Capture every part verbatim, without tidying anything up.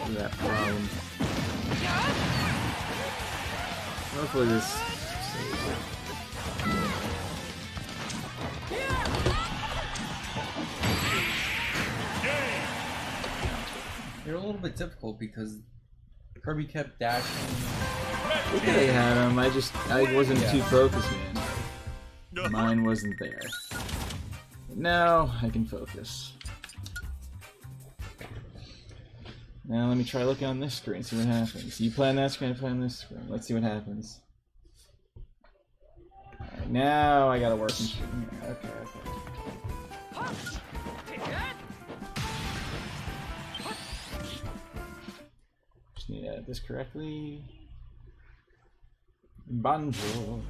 that problem. Hopefully this saves it. They're a little bit difficult because Kirby kept dashing. We could have had him. I just I wasn't Yeah. too focused, man. Mine wasn't there. But now I can focus. Now let me try looking on this screen, see what happens. You play on that screen, I play on this screen. Let's see what happens. Alright, now I got a working screen. Okay, okay. Just need to edit this correctly. Banjo.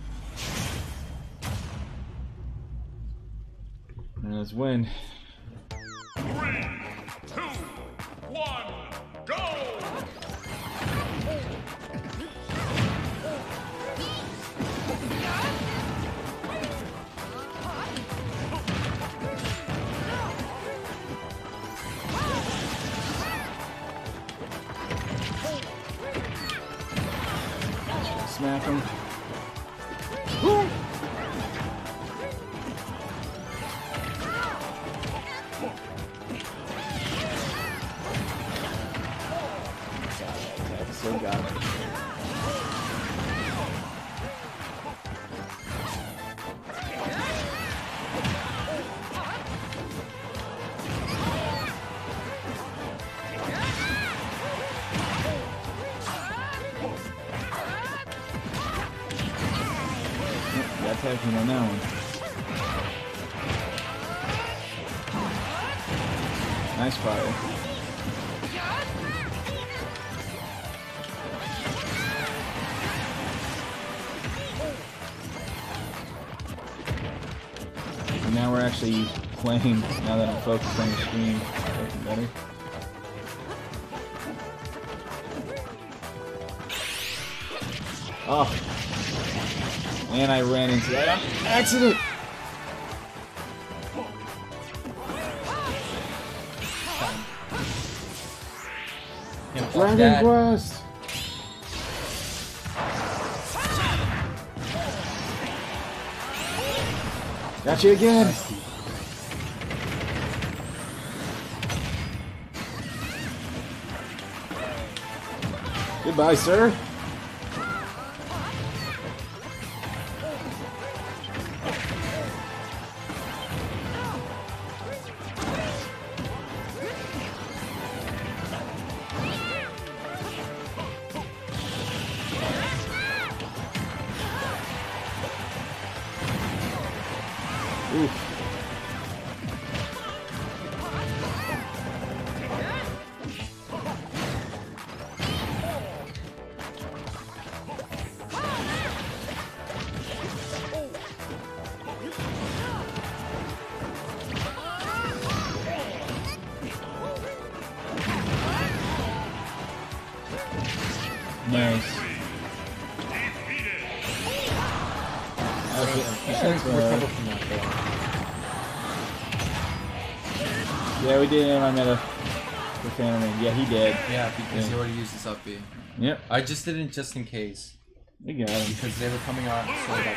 And let's win. Three, two, one, go! Smack him. So got it. Got tagged on that one. Nice fire. And now we're actually playing, now that I'm focused on the screen, working better. Oh. And I ran into that accident! Dragon Quest! Got you again! Goodbye, sir. Oof. Nice. Yeah, we did him. I met a the Phantom Rain. Yeah, he did. Yeah, because Yeah. he already used his up B. Yep. I just did it just in case. We got him. Because they were coming out so about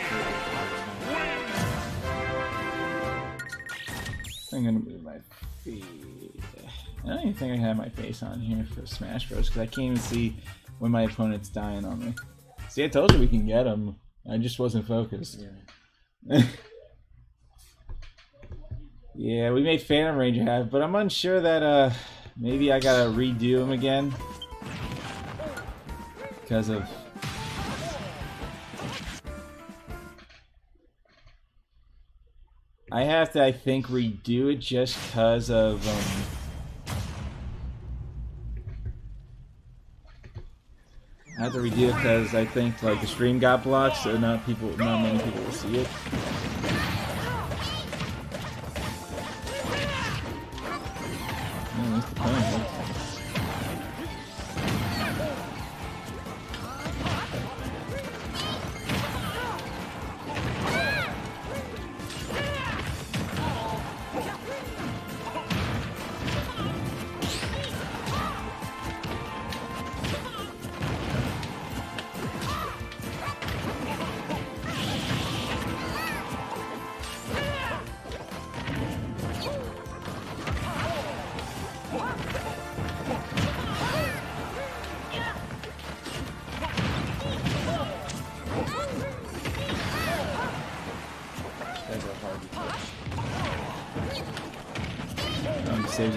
I'm gonna move my feet. I don't even think I have my face on here for Smash Bros. Because I can't even see when my opponent's dying on me. See, I told you we can get him. I just wasn't focused. Yeah. Yeah, we made Phantom Ranger have, but I'm unsure that uh maybe I gotta redo him again because of I have to I think redo it just because of um I have to redo it because I think like the stream got blocked, so not people not many people will see it. Oh, that's the plan.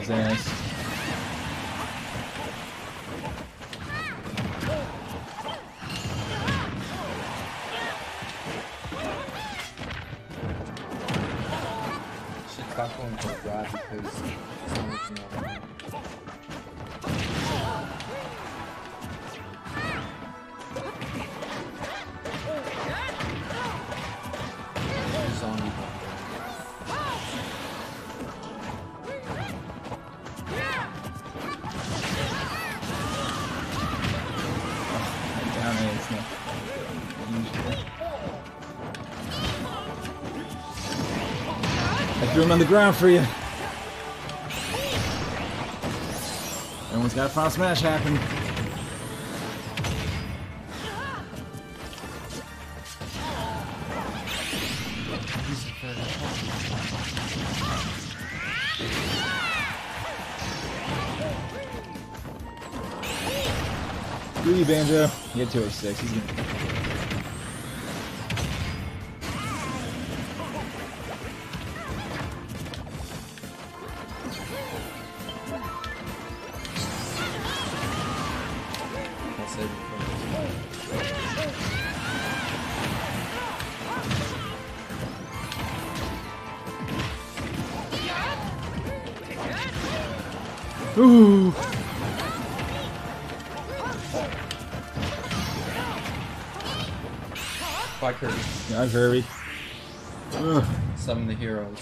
his ass. Should stop going for a grab because it's not working out right now. Zombie bomb. Down there, it's not. I threw him on the ground for you. Everyone's got a final smash happen. Greedy Banjo. Get two oh six. He's gonna. That's it. Ooh. Bye, Kirby. Yeah, Kirby. Ugh. Summon the heroes.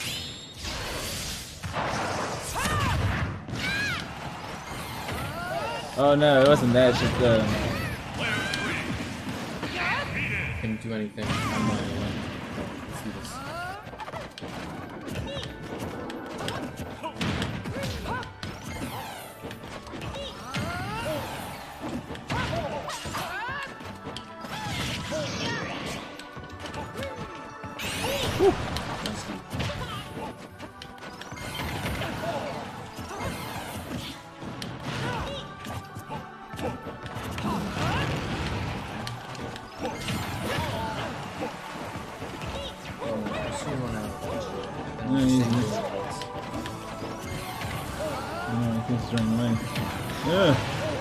Oh no, it wasn't that. It's just uh. Couldn't do anything. I'm not gonna win. Let's do this. Let's do it. Oh, soon run out. And Yeah, the he's- same he's- heroes. No, I think it's running away. Ugh.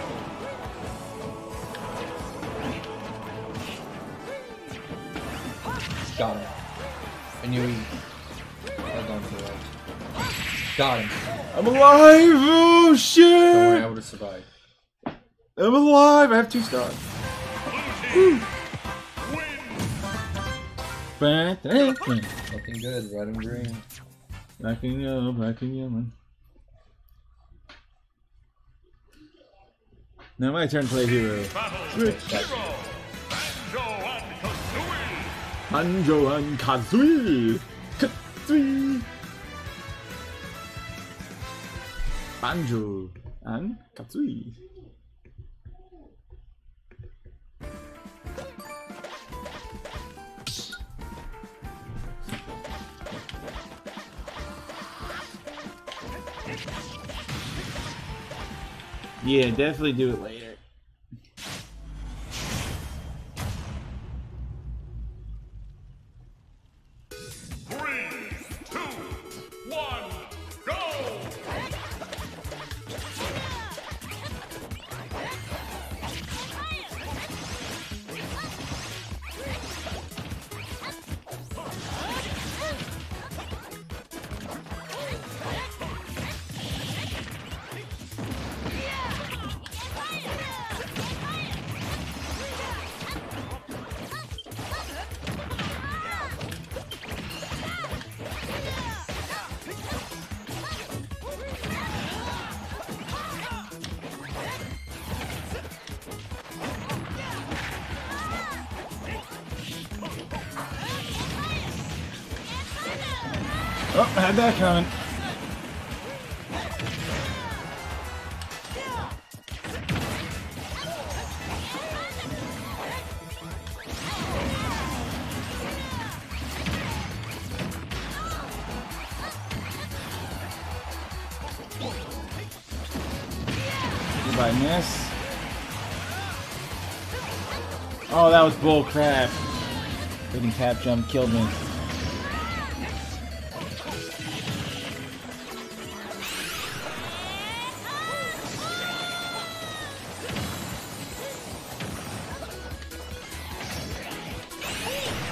Got him. I knew he held on to the right. Got him. I'm alive! Oh Don't worry, I shit! would have survived. I'm alive! I have two stars. Back Looking good, red and green. in yellow, black and yellow. Now my turn to play hero. Battle Switch. Hero, Banjo and Kazooie. Banjo and Kazooie! Kazooie! Banjo and Kazooie. Yeah, definitely do it later. Three, two, one, go! Oh, I had that coming. Goodbye, miss. Oh, that was bull crap. Freaking tap jump killed me.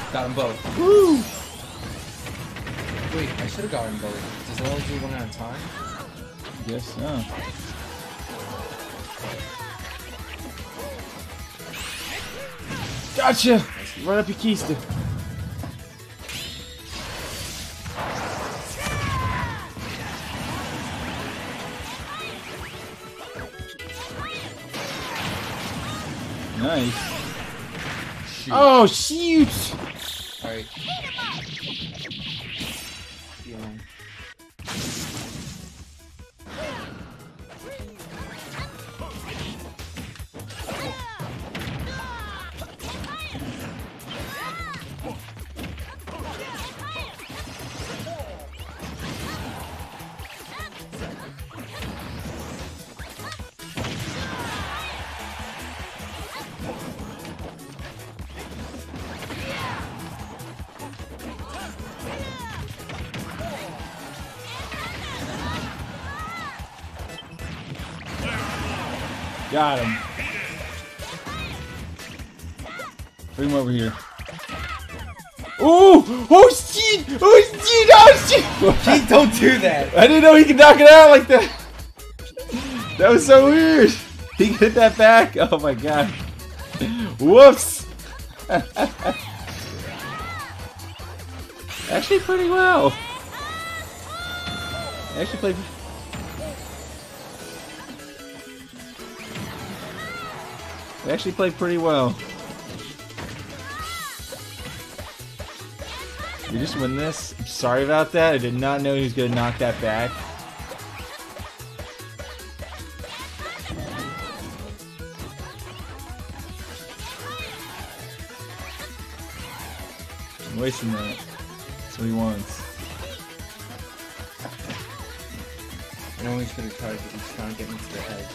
Got them both. Woo! Wait, I should have gotten both. Does it only do one at a time? Guess so. Gotcha! Right up your keister. Nice. Shoot. Oh, shoot! Alright. Yeah. Got him. Bring him over here. Ooh! Oh shit! Oh shit! Oh shit! Gee, don't do that! I didn't know he could knock it out like that. That was so weird. He hit that back. Oh my god. Whoops! Actually, pretty well. Actually played. We actually played pretty well. We just win this. I'm sorry about that. I did not know he was going to knock that back. I'm wasting that. That's what he wants. I know he's gonna try, but he's trying to get me to the edge.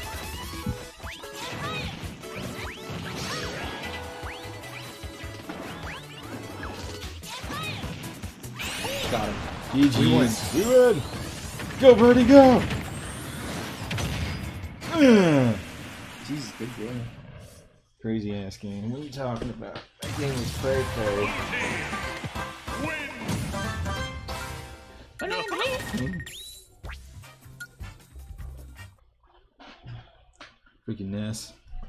Got him. G G's. We win. We win. Go, Birdie, go. Ugh. Jesus, good game. Crazy ass game. What are you talking about? That game was cray cray. Freaking Ness.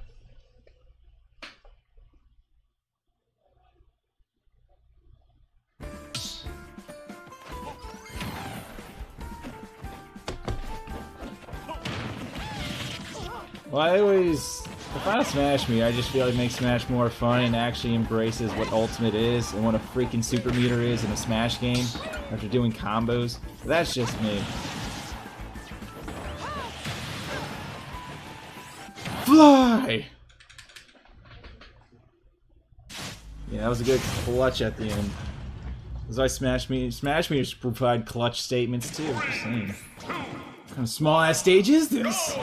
Well, I always, the Final Smash me, I just feel it makes Smash more fun and actually embraces what Ultimate is and what a freaking Super Meter is in a Smash game after doing combos. But that's just me. Fly! Yeah, that was a good clutch at the end. That's why Smash Me, Smash Meters provide clutch statements too. Just saying. What kind of small ass stage is this?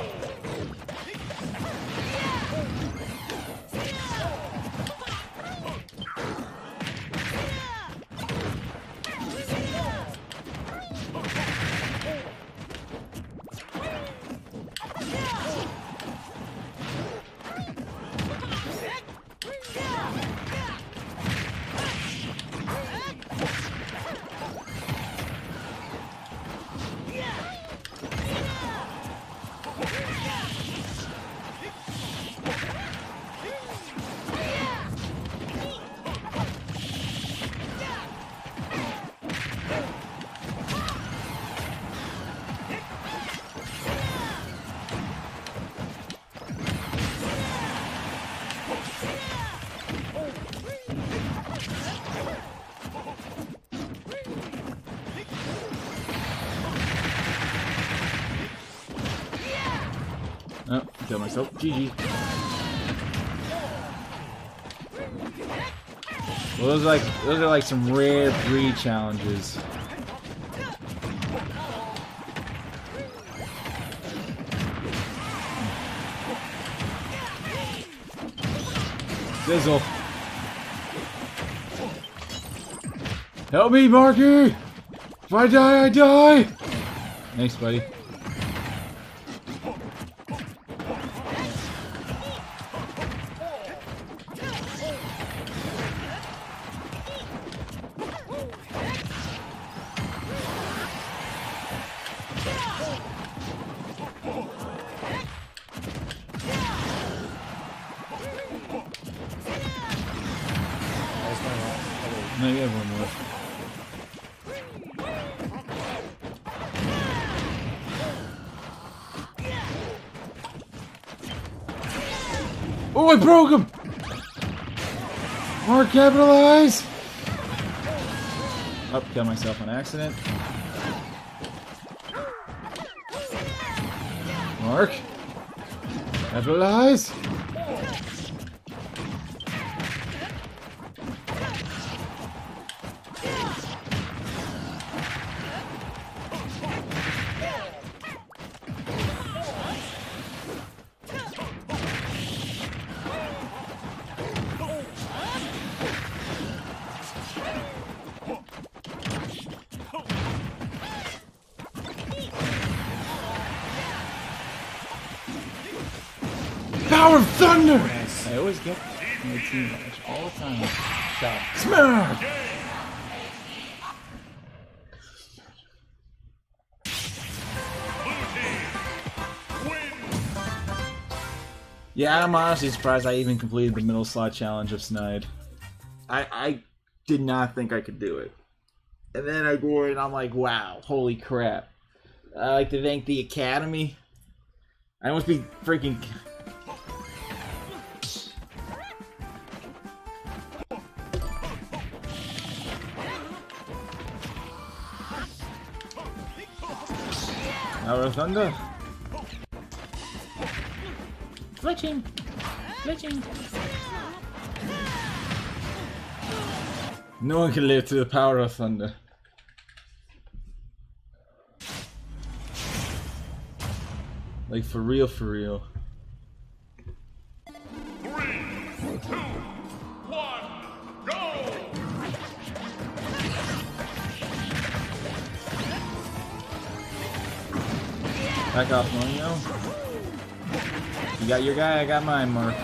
Oh, kill myself. G G. Well, those are like those are like some rare breed challenges. Sizzle. Help me, Marky! If I die, I die! Thanks, buddy. No, you have one more. Oh, I broke him! Mark, capitalize! Oh, killed myself on accident. Mark, capitalize! Power of Thunder! Yes. I always get my team match all the time. Shot. Smack! Yeah, I'm honestly surprised I even completed the middle slot challenge of Snide. I I did not think I could do it. And then I go in and I'm like, wow, holy crap. I like to thank the Academy. I must be freaking... Power of Thunder. Glitching! Glitching! No one can live to the power of thunder. Like, for real, for real. Three, two, one, go! Back off, Monio. You got your guy, I got mine, Mark.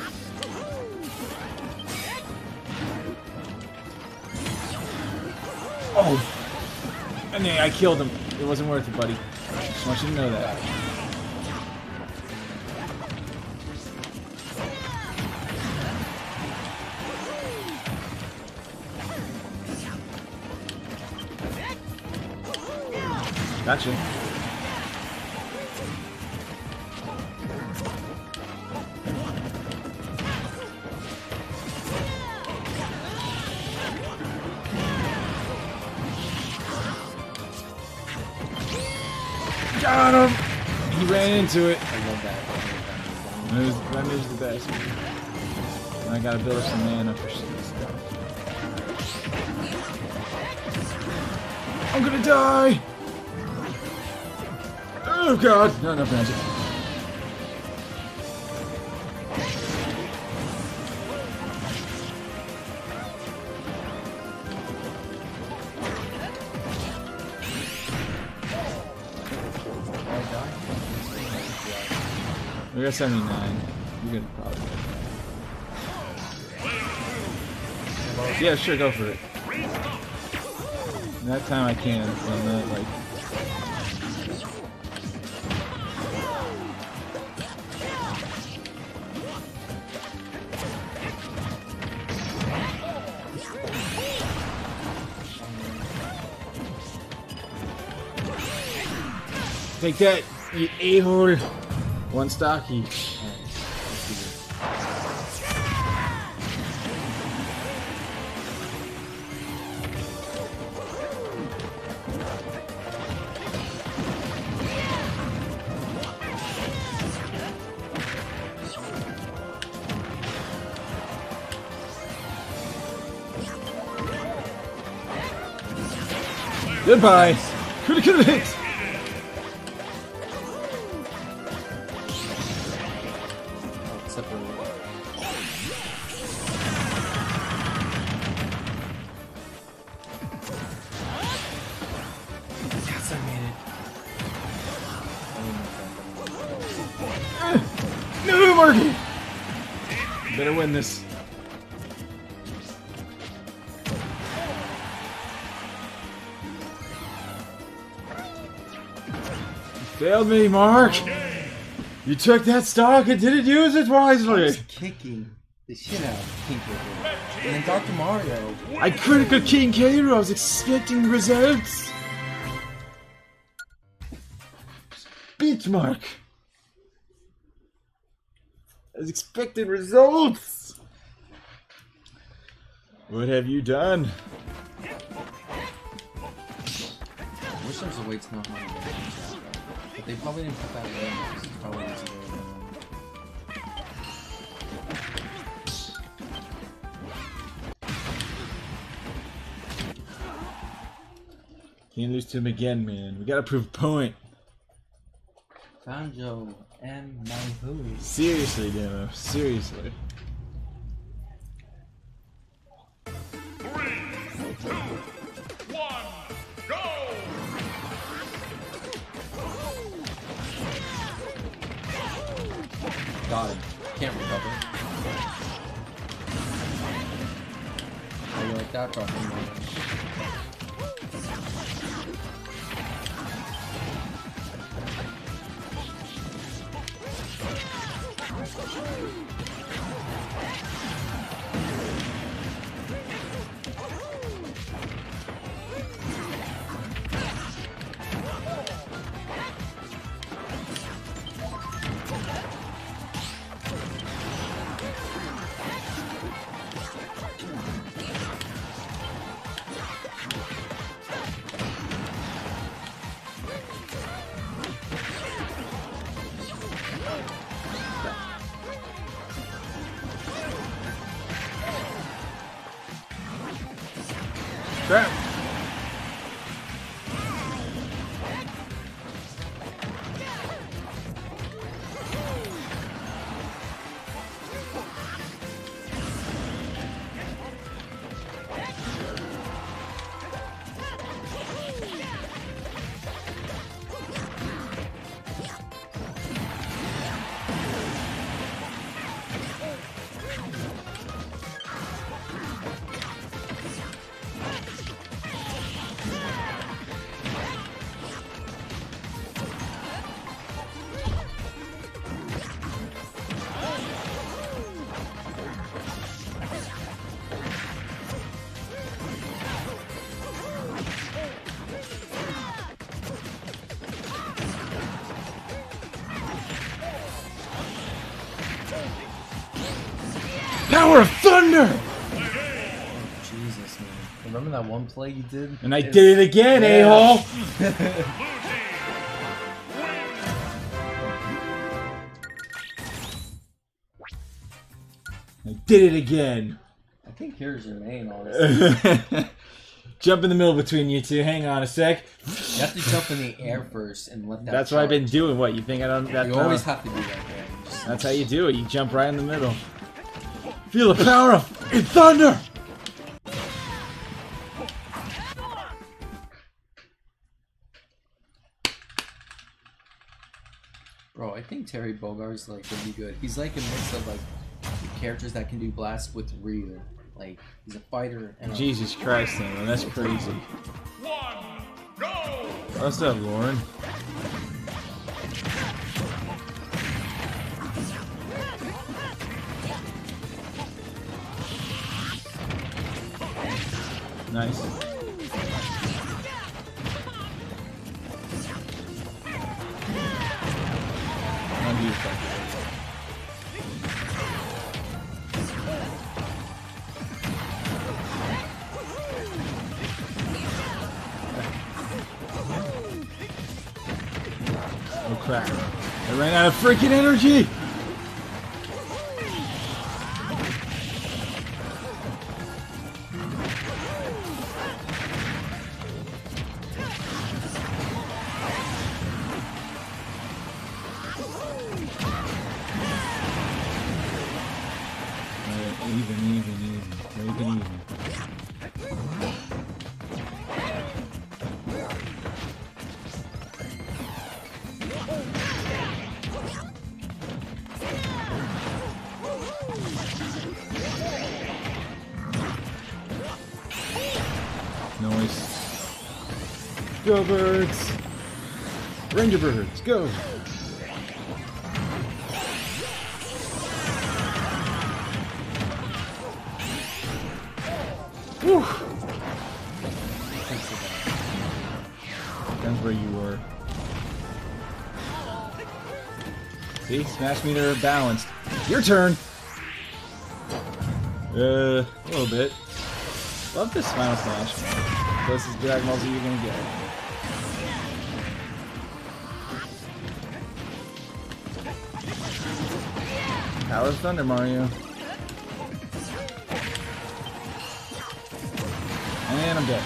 Oh! And then I killed him. It wasn't worth it, buddy. Just want you to know that. Gotcha. Got him! He ran into it. I love that. That move's, that move's the best. And I gotta build up some mana for some stuff. I'm gonna die! Oh god! Not enough magic. We got seventy-nine. You're gonna probably get it. Yeah, sure, go for it. And that time I can, so I'm not like... Take that, you a-hole. One stock each. Goodbye. Critical hit. Yes, I made it. No, Marky! Better win this. You failed me, Mark! You took that stock and didn't use it wisely! Kicking. the shit out of King K. Rool. And then Doctor Mario. I critical King K. Rool. I was expecting results. Benchmark. I was expecting results. What have you done? I wish there was a way to know how to get that, but they probably didn't put that in. Because it's probably easy to remember. Can't lose to him again, man. We gotta prove a point. Banjo and my who? Seriously, Demo. Seriously. Three, two, one, go! Got him. Can't recover. How you like that drop? Crap. Power of Thunder! Jesus, man. Remember that one play you did? And I did it again, Yeah. a-hole! I did it again. I think here's your name, honestly. Jump in the middle between you two. Hang on a sec. You have to jump in the air first and let that That's what I've been charge. doing. What, you think I don't... That You power- always have to do that, man. Just- That's how you do it. You jump right in the middle. Feel the power of thunder! Bro, I think Terry Bogard's like gonna be good. He's like a mix of like the characters that can do blast with Ryu. Like he's a fighter and a Jesus Christ, man. That's crazy. One, go! What's up, Lauren? Nice. Not beautiful. Oh crap. I ran out of freaking energy! Alright, even, even, even. Make it even. Nice. Go birds! Ranger birds, go! Whew. Depends where you were. See? Smash meter balanced. Your turn! Uh, a little bit. Love this Final Smash, man. Closest Dragon Ball Z you're gonna get. Power of Thunder, Mario. And I'm dead.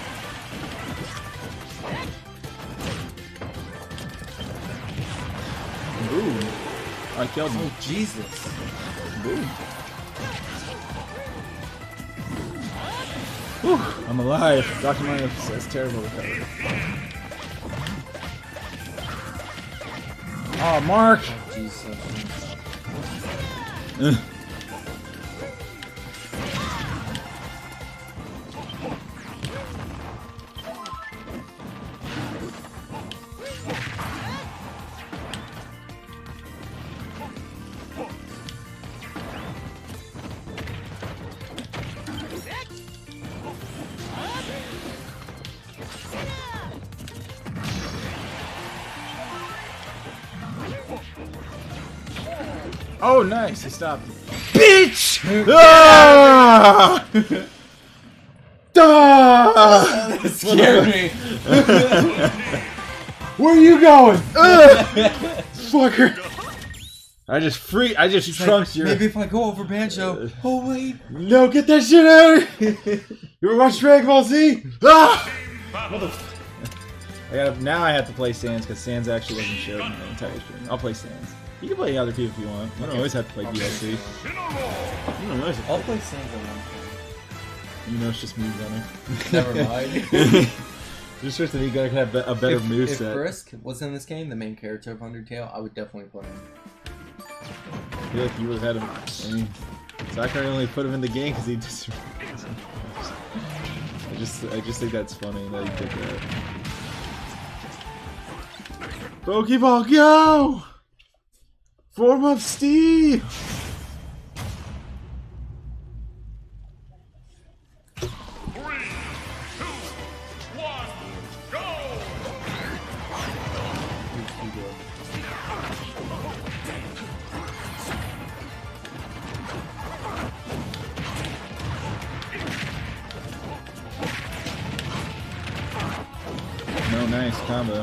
Ooh. I killed him. Oh, Jesus. Boom. Whew, I'm alive. Doctor Mario says terrible recovery. Oh, Mark! Oh, Jesus. Ugh. Oh, nice! He stopped. Bitch! Ah! Ah! That scared me. Where are you going? Ugh! Fucker! I just free. I just trunked your. Maybe if I go over Banjo. Oh wait. No, get that shit out of here! You ever watch Dragon Ball Z? Ah! I gotta, now I have to play Sans because Sans actually wasn't showed in the entire stream. I'll play Sans. You can play other people if you want. I don't always have to play D L C. You don't always have to I'll play. play Sans at one point. You know it's just me gunner. Never mind. Just wish that me gunner could have a better if, move if set. Brisk was in this game, the main character of Undertale, I would definitely play him. I feel like you would have had him. I mean, Sakurai only put him in the game because he just. I just, I just think that's funny that he did that. Pokeball, go! Form of Steve! Three, two, one, go! No, nice combo.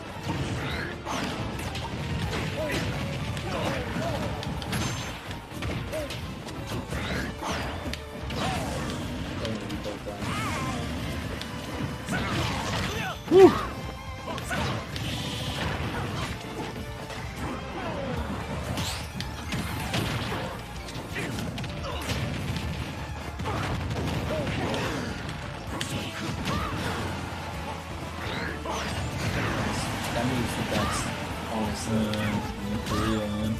Whew. That means the best, honestly. Uh, for real, man.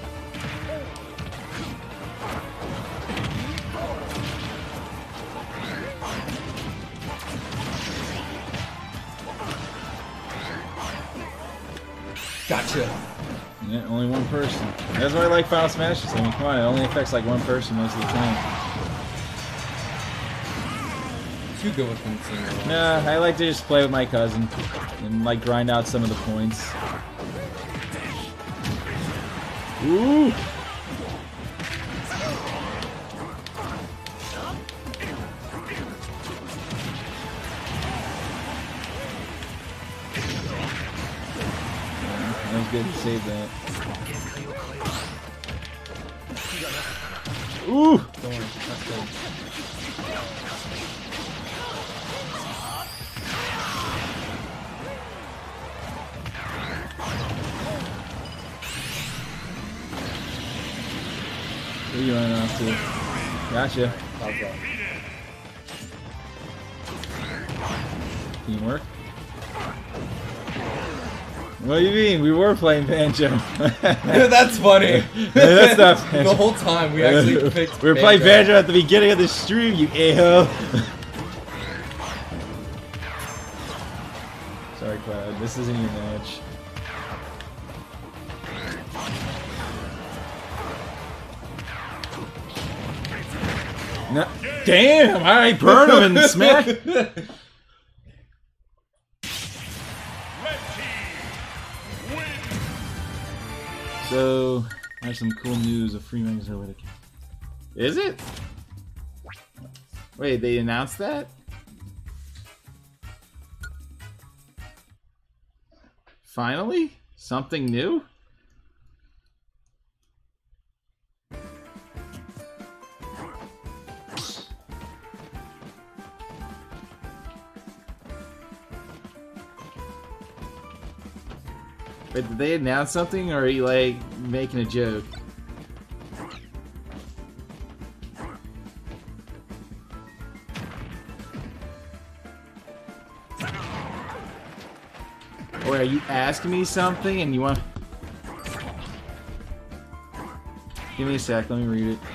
Gotcha. Yeah, only one person. That's why I like Final Smashes. I mean, come on, it only affects like one person most of the time. Too good with him single. Nah, I like to just play with my cousin and like grind out some of the points. Ooh! That was good to save that. Ooh! Don't worry, that's good. Who are you running off to? Gotcha. How's that? Teamwork. What do you mean? We were playing Banjo. That's funny. That's not Banjo. The whole time we actually picked We were playing Banjo at the beginning of the stream, you a-hole. Sorry, Cloud. This isn't your match. No. Damn! Alright, burn him and smack. Red team win. So, there's some cool news of free megas over the. Is it? Wait, they announced that? Finally? Something new? Wait, did they announce something, or are you like making a joke? Or are you asking me something and you want? Give me a sec, let me read it.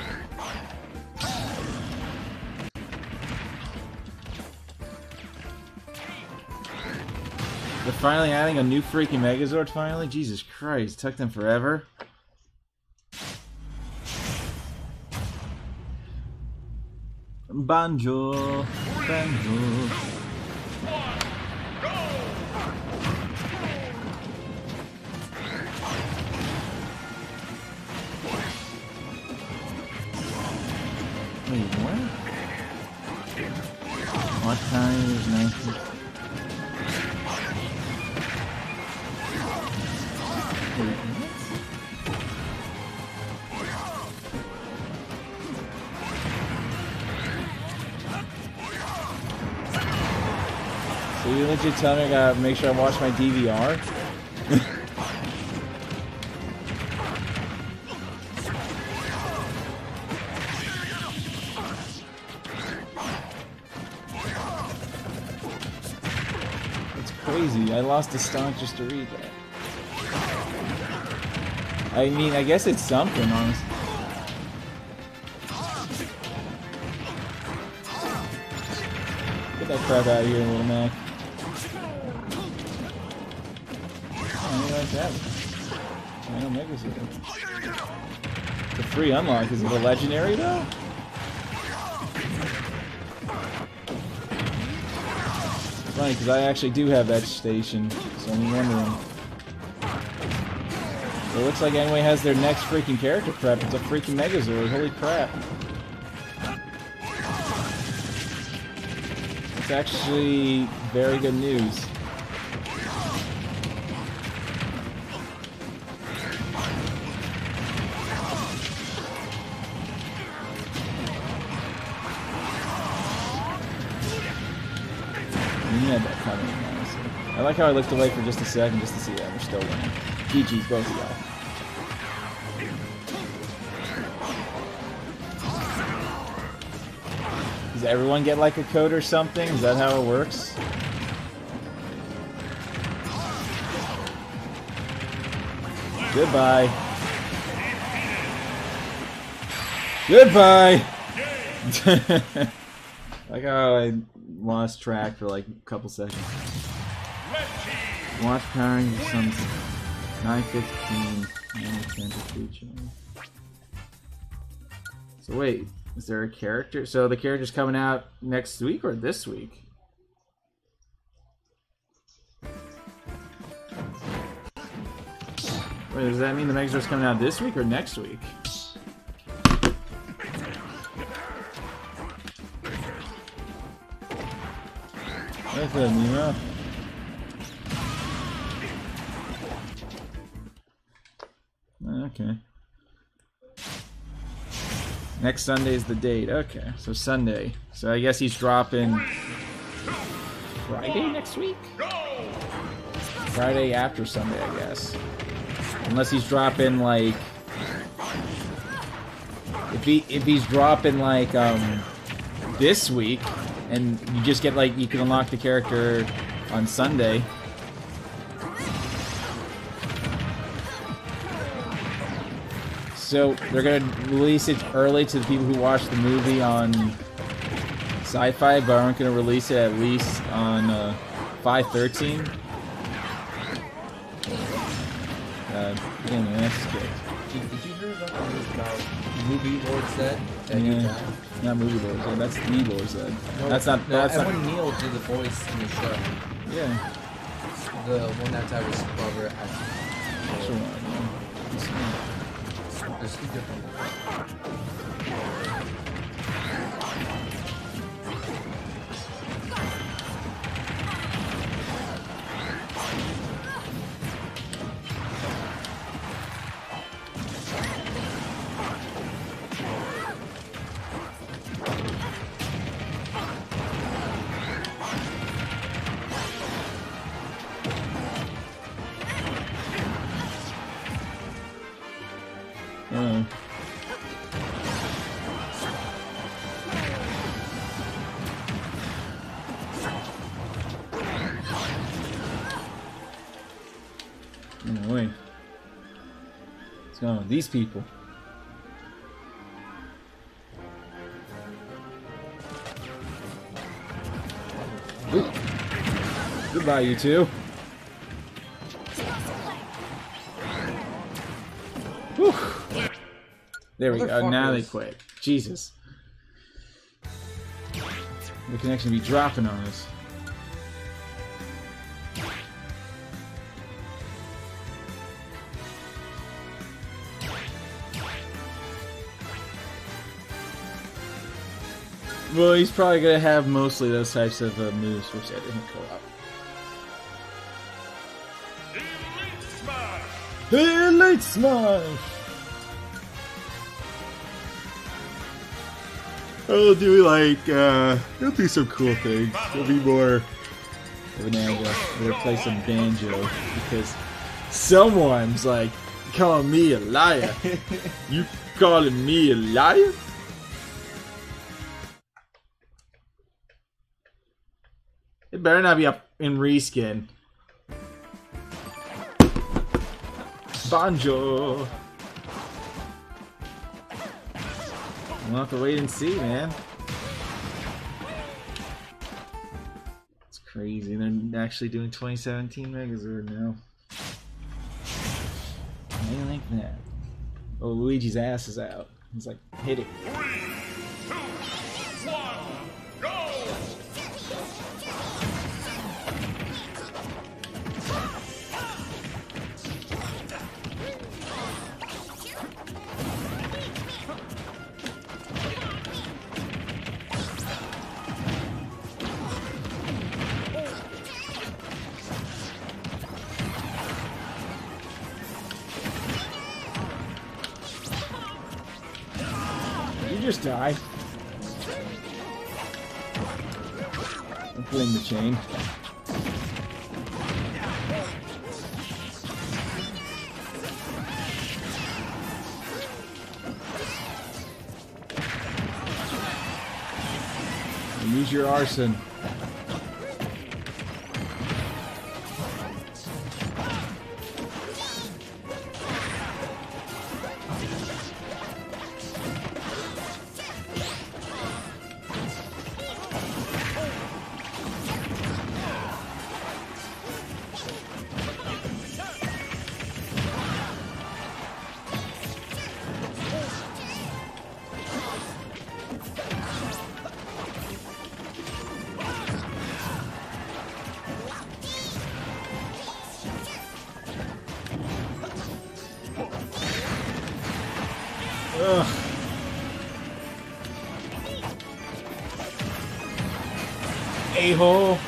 They're finally adding a new freaking Megazord, finally? Jesus Christ, took them forever. Banjo, banjo. Wait, what? What time is nineteen? Wait, what? So you legit tell me I gotta make sure I watch my D V R? Crazy. I lost a stock just to read that. I mean, I guess it's something, honestly. Get that crap out of here, little Mac. Oh, you like that? I know Megas is It's a free unlock. Is it a legendary, though? Funny, because I actually do have that station, so I'm wondering. It looks like Anyway has their next freaking character prep. It's a freaking Megazord. Holy crap. It's actually very good news. That coming, honestly. I like how I looked away for just a second just to see that we're still winning. G G's, both of y'all. Does everyone get like a code or something? Is that how it works? Goodbye. Goodbye. Like how I lost track for like a couple seconds. Watch powering some nine fifteen. So wait, is there a character? So the character's coming out next week or this week? Wait, does that mean the Megazord's coming out this week or next week? That's a Nemo. Okay. Next Sunday is the date. Okay, so Sunday. So I guess he's dropping Friday next week? Friday after Sunday, I guess. Unless he's dropping like if he if he's dropping like um this week and you just get like you can unlock the character on Sunday. So they're gonna release it early to the people who watched the movie on Sci-Fi, but aren't gonna release it at least on uh, five thirteen. Uh, getting my ass kicked. Did, did you hear about the news about movie Lord Set That you Yeah. died? Not movie Borzoi. That's the Borzoi. No, That's not. No, That's and not. when Neil did the voice in the show, Yeah. the one that died was Barbara Action. Sure. Yeah. There's two different ones. Oh. No way. What's going on with these people? Ooh. Goodbye, you two. Whew. There we go. Now they Motherfuckers. quit. Jesus. The connection be dropping on us. Well, he's probably gonna have mostly those types of uh, moves, which I didn't co-op. Elite Smash! Elite Smash! I'll do like, uh, he'll do some cool things. He'll be more of an angle. We'll play some banjo because someone's like calling me a liar. You calling me a liar? It better not be up in reskin. Banjo. We'll have to wait and see, man. It's crazy. They're actually doing twenty seventeen Megazord now. I like that. Oh, Luigi's ass is out. He's like, hit it. Three, two, one, go! You just die. I'm pulling the chain. Use your arson. Ugh. A-hole.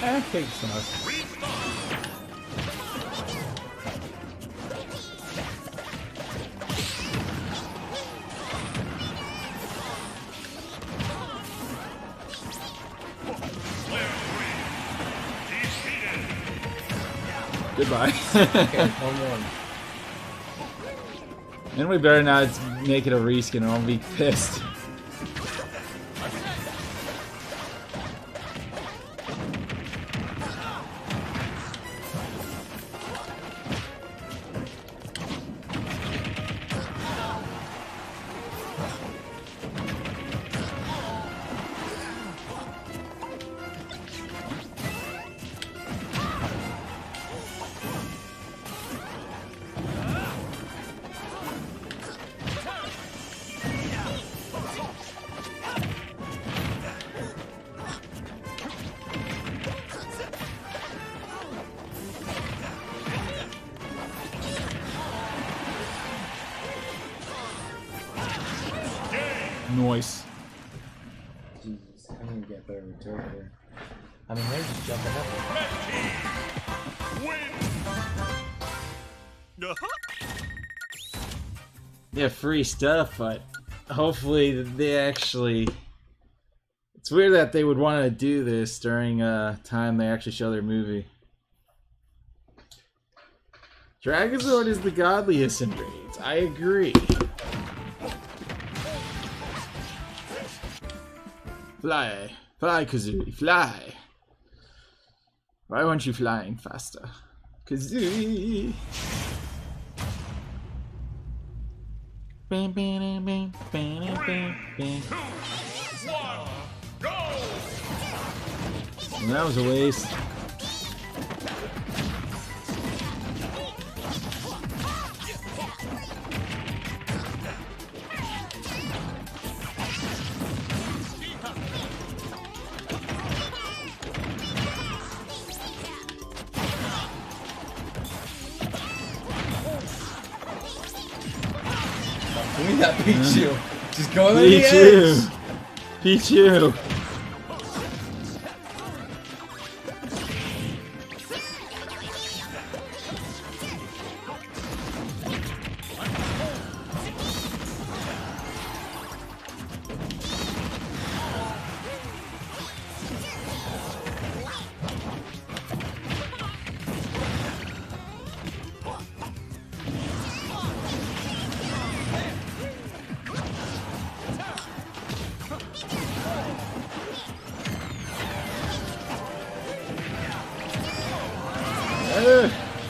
Eh, take some. Goodbye. Okay, one one. And we better not make it a reskin or I'll be pissed. Noise. Jesus, I'm gonna get better return here. I mean, they're just jumping up. Win. Yeah, free stuff, but hopefully they actually... It's weird that they would want to do this during a time they actually show their movie. Dragonzord is the godliest in raids. I agree. Fly. Fly, Kazooie. Fly. Why aren't you flying faster? Kazooie. Bam, bam, bam, bam, bam, bam. One. Go. And that was a waste. Give me that Pichu. Just go on the Pichu! edge. Pichu! Ugh.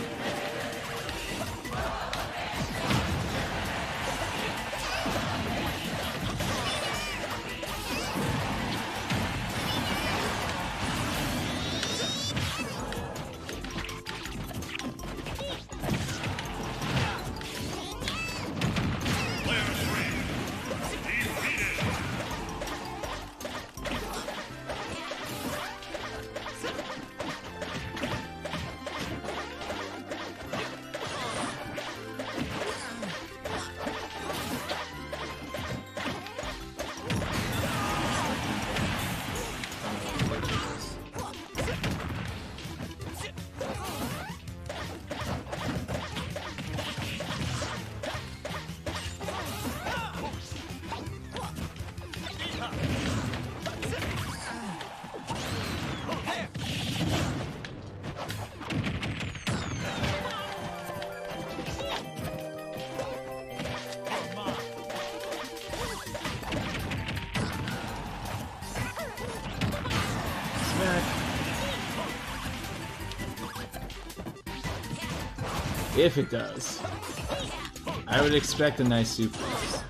If it does, I would expect a nice suplex.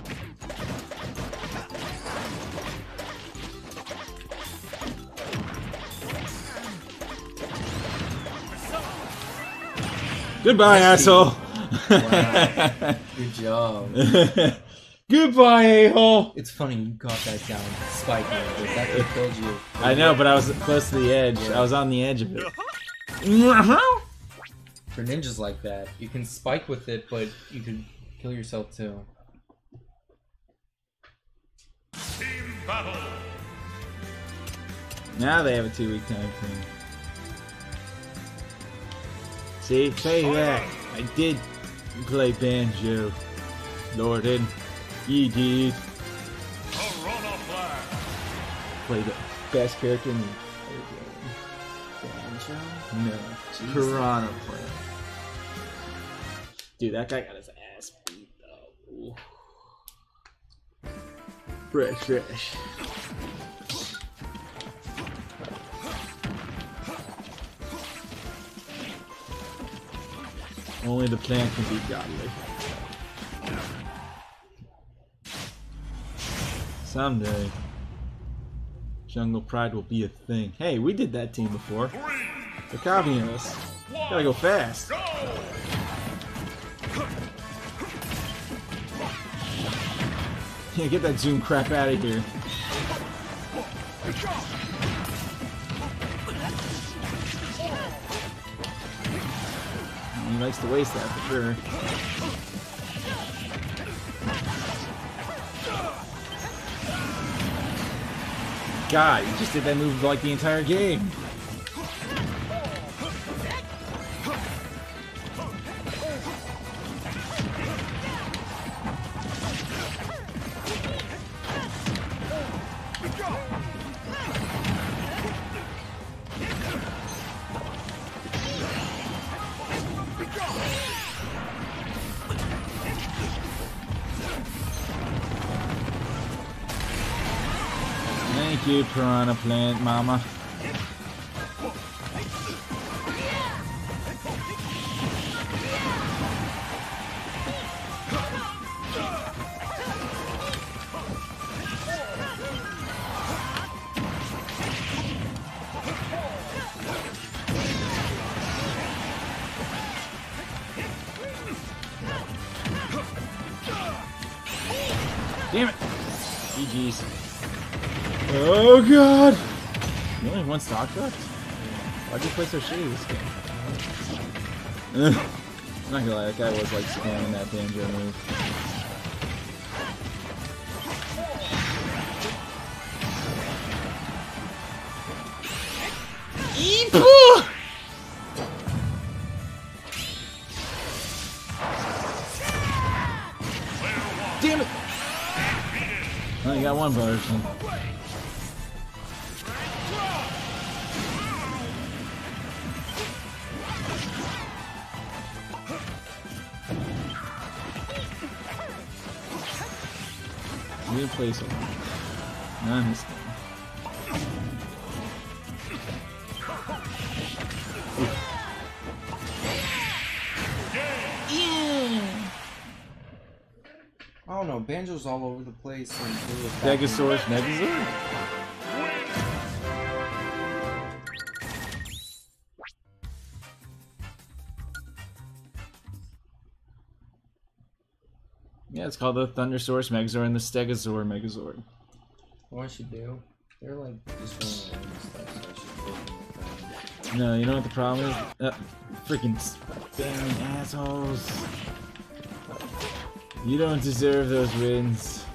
Goodbye, asshole. Wow. Good job. Goodbye, a-hole. It's funny you got that down, spike it, but that could have killed you. I know, but I was close to the edge. I was on the edge of it. For ninjas like that, you can spike with it, but you could kill yourself too. Team battle. Now they have a two-week time frame. See, say that. I did play banjo. Lord, and ye did. Piranha Plant. Play the best character in the entire Banjo? game. No. Jesus. Piranha Plant. Dude, that guy got his ass beat though. Ooh. Fresh, fresh. Only the plant can be godly. Someday, Jungle Pride will be a thing. Hey, we did that team before. Three, They're copying us. one, Gotta go fast. go! Yeah, get that zoom crap out of here. He likes to waste that for sure. God, you just did that move like the entire game. Thank you, Piranha Plant Mama. Damn it! G G's. Oh god! You only have one stock left? Why'd you play so shitty this game? I'm not gonna lie, that guy was like spamming that banjo move. Eeepoo! Damn it! Oh, you got one version. Weird place. Not this game. I don't know, Banjo's all over the place. And Stegosaurus Megazord? Yeah, it's called the Thundersaurus Megazord and the Stegosaur Megazord. What I should do? They're like just running around and stuff, so I should put them with them. No, you know what the problem is? Uh, freaking spamming assholes. You don't deserve those wins.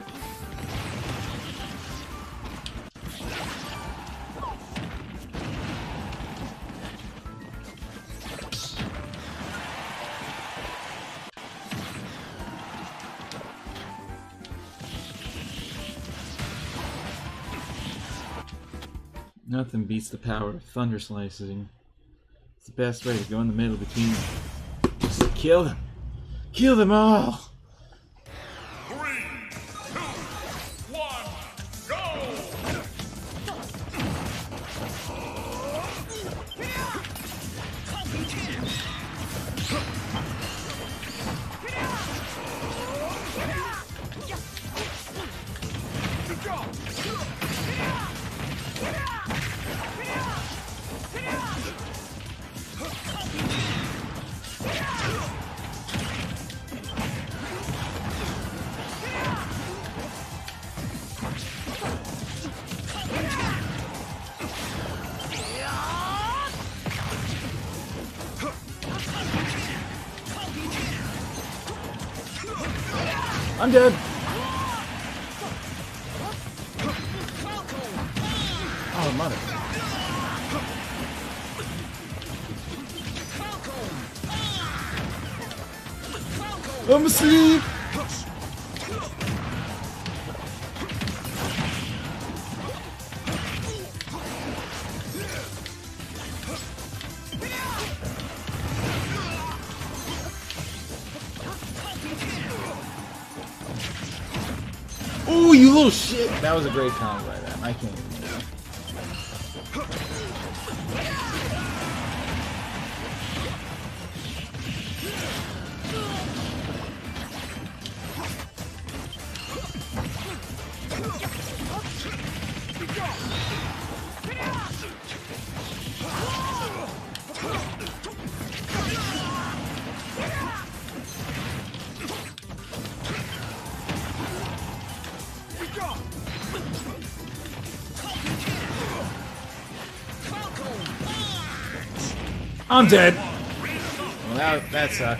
Nothing beats the power of thunder slicing. It's the best way to go in the middle between them. Just kill them. Kill them all! Three, two, one, go! I'm dead. Oh, mother. I'm asleep. Oh, you little shit! That was a great combo by them. I can't even believe it. I'm dead. Well, that, that sucked.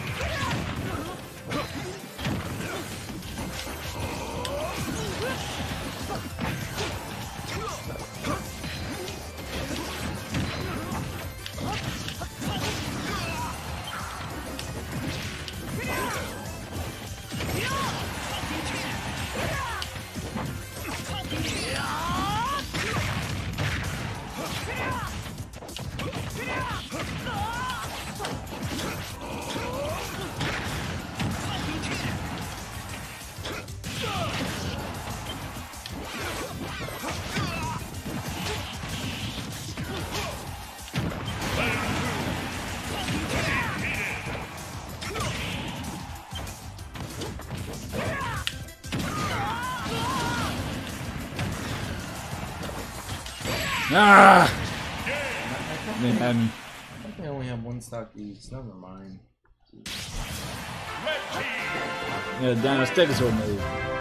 Ah! Man. I think I only have one stock each. Never mind. Yeah, Dino Stegosaur move.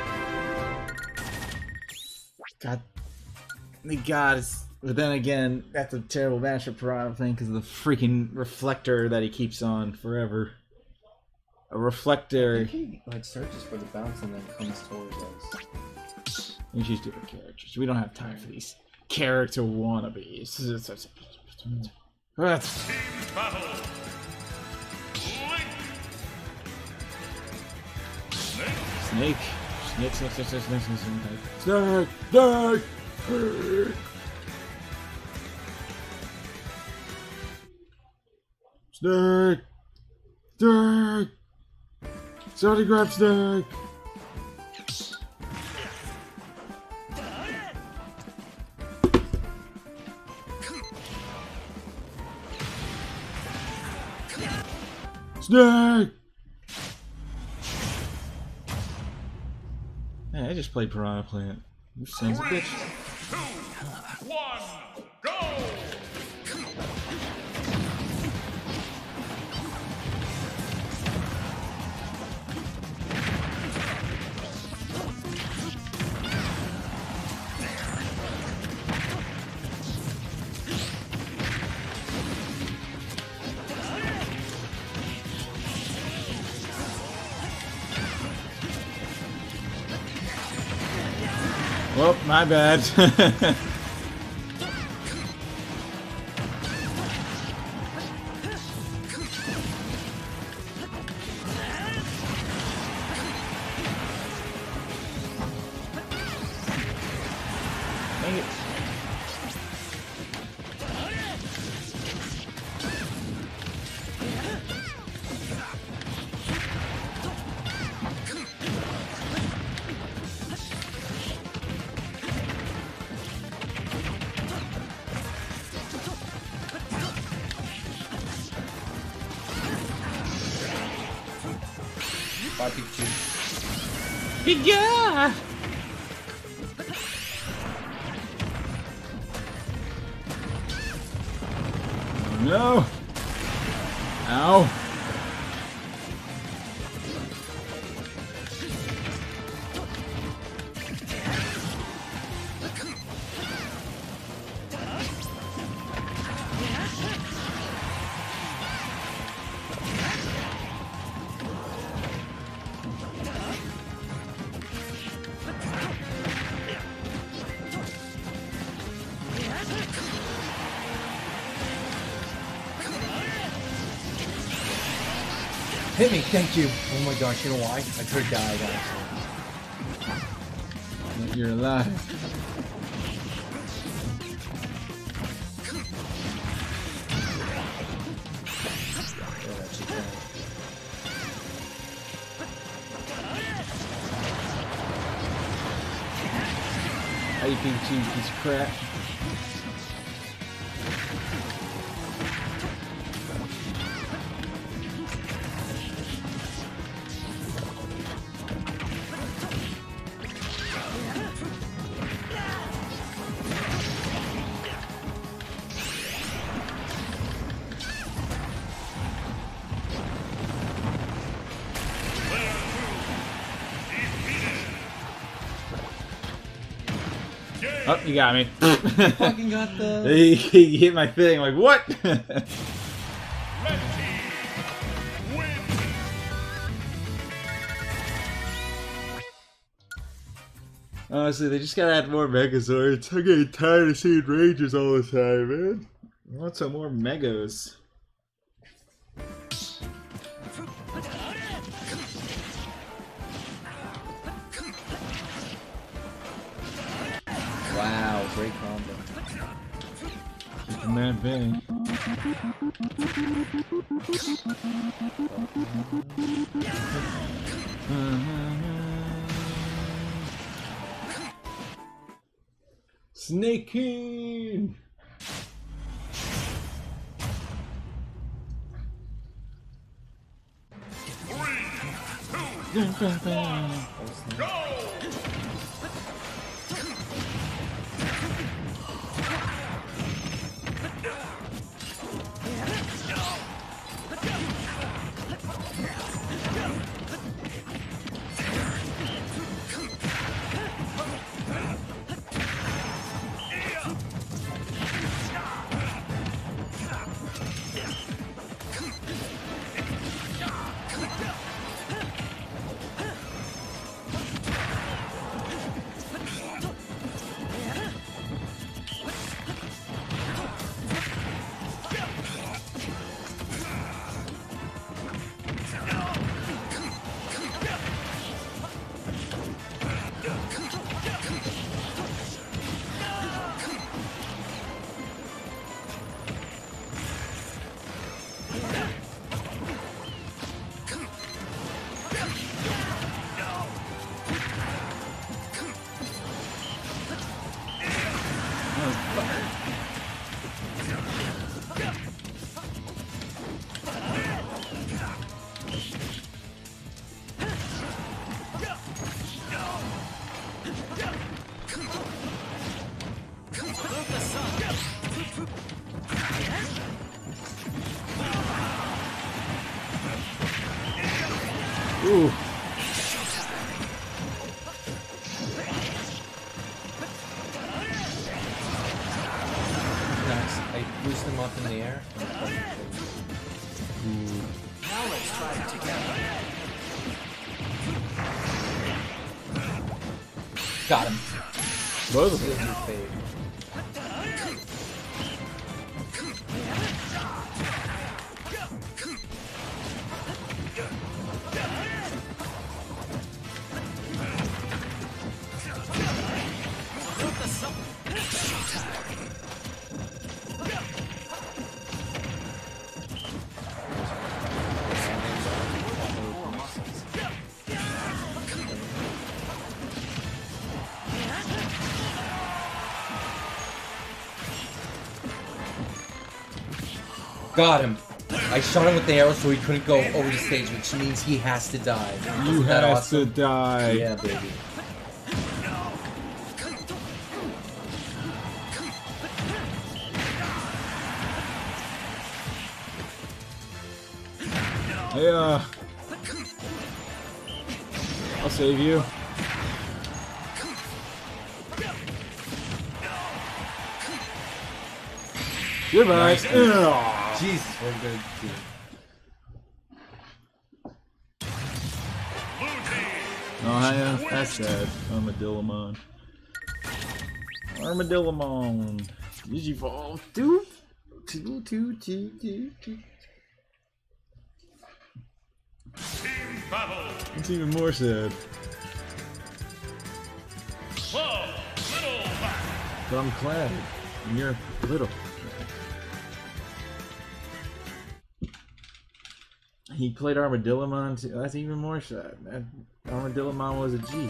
God. My God, it's, but then again, that's a terrible match for Piranha thing because of the freaking reflector that he keeps on forever. A reflector. He like searches for the bounce and then comes towards us. We choose different characters. We don't have time for these character wannabes. That's Team battle. Link. Snake. Snake, snake, snake, snake, snake, snake, snake, snake, snake, snake, snake, somebody grab Snake. Snake! Man, I just played Piranha Plant. You sons of a Three, bitch. two, one, go! Well, my bad. Dang it. Bye, Pikachu. Yeah! Oh, no! Ow! Hit me, thank you. Oh my gosh, you know why? I could have died actually. You're alive. Yeah, that's okay. How you think, cheap piece of crap? Oh, you got me. Fucking got the. he, he hit my thing, like, what? Red team win. Honestly, they just gotta add more Megazords. I'm getting tired of seeing Rangers all the time, man. I want some more Megos. Wow, great combo. Man, bang. Snake King! Three, two, go. Ooh. Nice. I boost them up in the air. Now let's try it together. Got him. Both of Here's them. your fade. Got him. I shot him with the arrow so he couldn't go over the stage, which means he has to die. You Isn't that have awesome? to die. Yeah, baby. Hey, uh, I'll save you. Goodbye. Nice. Ugh. Jesus, we're a good team. Blue team Oh, hi, uh, that's sad. Armadillomon. Armadillomon. Digivolve. Two, two, two, two, two, two. Team battle. It's even more sad. Club Little Mac. But I'm glad. And you're little. He played Armadillomon too. That's even more sad. That Armadillomon was a G.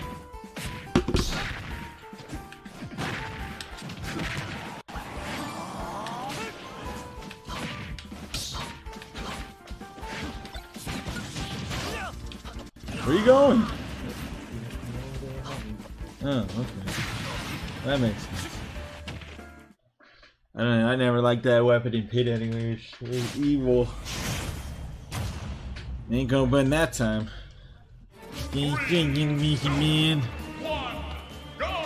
Where are you going? Oh, okay. That makes sense. I don't know, I never liked that weapon in Pit anyways. It was evil. Ain't gonna win that time. Ain't thinking me, man. One, go.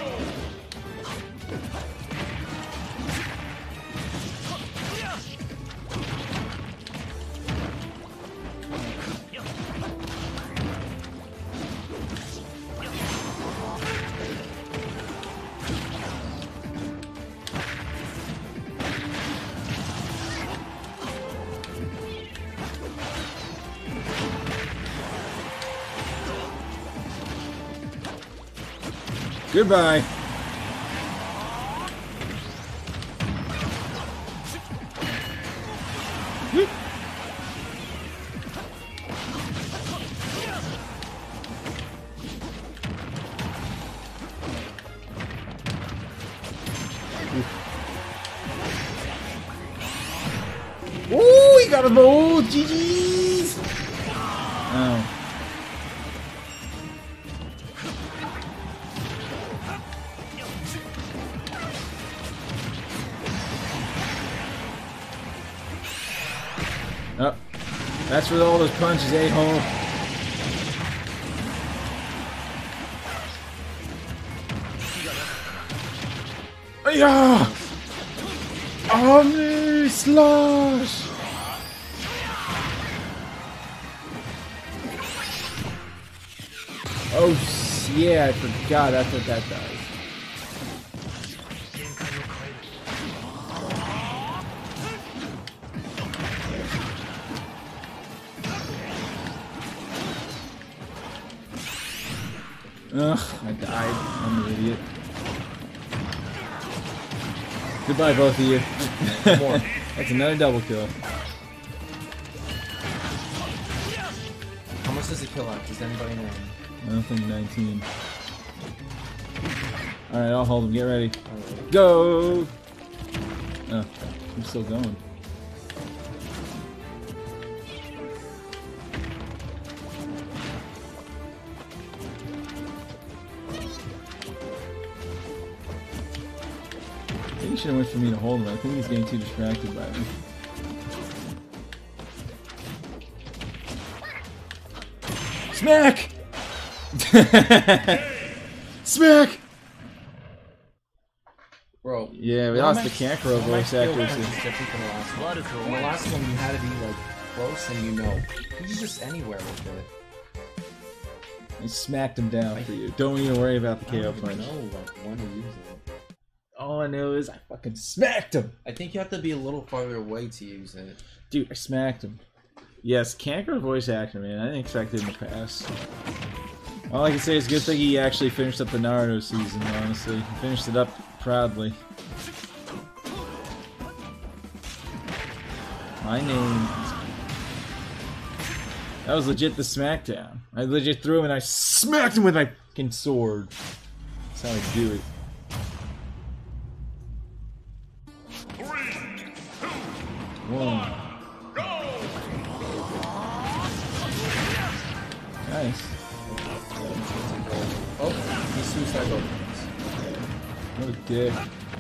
Goodbye. Ooh, he got a roll! G G's! Oh. Oh, that's for all those punches, a-hole. Yeah! Omni Slash! Oh, yeah, I forgot that's what that does. Ugh, I died. I'm an idiot. Goodbye, both of you. More. That's another double kill. How much does it kill at? Does anybody know? I don't think nineteen. Alright, I'll hold him. Get ready. Go! Oh, I'm still going. I think he should have went for me to hold him. I think he's getting too distracted by me. Smack! Smack! Bro. Yeah, we lost the Kakarot voice actor. Different from the last one. In the last one, you had to be like close and you know. He's just anywhere with it. I smacked him down for you. Don't even worry about the K O I don't punch. even know like, when to use it. All I know is I fucking smacked him! I think you have to be a little farther away to use it. Dude, I smacked him. Yes, Kakarot voice actor, man. I didn't expect it in the past. All I can say is good thing he actually finished up the Naruto season, honestly. He finished it up proudly. My name is... That was legit the smackdown. I legit threw him and I smacked him with my fucking sword. That's how I do it. Three, two, One. go. Nice. Oh, he's suicide both. What a dick.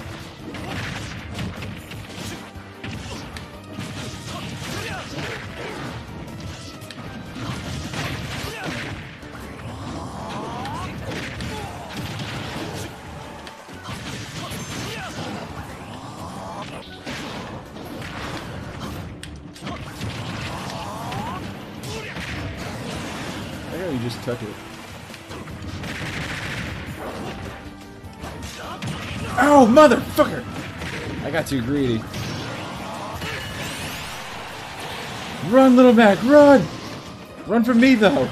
I really just took it. Oh, motherfucker! I got too greedy. Run, little Mac, run! Run from me, though!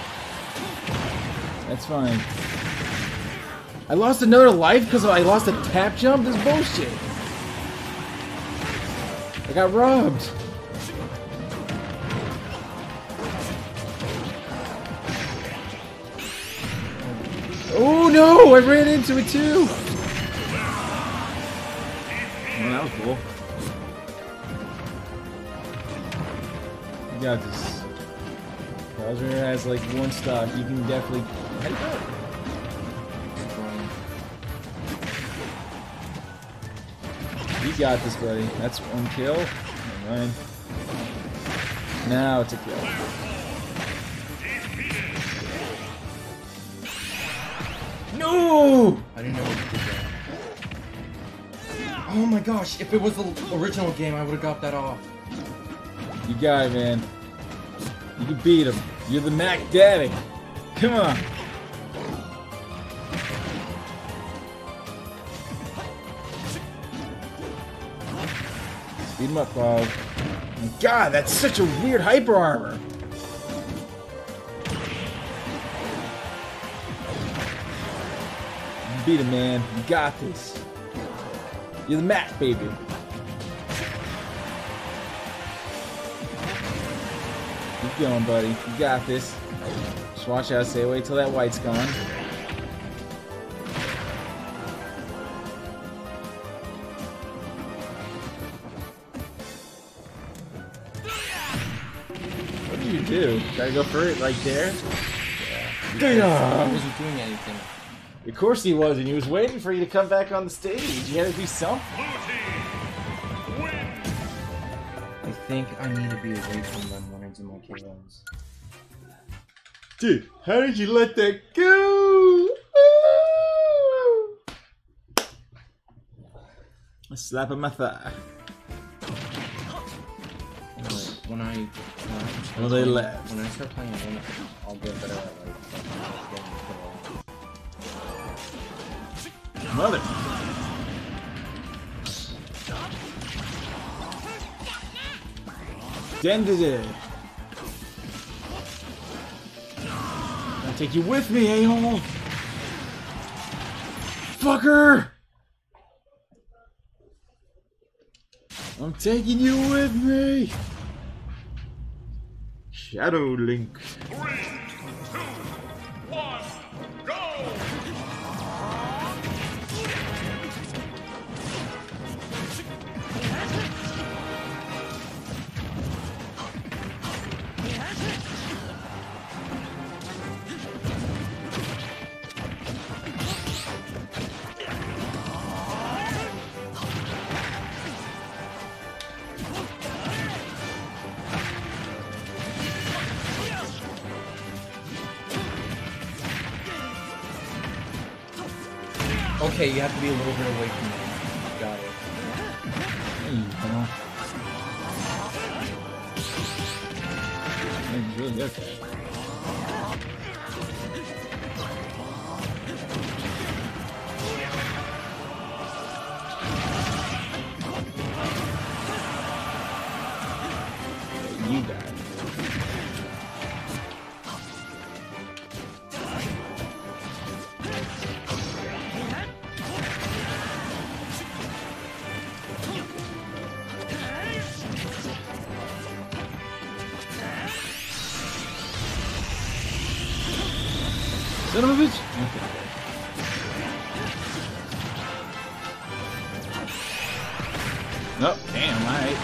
That's fine. I lost another life because I lost a tap jump? This is bullshit. I got robbed. Oh no! I ran into it too! Oh, that was cool. You got this. Bowser has like one stock. You can definitely. How do you go? You got this, buddy. That's one kill. Never mind. Now it's a kill. No! I didn't know what to do there. Oh my gosh, if it was the original game, I would have got that off. You got it, man. You can beat him. You're the Mac Daddy. Come on. Beat him up, Cloud. God, that's such a weird hyper armor. You beat him, man. You got this. You're the Mac, baby. Keep going, buddy. You got this. Just watch out. Stay away till that white's gone. What did you do? Gotta go for it right there? Yeah. I wasn't doing anything. Of course he was, and he was waiting for you to come back on the stage. You had to do something. Blue team win. I think I need to be away from them when I do my K Os. Dude, how did you let that go? A slap on my thigh. But when I, when I start Well, they playing- left. When I start playing again, I'll get better at like getting the kill. Mother. Dended it. I'll take you with me, a-hole. Fucker! I'm taking you with me. Shadow Link. Three, two, one, go! Okay, you have to be a little bit away from me. Got it. There you go. That's really okay. You died. Son of a bitch! Okay. Oh, damn, alright.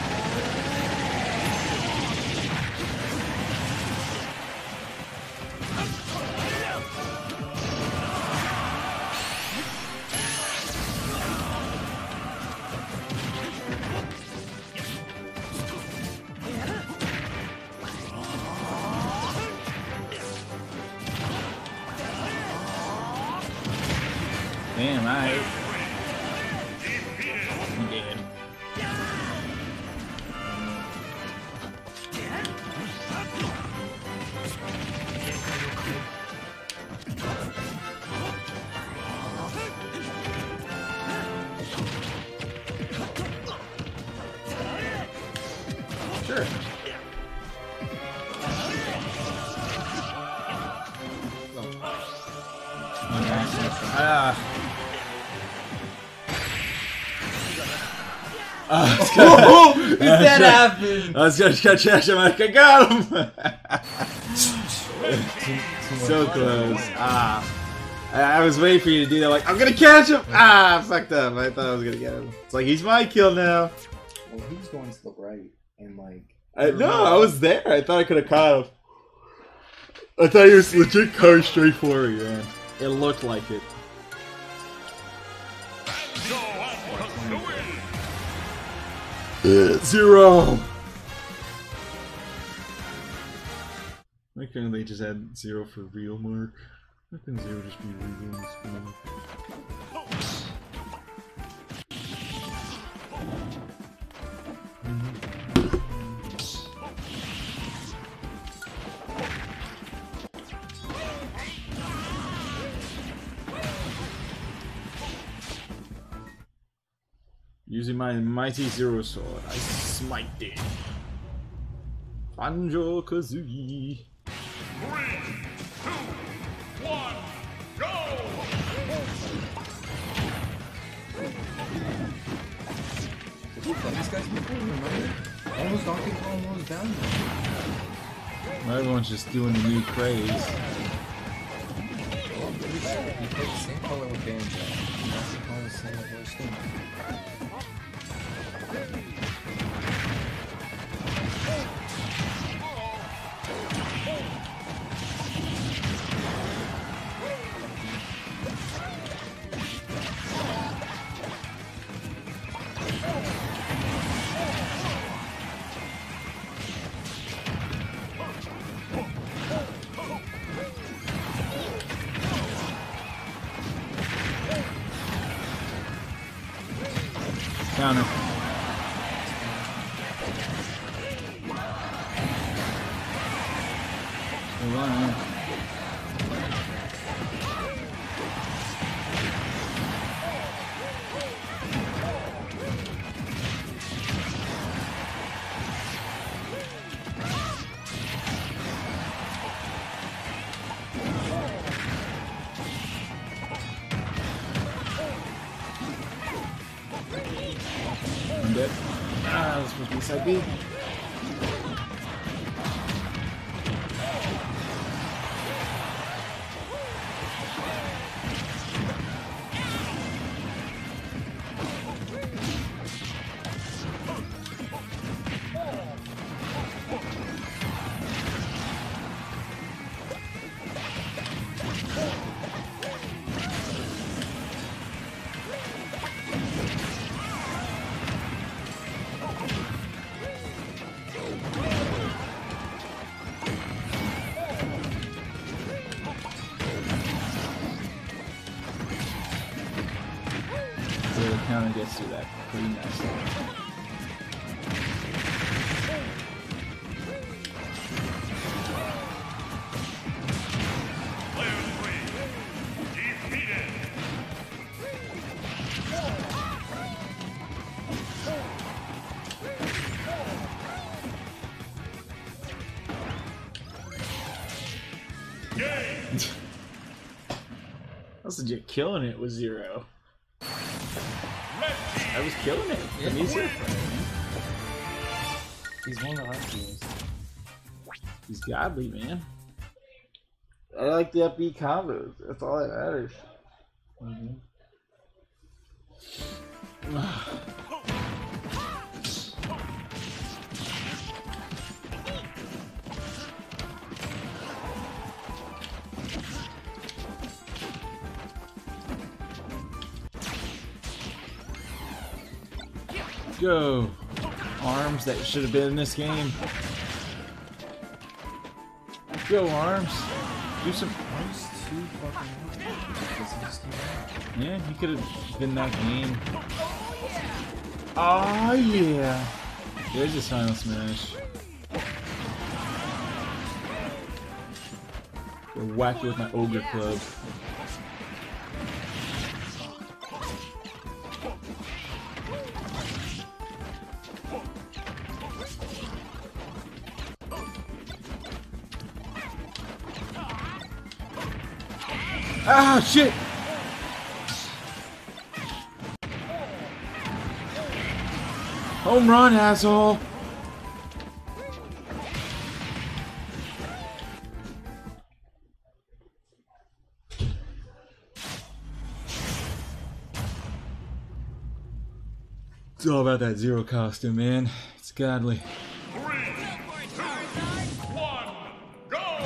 Damn, alright. You dead. Sure. I was gonna, Oh, if that happened. I was gonna catch him. I'm like, I got him. So close. Ah. I, I was waiting for you to do that. Like, I'm gonna catch him. Ah, I fucked up. I thought I was gonna get him. It's like he's my kill now. Well, he was going to the right and like. I, no, I was there. I thought I could have caught him. I thought he was legit coming straight for me, man. It looked like it. Uh, zero. Why couldn't they just add zero for real, Mark? Why couldn't zero just be real in this game? Using my mighty zero sword, I smite it. Banjo Kazooie. Three, two, one, go! These guys before, remember? Almost Donkey Kong, almost down there. Everyone's just doing the new craze. Well, pretty sure he played the same color with Banjo. And that's the color the same with Roy Stone. Counter. Hold on, man. I'm dead. Ah, that was supposed to be side B. So the counter gets through that pretty nicely. Player three, defeated. Game. I was legit killing it with zero. Red team I was killing it. Yeah. The music. He's one of the hard heroes. He's godly, man. I like the upbeat combos. That's all that matters. Mm-hmm. Go. Arms that should have been in this game. Go, Arms. Do some. Arms too fucking hard. Because he just came out. Yeah, he could have been that game. Oh, yeah. There's his final smash. Go whack it with my ogre club. Ah, shit! Home run, asshole! It's all about that zero costume, man. It's godly. Three, two, one, go!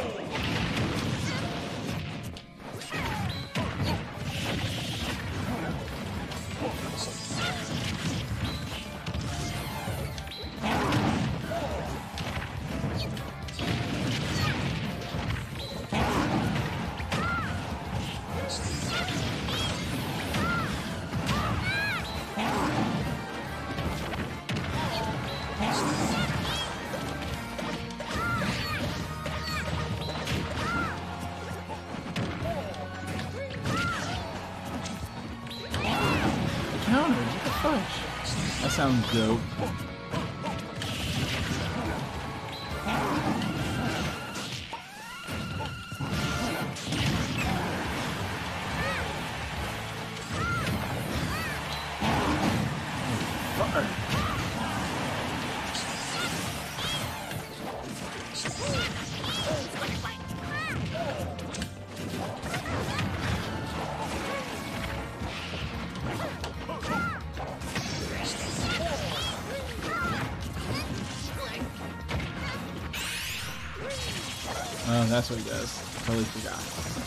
Counter, what the fudge? That sounds dope. Fuck. Oh, that's what he does. Totally forgot.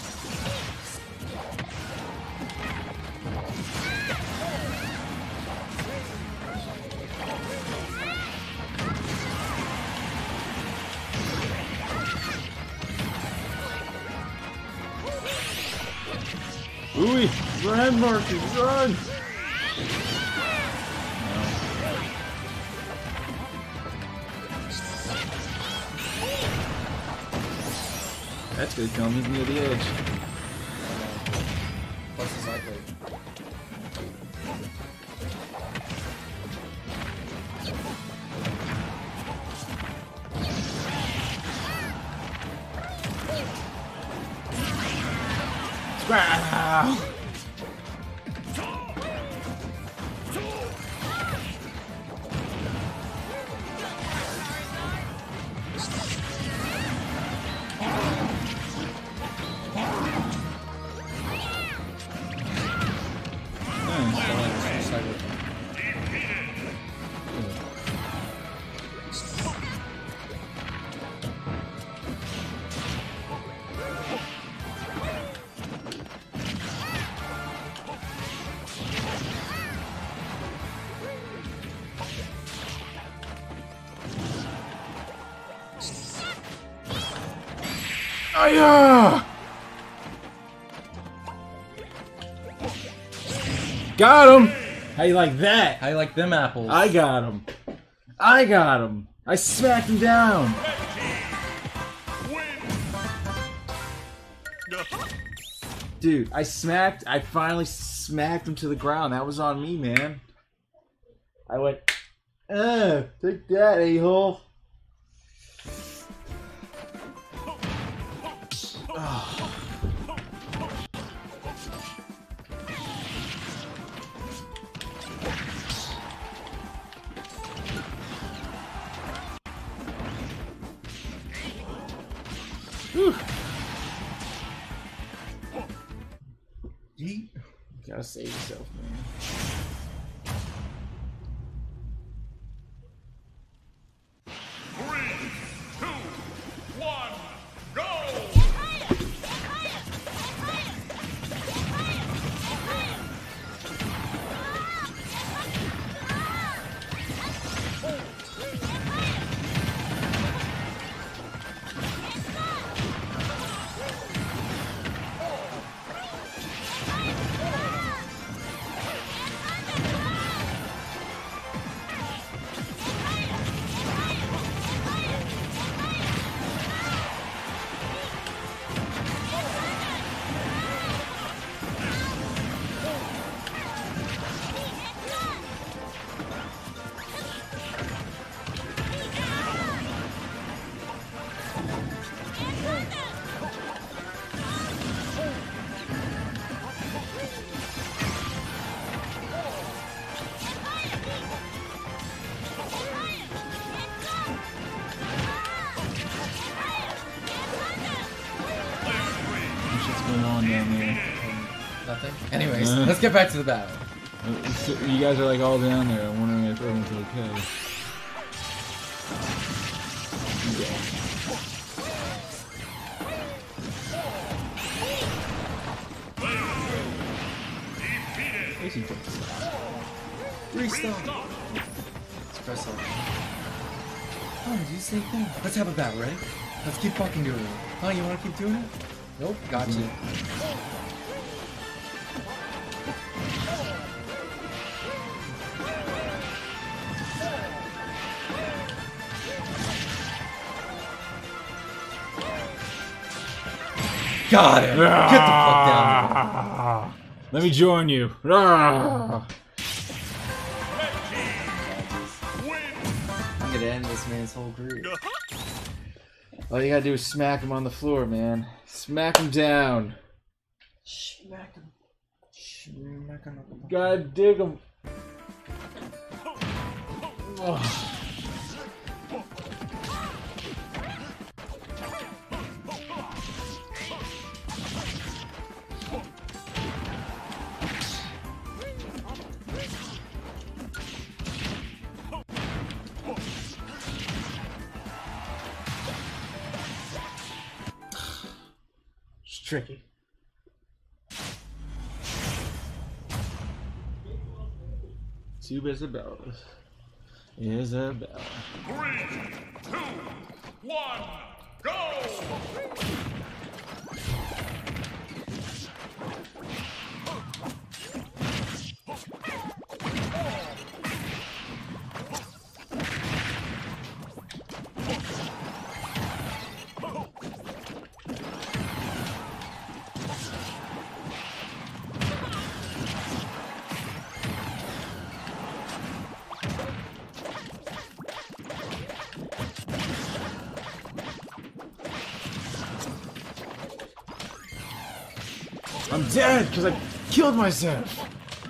Ooey! Run, Marcus, run! That's good, Tom. He's near the edge. Plus his eye blade. Wow! Aya! Got him! How you like that? How you like them apples? I got him. I got him. I smacked him down. Dude, I smacked, I finally smacked him to the ground. That was on me, man. I went, uh, take that, a-hole. Oh. Whew. Yeet. Gotta save yourself, man. Three, two, one, go! going on down there? Nothing. Anyways, Uh. let's get back to the battle. Uh, so you guys are like all down there. I'm wondering if everyone's okay. Restart. Let's press on. Oh, do you say thing? Let's have a battle, ready? Let's keep fucking doing it. Oh, you wanna keep doing it? Nope, gotcha. Got it! Get the fuck down. Let me join you. Ah. I'm gonna end this man's whole career. All you gotta do is smack him on the floor, man. Smack him down. Smack him. Smack him. Gotta dig him. Oh. It's tricky. Two Isabellas. Isabella. Three, two, one, go! I'm dead because I killed myself.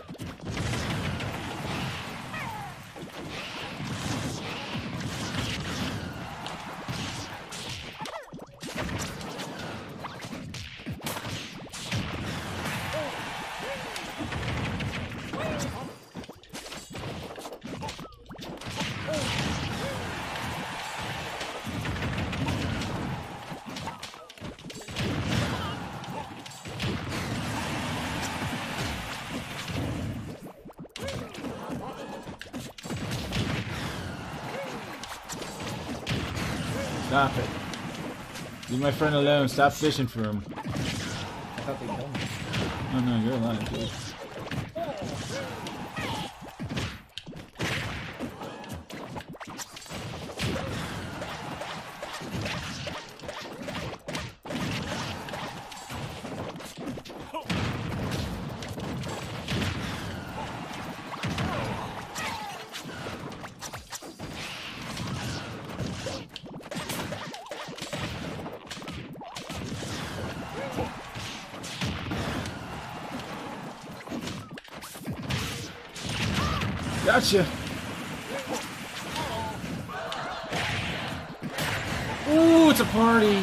Stop it. Leave my friend alone. Stop fishing for him. I thought they killed me. Oh no, you're alive, dude. Gotcha. Ooh, it's a party.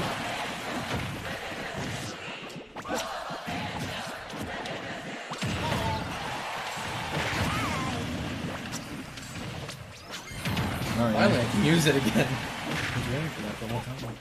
All right. Finally, I can use it again. I've been waiting for that the whole time.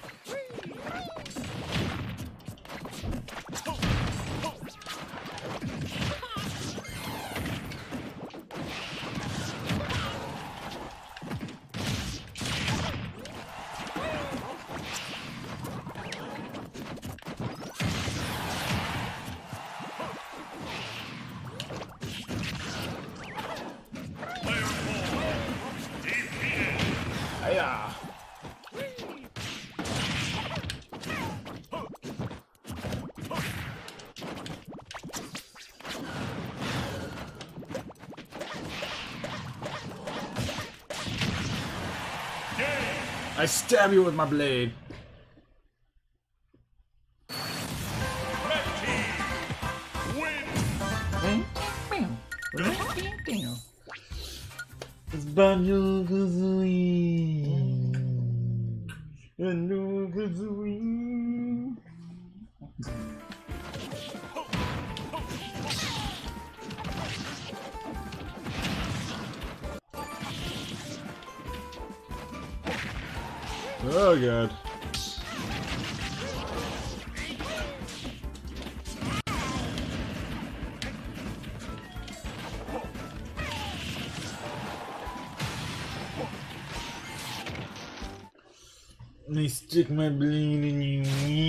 Hiya. I stab you with my blade. Red team win! It's Banjo-Kazooie. Banjo-Kazooie. Oh god. Let me stick my balloon in you.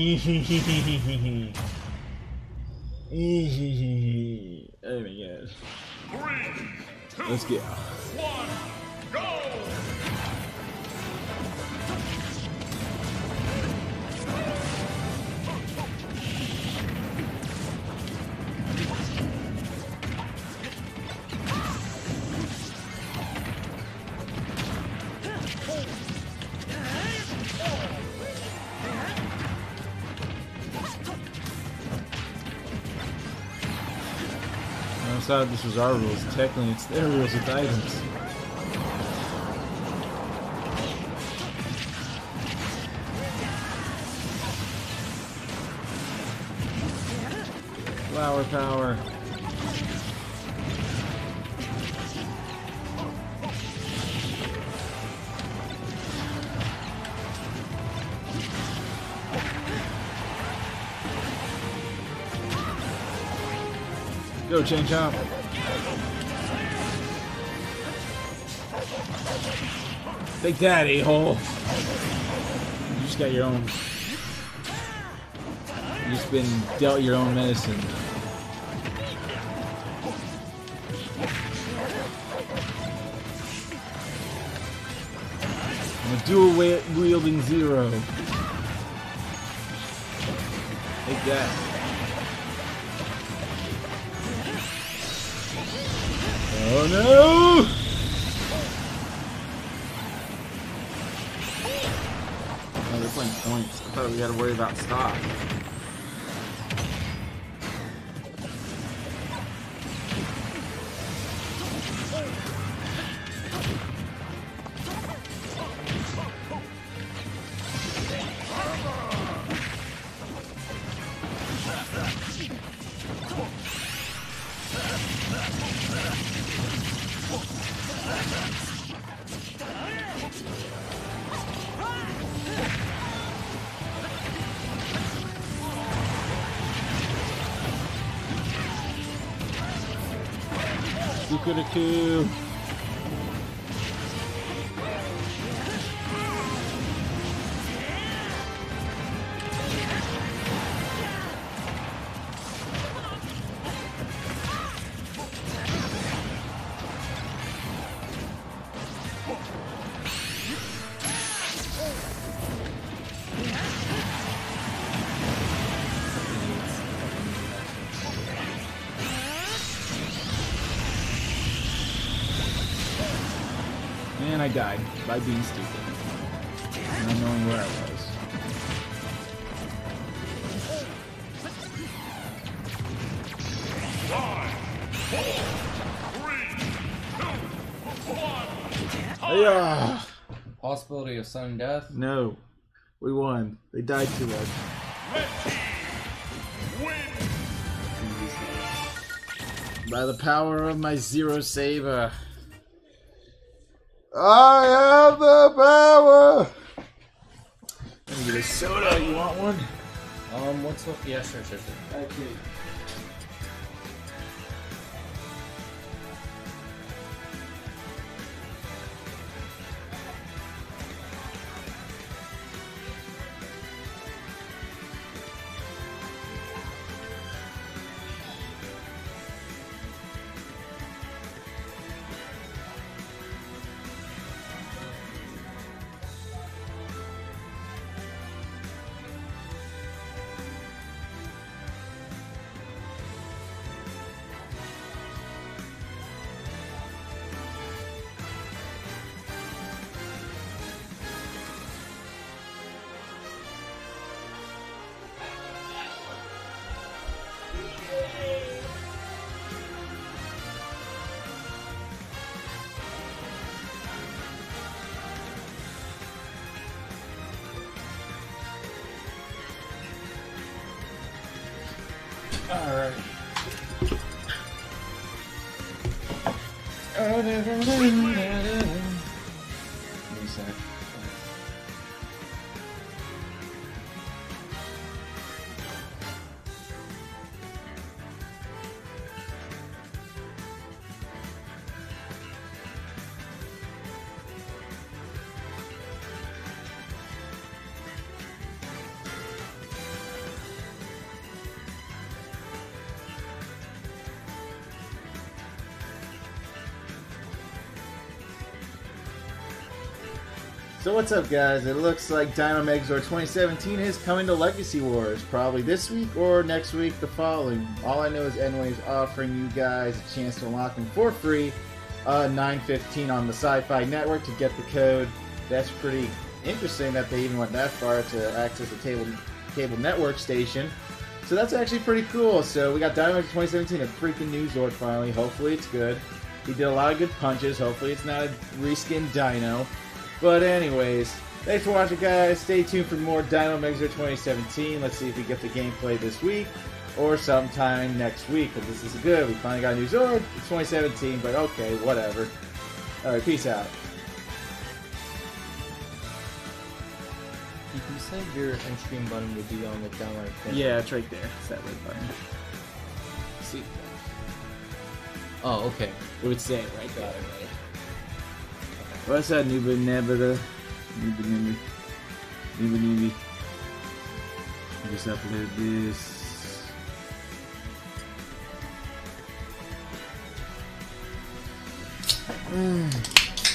Oh my god. Three, two, Let's go. one, go! I thought this was our rules. Technically, it's their rules with items. Flower power. Go, Chain Chomp. Take that, a-hole. You just got your own. You just been dealt your own medicine. I'm a dual wielding zero. Take that. Oh no! Oh, they're playing points. I thought we had to worry about stock. Sukuraku. And I died by being stupid. Not knowing where I was. Five, four, three, two, one. Yeah. Possibility of sudden death? No. We won. They died to us. Red team win. By the power of my Zero Saber. I have the power! Let me get a soda. You want one? Um, what's up? Yeah, sure, sure, sure. Okay. Alright. Give me a sec. So what's up, guys? It looks like Dino Megazord twenty seventeen is coming to Legacy Wars, probably this week or next week, the following. All I know is Enway is offering you guys a chance to unlock them for free, uh, nine fifteen on the Sci-Fi Network to get the code. That's pretty interesting that they even went that far to access the cable cable network station. So that's actually pretty cool. So we got Dino Megazord twenty seventeen, a freaking new Zord finally. Hopefully it's good. He did a lot of good punches. Hopefully it's not a reskinned Dino. But anyways, thanks for watching, guys. Stay tuned for more Dino Megazord twenty seventeen. Let's see if we get the gameplay this week or sometime next week, because this is good. We finally got a new Zord. It's twenty seventeen, but okay, whatever. Alright, peace out. You said your end screen button would be on the down right thing. Yeah, it's right there. It's that red button. See? Oh, okay. It would say it right there. Got it, right. What's that, Nuba Nebada? Nuba Nuba. Nuba Nuba. Just upload this. Mm.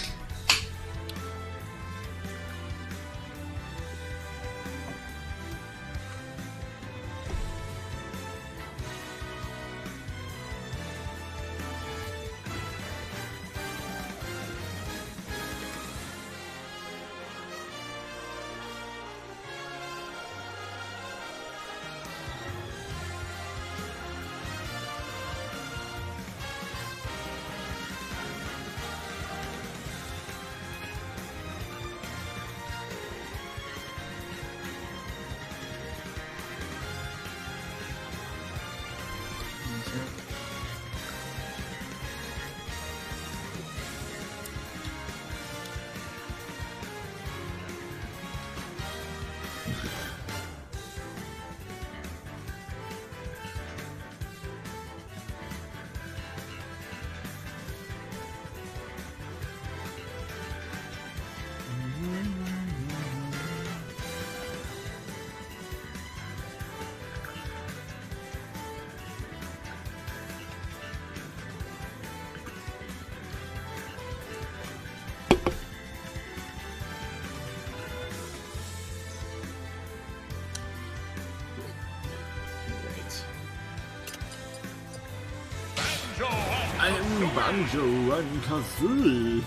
I am Banjo and Kazooie.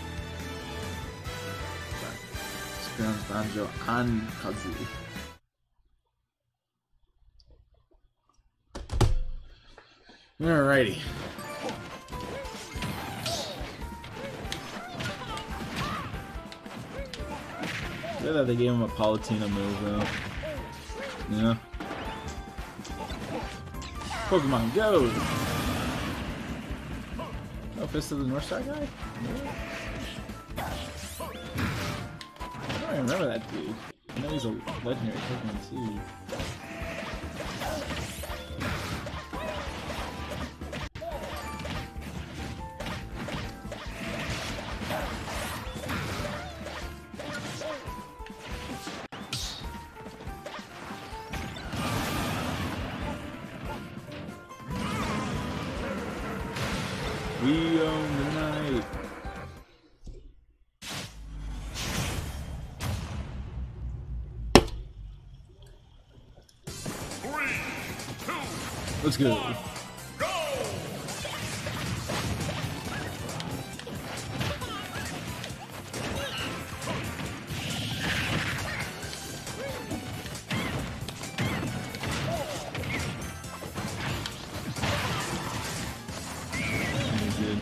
It's pronounced Banjo and Kazooie. Alrighty. Good that they gave him a Palutena move, though. Yeah. Pokemon Go! Oh, Fist of the North Star guy? Yeah. I don't remember that dude. I know he's a legendary Pokemon too. We own the night. Three, two, Let's go. one, go! He's good.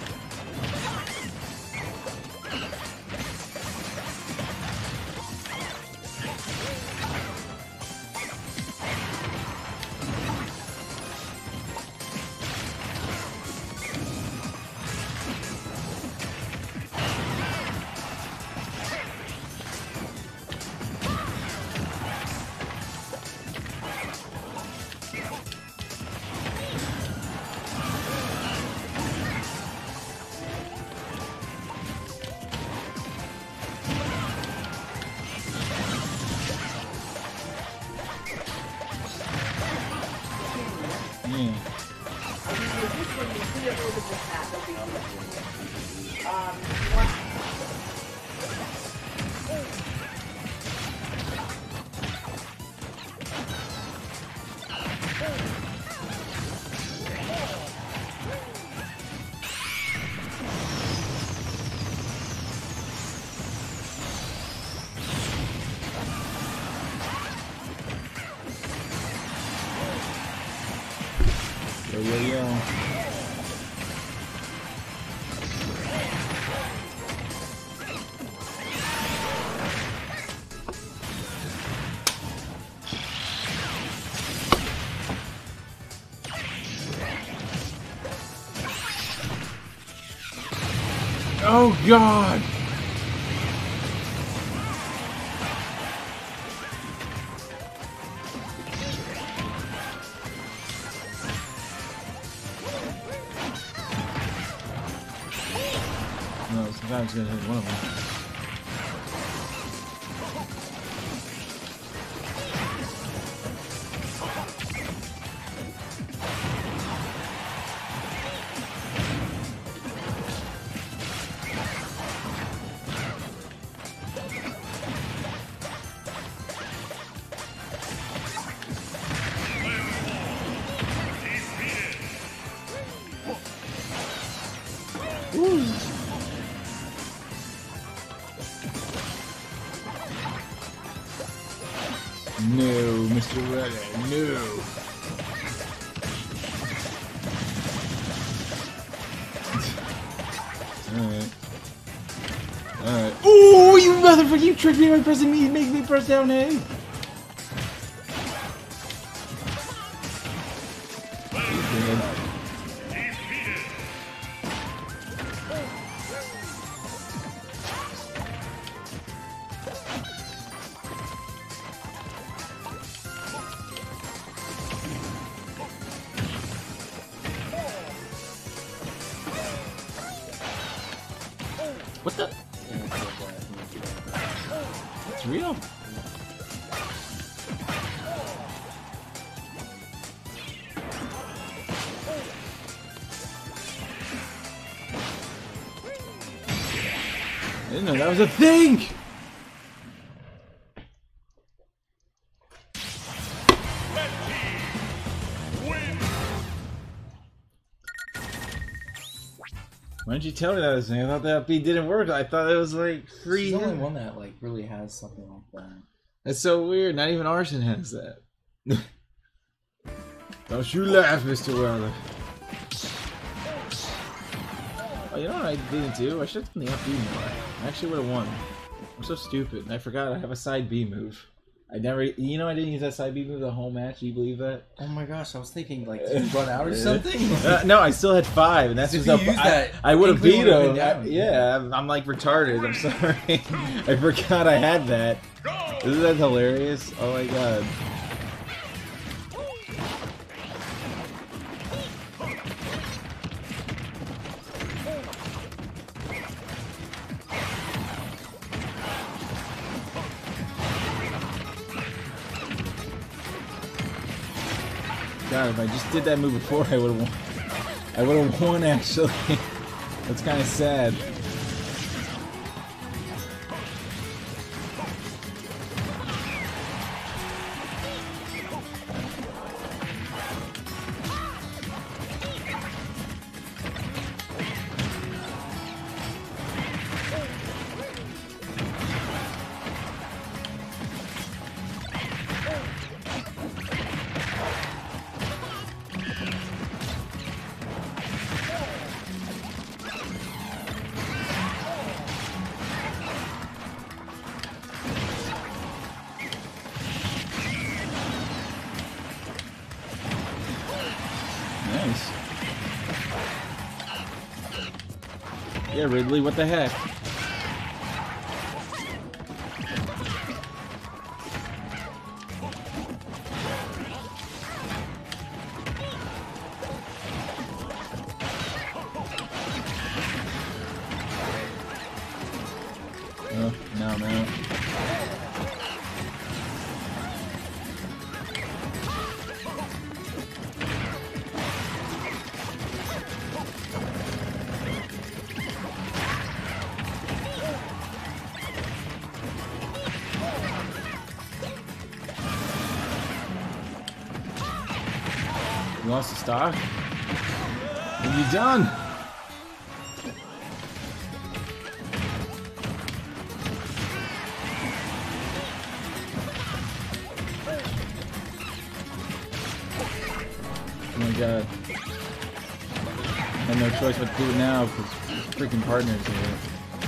Yeah. Um, yo, yo. Oh God! No, sometimes gonna hit one of them. No, Mister Redder, no. Alright. Alright. Ooh, you motherfucker, you tricked me by pressing me, make me press down A. You did. What the? It's real. I didn't know that was a thing! Why didn't you tell me that was a thing? I thought that beat didn't work. I thought it was like free. She's the only one that like really has something like that. That's so weird. Not even Arson has that. Don't you laugh, Mister Weller. Oh, you know what I didn't do? I should have done the up B more. I actually would have won. I'm so stupid, and I forgot I have a side B move. I never, you know, I didn't use that side B move the whole match. Do you believe that? Oh my gosh, I was thinking like, did you run out or something? uh, no, I still had five, and that's If just you up. used I, that, I would have Inkling beat would've him. been I- down. yeah, I'm, I'm like retarded. I'm sorry. I forgot I had that. Isn't that hilarious? Oh my god. God, if I just did that move before, I would have won. I would have won, actually. That's kind of sad. Nice. Yeah, Ridley, what the heck? Oh, no, no. You lost the stock? What have you done? Oh my god. had no choice but to do it now because freaking partners here.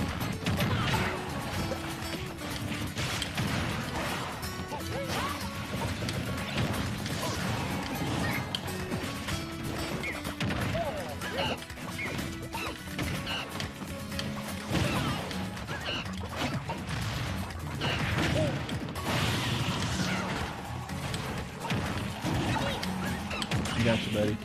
Got you, buddy.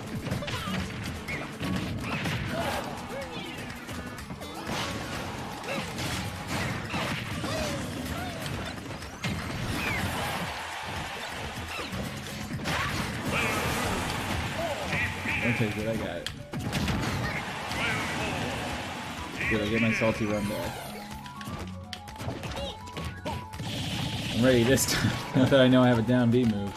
Don't take it, I got it. Good, I get my salty run back. I'm ready this time, now that I know I have a down B move.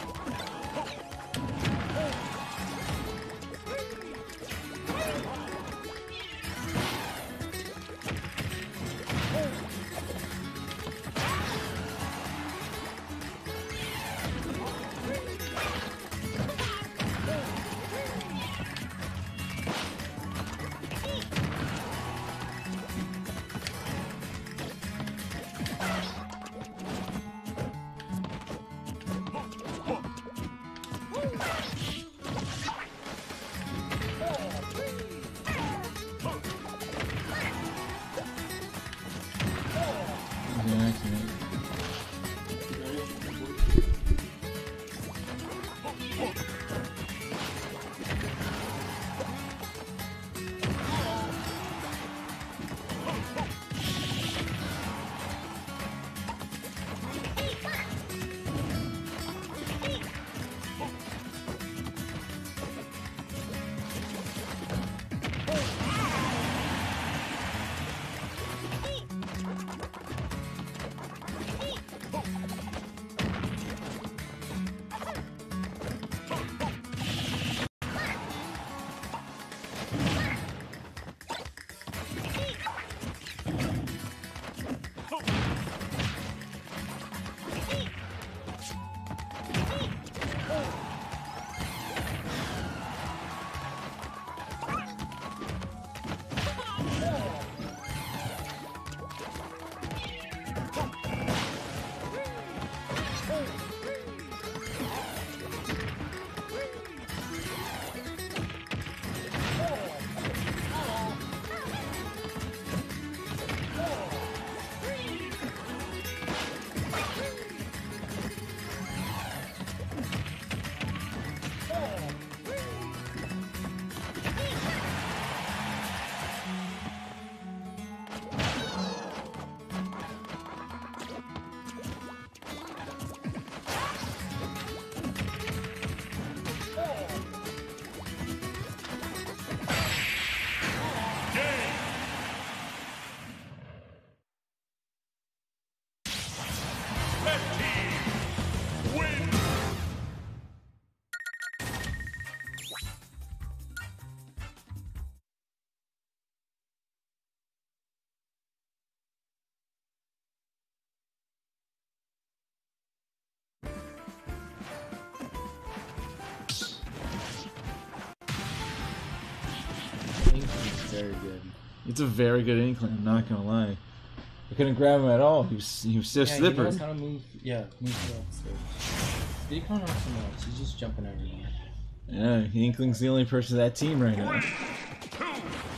Very good. It's a very good inkling, I'm not gonna lie. I couldn't grab him at all. He was, he was so Yeah, slippery. he knows how to move. Yeah, move throughout the stage. But he can't so much. He's just jumping everywhere. Yeah, Inkling's the only person of that team right now. Three, two,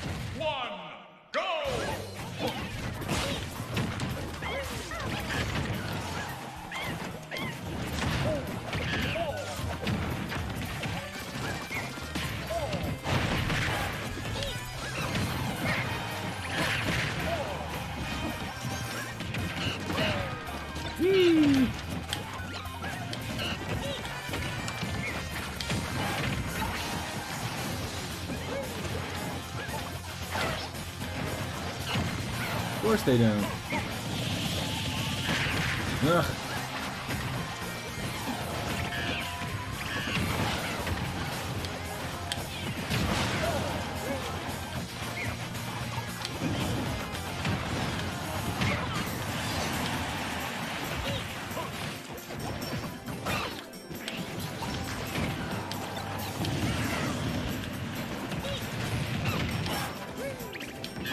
one, go! Whee! Of course they don't. Ugh.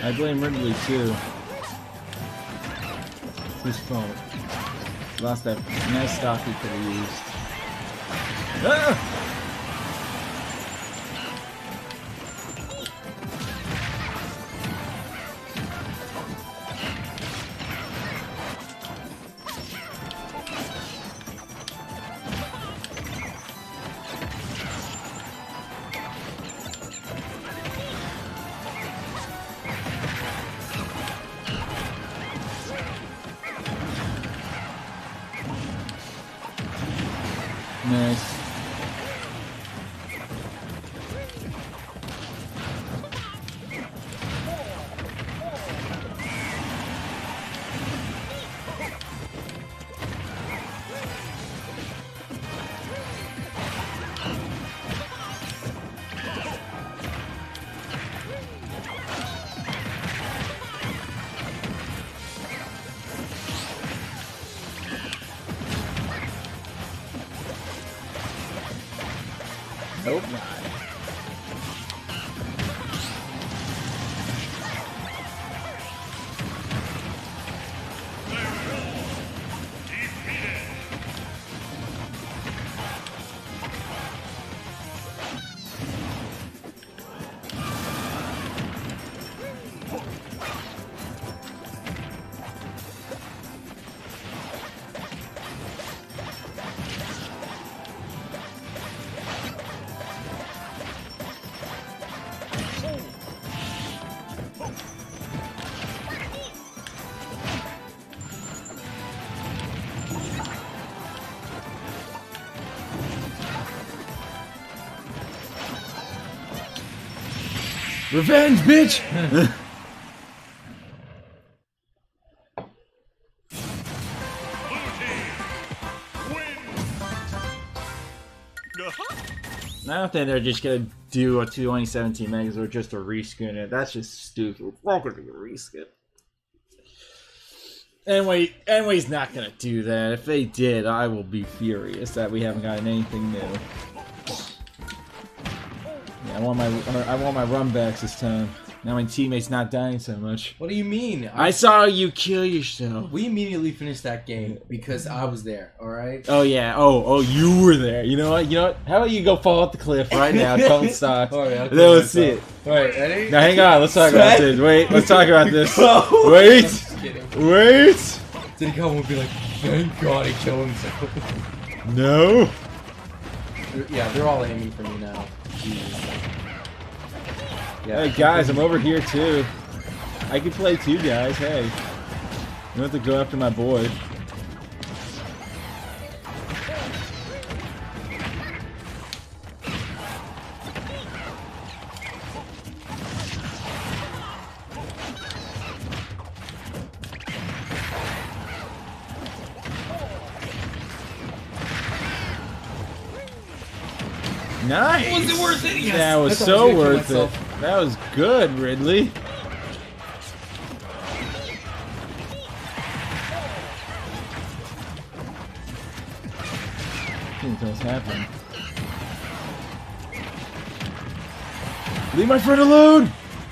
I blame Ridley too. It's his fault. Lost that nice stock he could have used. Ah! Nice. Nope. Revenge, bitch! I don't think they're just gonna do a twenty seventeen Megazord just to reskin it. That's just stupid. We're not gonna reskin. Anyway, anyway's not gonna do that. If they did, I will be furious that we haven't gotten anything new. Yeah, I want my I want my run backs this time. Now my teammate's not dying so much. What do you mean? I saw you kill yourself. We immediately finished that game because I was there. All right. Oh yeah. Oh oh, you were there. You know what? You know what? How about you go fall off the cliff right now, Colton Stock? All right. Then let's see it. All right. Ready? Now hang on. Let's talk about this. Wait. Let's talk about this. Go. Wait. Just kidding. Wait. Did he come and be like, thank God he killed himself? No. Yeah, they're all aiming for me now. Jesus. Yeah. Hey guys, I'm over here too. I can play too, guys. Hey, you don't have to go after my boy. Nice! Was it worth it? Yes. That was I thought I so was gonna kill worth it. myself. That was good, Ridley. I think what's happening. Leave my friend alone!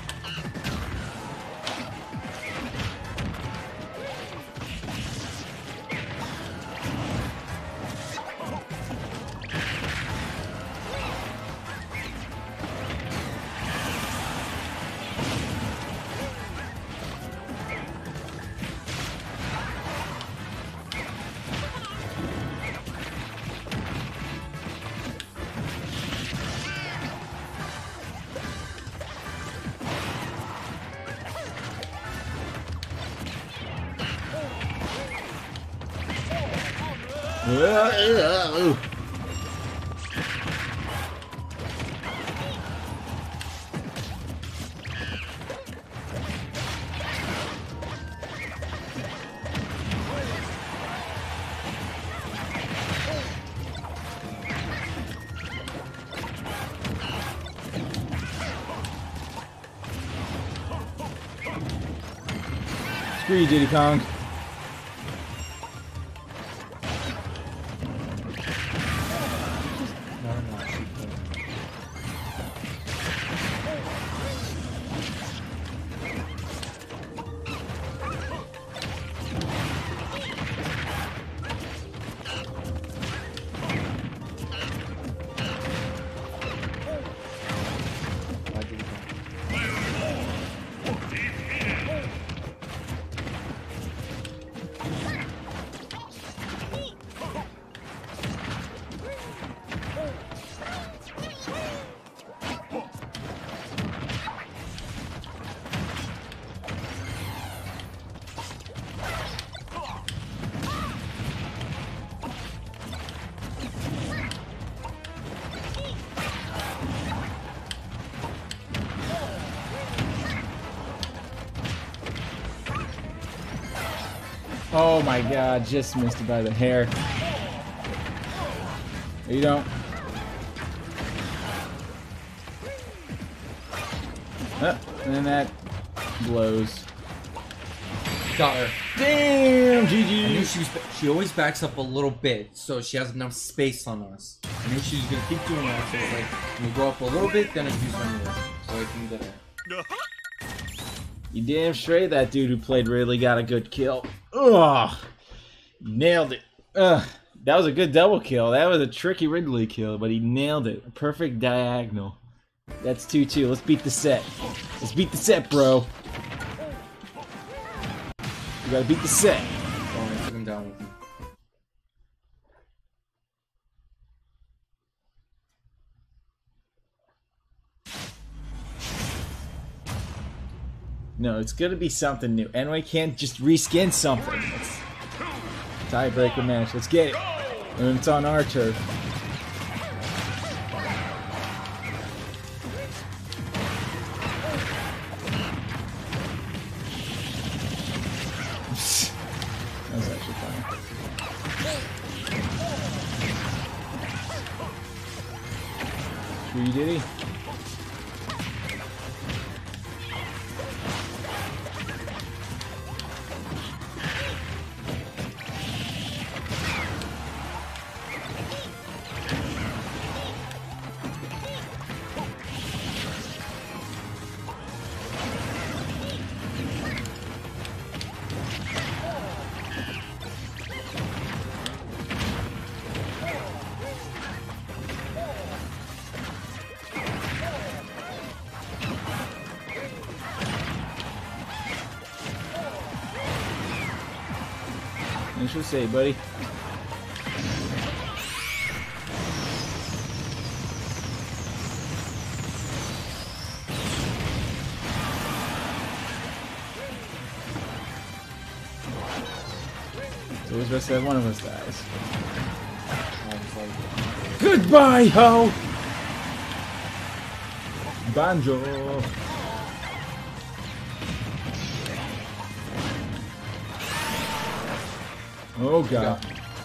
Ooh. Screw you, Diddy Kong. Oh my god, just missed it by the hair. You don't. Uh, and then that blows. Got her. Damn, I knew G G. she was. She always backs up a little bit, so she has enough space on us. I knew she was gonna keep doing that, so it's like, when we go up a little bit, then I use my move, so I can get her. You damn straight that dude who played Ridley got a good kill. Ugh. Nailed it. Ugh. That was a good double kill. That was a tricky Ridley kill, but he nailed it. A perfect diagonal. That's two two. Let's beat the set. Let's beat the set, bro. We gotta beat the set. Oh, I took him down with him. No, it's gonna be something new. And we can't just reskin something. It's tiebreaker match. Let's get it. And it's on our turf. That was actually funny. Tree Diddy. Thanks for say, buddy. So who's best that one of us dies? Goodbye, ho! Banjo! Oh god.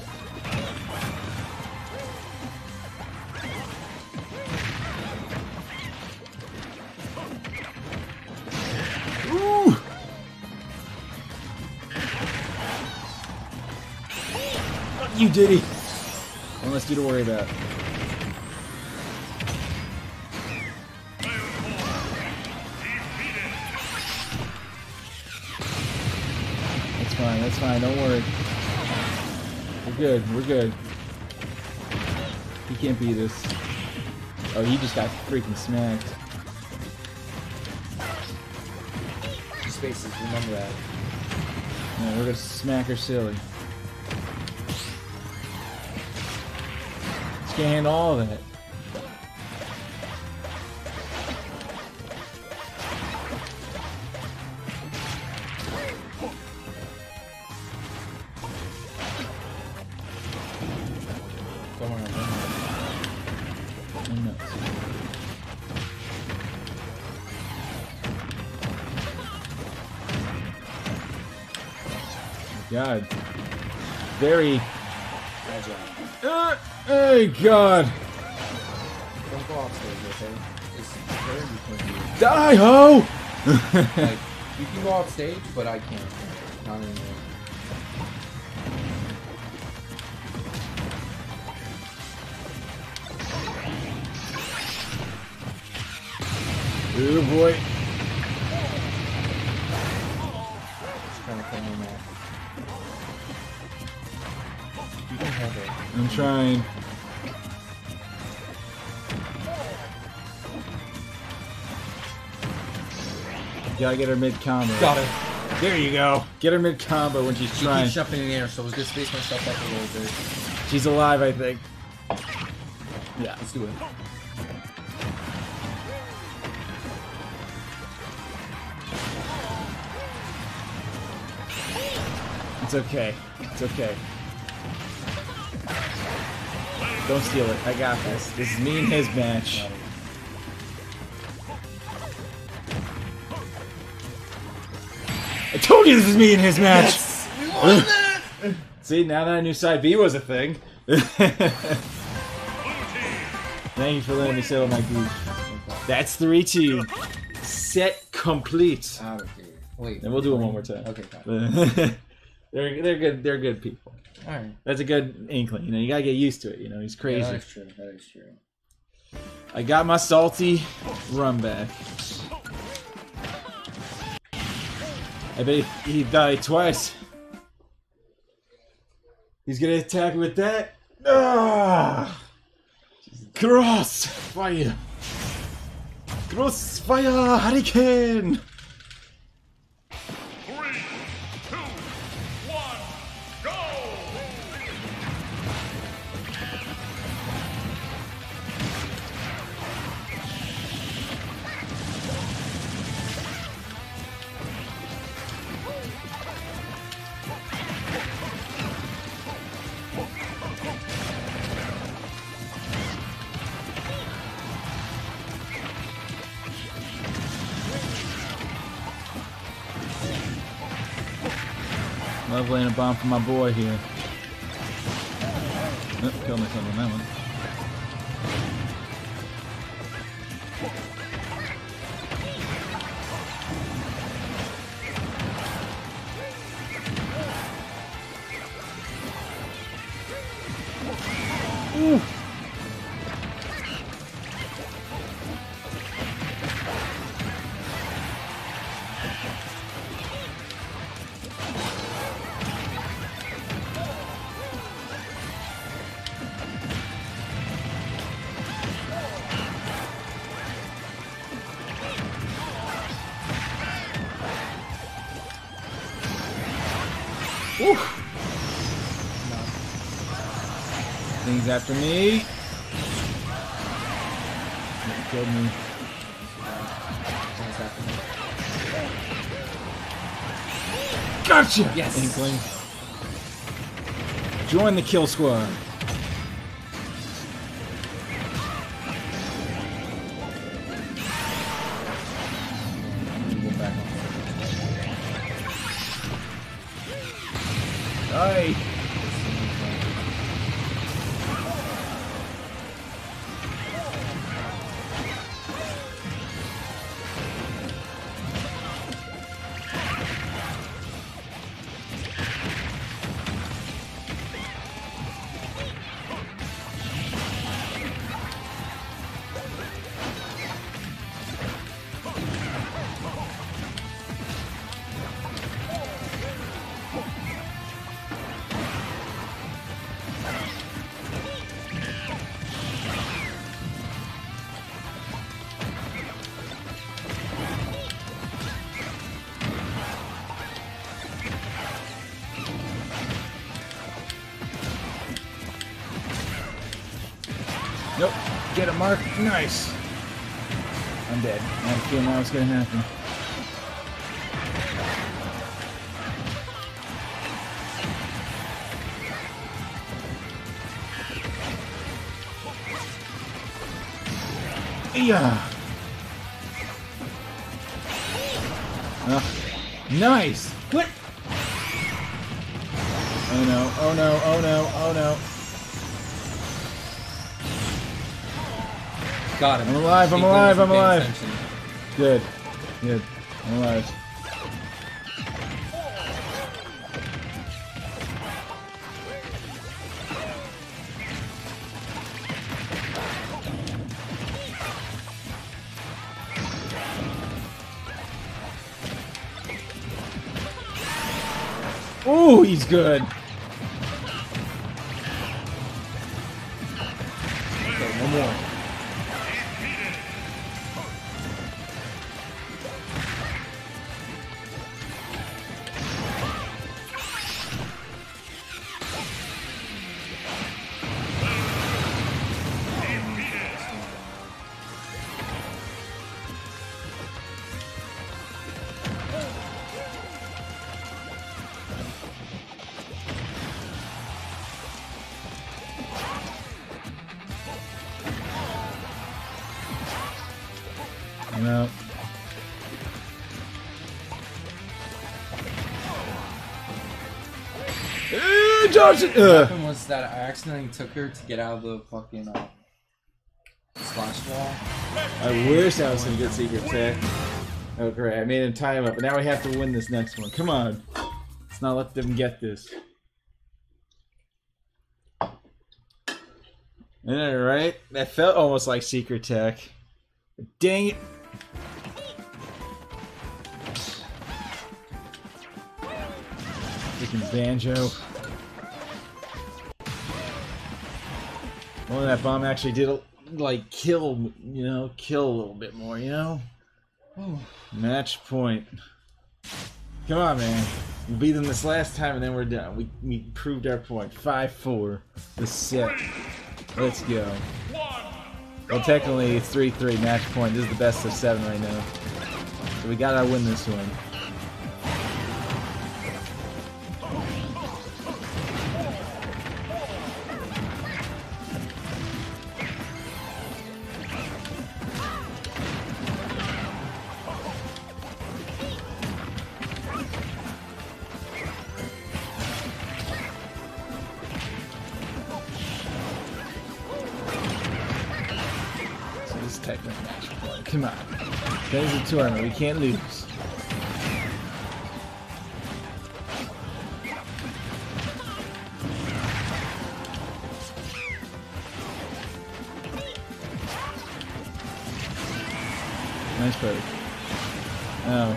Ooh! Fuck you, Diddy! One less dude to worry about. That's fine, that's fine, don't worry. We're good, we're good. He can't beat us. Oh, he just got freaking smacked. Spaces, remember that. Yeah, we're gonna smack her silly. She can't handle all of that. Don't worry, don't worry. I'm nuts. God. Very. Agile. Uh, oh, God. Don't go off stage, okay? It's very important. Die, ho! Like, you can go off stage, but I can't. Not anymore. Oh, boy. Just trying to kill me now. You can have it. I'm trying. Gotta get her mid combo. Got it. There you go. Get her mid combo when she's She trying. keeps jumping in the air, so I was gonna space myself up a little bit. She's alive, I think. Yeah. Let's do it. It's okay. It's okay. Don't steal it. I got this. This is me and his match. I told you this is me and his match! Yes! We won that! See, now that I knew side B was a thing. Thank you for letting me settle my grief. That's three two. Set complete. Out of here. Wait. And we'll do it one more time. Okay, got they're they're good. They're good people. All right. That's a good inkling. You know, you gotta get used to it. You know, he's crazy. Yeah, that is true. That is true. I got my salty rum back. I bet he, he died twice. He's gonna attack with that. Ah! Crossfire! Crossfire Hurricane! Three, two, one, go! Love laying a bomb for my boy here. Oh, killed myself on that one. Ooh. Ooh. Things after me. It killed me. What's happening? Gotcha! Yes. Inkling. Join the kill squad. Go back on. Aye. Nope. Get it, Mark. Nice. I'm dead. I had a feeling that was gonna happen. Yeah. Uh, nice. What? Oh no! Oh no! Oh no! Oh no! Got him. I'm alive, I'm Keep alive, going, I'm paying alive. attention. Good. Good. I'm alive. Ooh, he's good. Okay, one more. No. Stephen Johnson! What Ugh. happened was that I accidentally took her to get out of the fucking uh, slash wall. I wish I was gonna get secret tech. Oh great, I made him tie him up, but now we have to win this next one. Come on. Let's not let them get this. Isn't it right? That felt almost like secret tech. Dang it. Freaking Banjo. Only that bomb actually did, like, kill, you know, kill a little bit more, you know? Oh. Match point. Come on, man. We beat them this last time and then we're done. We, we proved our point. five four. The set. Let's go. Well, technically, it's three three match point. This is the best of seven right now. So we gotta win this one. Technical match point. Come on. There's a tournament. We can't lose. Nice bird. Oh.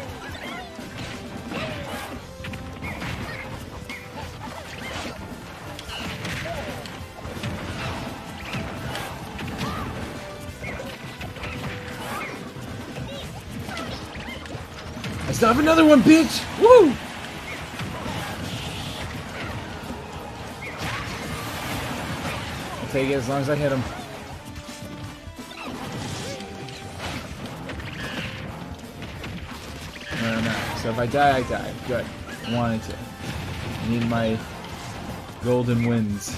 Stop another one, bitch! Woo! I'll take it as long as I hit him. No, no, no. So if I die, I die. Good. I wanted to. I need my golden wins.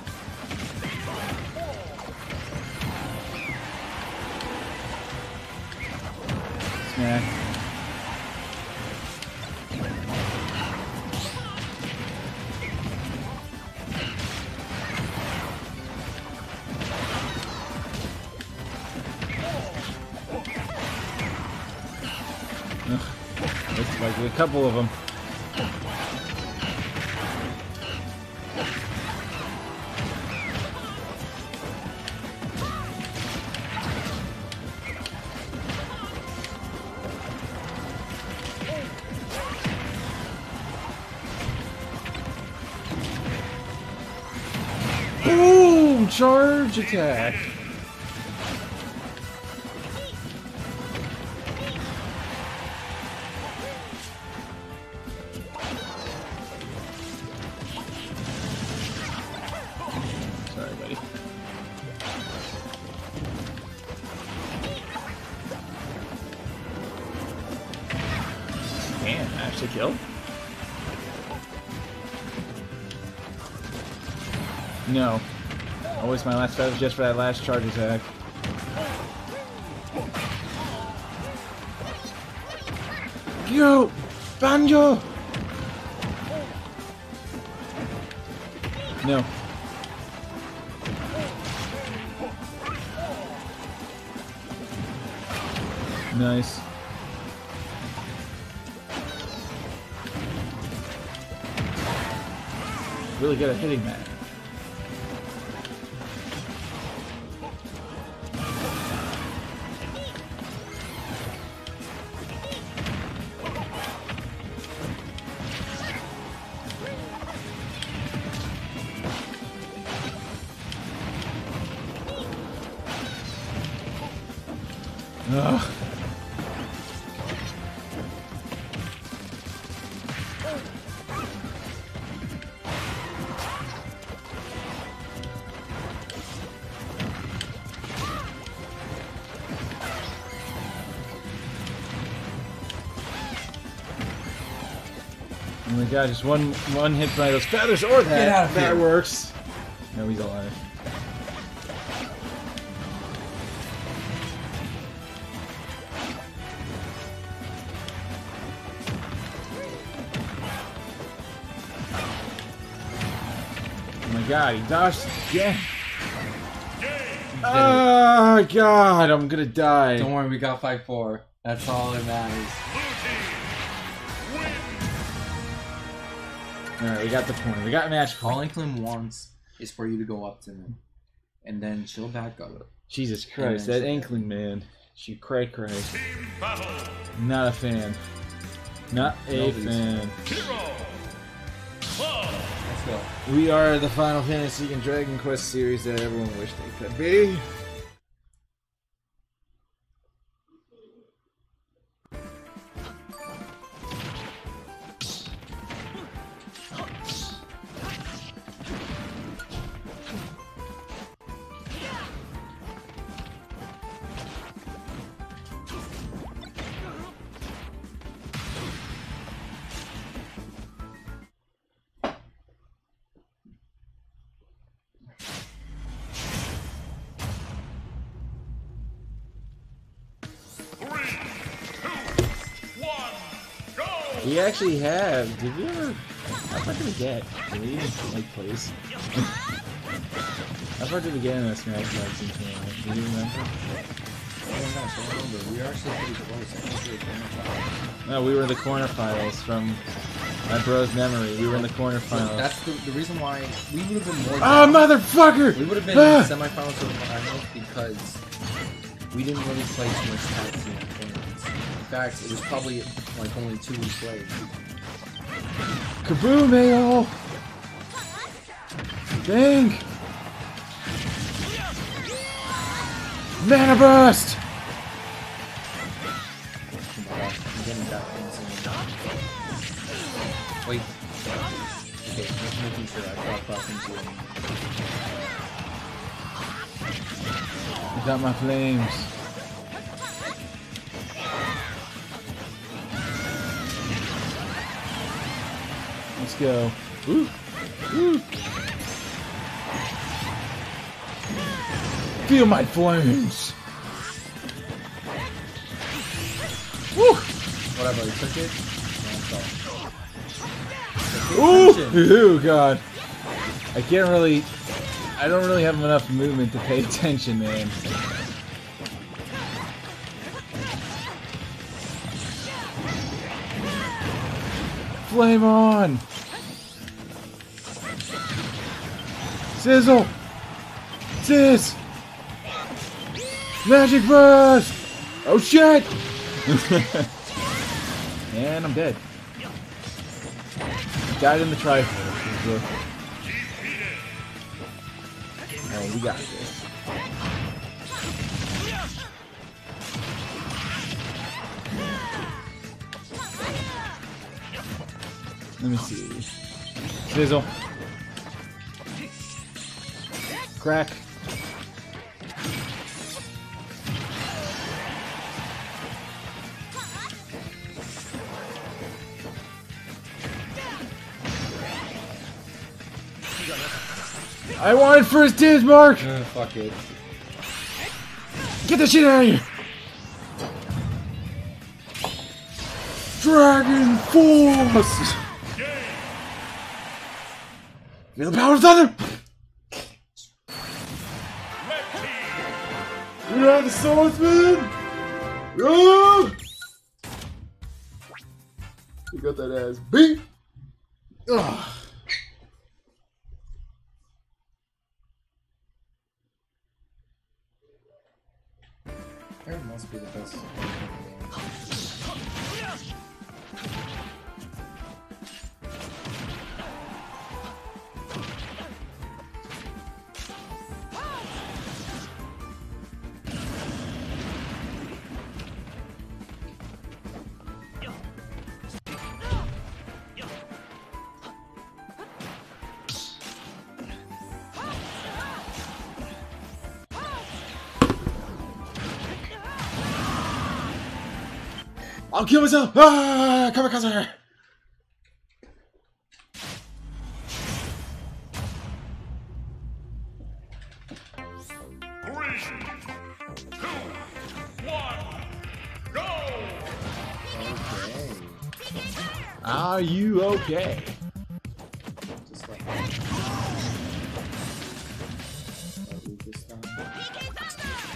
Smack. Looks like a couple of them. Boom! Charge attack! Damn, actually killed? No. I'll waste my last feather just for that last charge attack. Yo! Banjo! No. Nice. Really good at hitting that. Ugh. Oh my god, just one one hit by those feathers or that. Get out of that here. works. No, he's alive. god, he dodged again. Oh god, I'm gonna die. Don't worry, we got five four. That's all that matters. Alright, we got the point. We got match All point. Inkling wants is for you to go up to him. And then she'll back up. Jesus Christ, then that she- Inkling, man. She cray cray. Team battle. Not a fan. Not a Nobody's fan. Hero. Club. Let's go. We are the Final Fantasy and Dragon Quest series that everyone wished they could be. Three, two, one, go. We actually have. Did we ever? How far did we get? Did we even like place? How far did we get in the Smash Bros. Tournament? Do you remember? Oh my gosh, I remember. We were actually pretty close. I think we were quarterfinals. No, we were in the quarterfinals from my bro's memory. We were in the quarterfinals. That's the, the reason why we would have been more. Oh, down. motherfucker! We would have been Ah! in the semifinals or the finals because we didn't really play too much tag team tournaments. In fact, it was probably like only two we played. Kaboom, A O! Bang! Mana burst! Oh my gosh, I'm getting that insane. Wait. Okay, just making sure I got back into it. I got my flames. Let's go. Woo! Woo! Feel my flames! Woo! Whatever, I took it. Ooh! No, Ooh, God. I can't really... I don't really have enough movement to pay attention, man. Flame on! Sizzle! Sizz! Magic burst! Oh shit! And I'm dead. Died in the trifle. Oh, we got this. Let me see. Sizzle. Crack. I wanted first dibs, Mark! Uh, fuck it. Get the shit out of here! Dragon Force! Feel the power of thunder! You are the swordsman! Oh! You got that ass beat! Ugh. It must be the best. I'll kill myself! Ah! Kamikaze! Three, two, one, go! Okay. Are you okay? Just like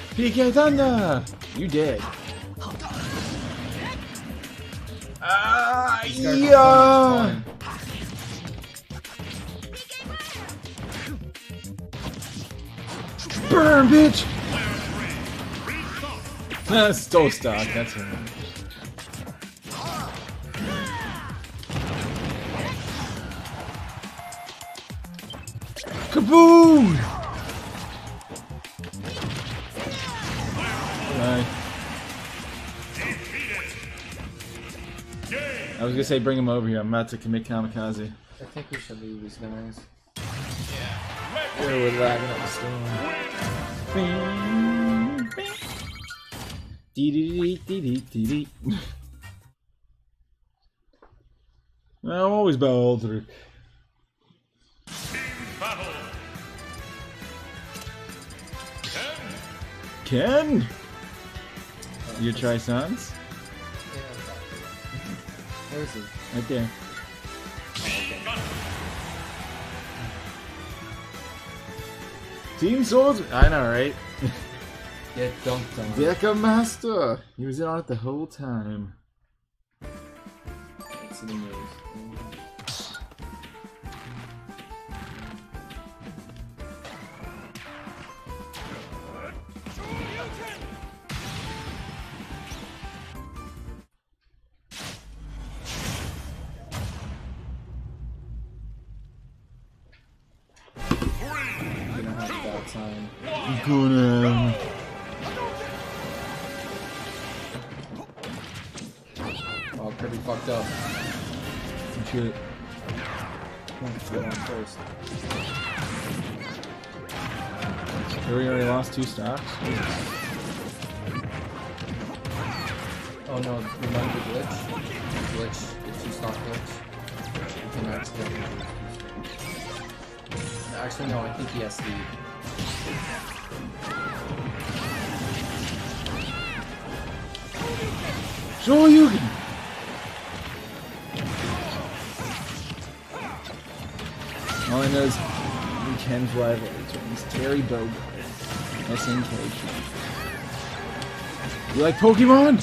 P K Thunder! You dead. Ah, These guys are yeah! fun. Burn, bitch! That's still stock, that's right. Kaboom! Bye. I was gonna say bring him over here. I'm about to commit kamikaze. I think we should leave these guys. Yeah, we're lagging up the storm. Dee dee dee dee dee dee. I'm always Baldric. Battle. Ken? You try Sans? Where is he? Right there. Team Soldier? I know, right? Get dunked on. Deca Master! He was in on it the whole time. Let's see the moves. I'm gonna have a bad time. I'm gonna... Oh, Kirby fucked up. Shit. Go on first. Kirby already lost two stocks? Oh no, remember the glitch? Glitch, the two stock glitch. You can accidentally do it. Actually, no, I think he has the. Shoryuken! All I know is Ken's rival returns. Terry Bogard. S N K. You like Pokemon?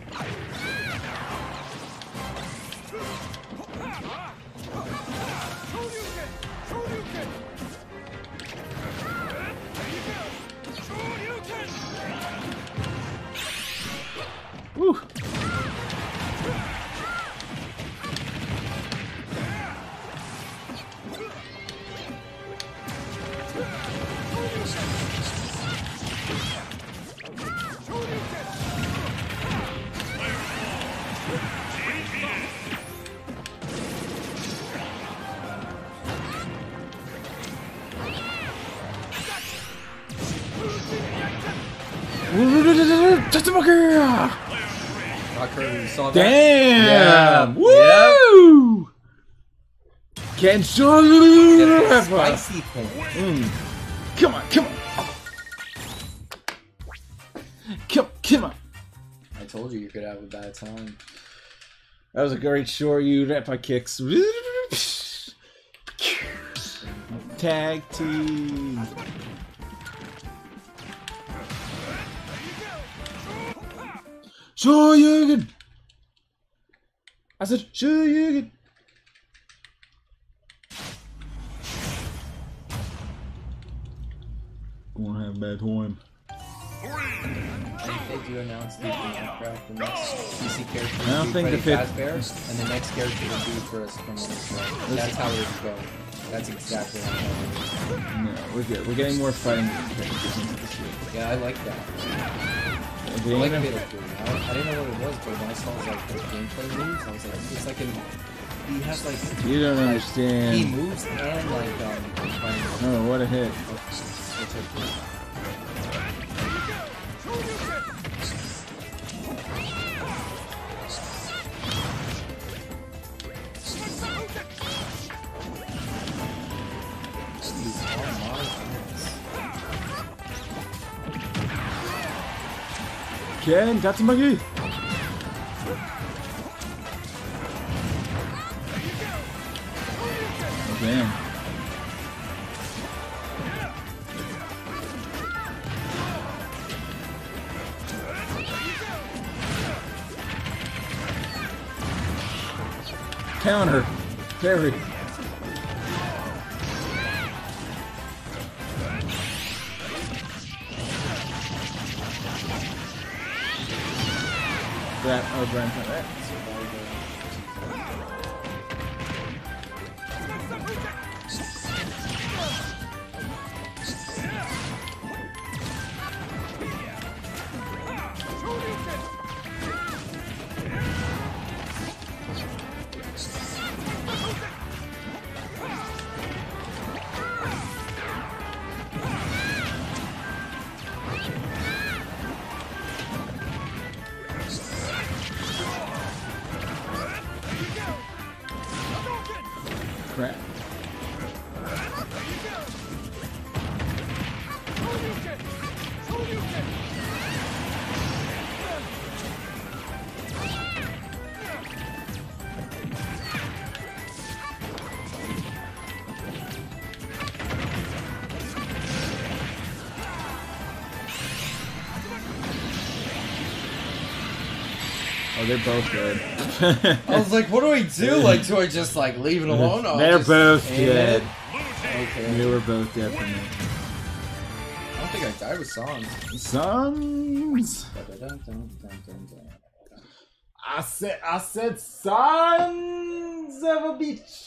Woo! Tatsumaki! Rock Kirby, you saw that? Damn! Yeah. Woo! Ken Get a Shoryuken! spicy thing. Mm. Come on, come on! Come, come on! I told you you could have a bad time. That was a great Shoryu Repa kicks. Tag team. Shoryuken! I said Shoryuken! Gonna have a bad time. I think they do announce the Minecraft, the next P C character I don't will think be the Freddy fifth- Fazbear, and the next character will be first from Minecraft. That's how it would go. That's exactly how it No, we're good. We're getting more fighting characters into this year. goes. Yeah, I like that. We're I getting like them- Fatal Fury. I, I didn't know what it was, but when I saw like the gameplay moves, I was like, it's like an. He has like. You don't like, understand. He moves and like um. Fighting. Oh, what a hit. It's okay. These are my hands. Ken, Tatsumaki! Oh, damn. Counter. Parry. Grab, oh, grab that. Crap. Oh, they're both good. I was like, what do I do? Like, do I just like leave it alone? Or They're just both aim dead. it? Okay. They were both dead for me. I don't think I died with songs. Sons. I said, I said, sons of a bitch.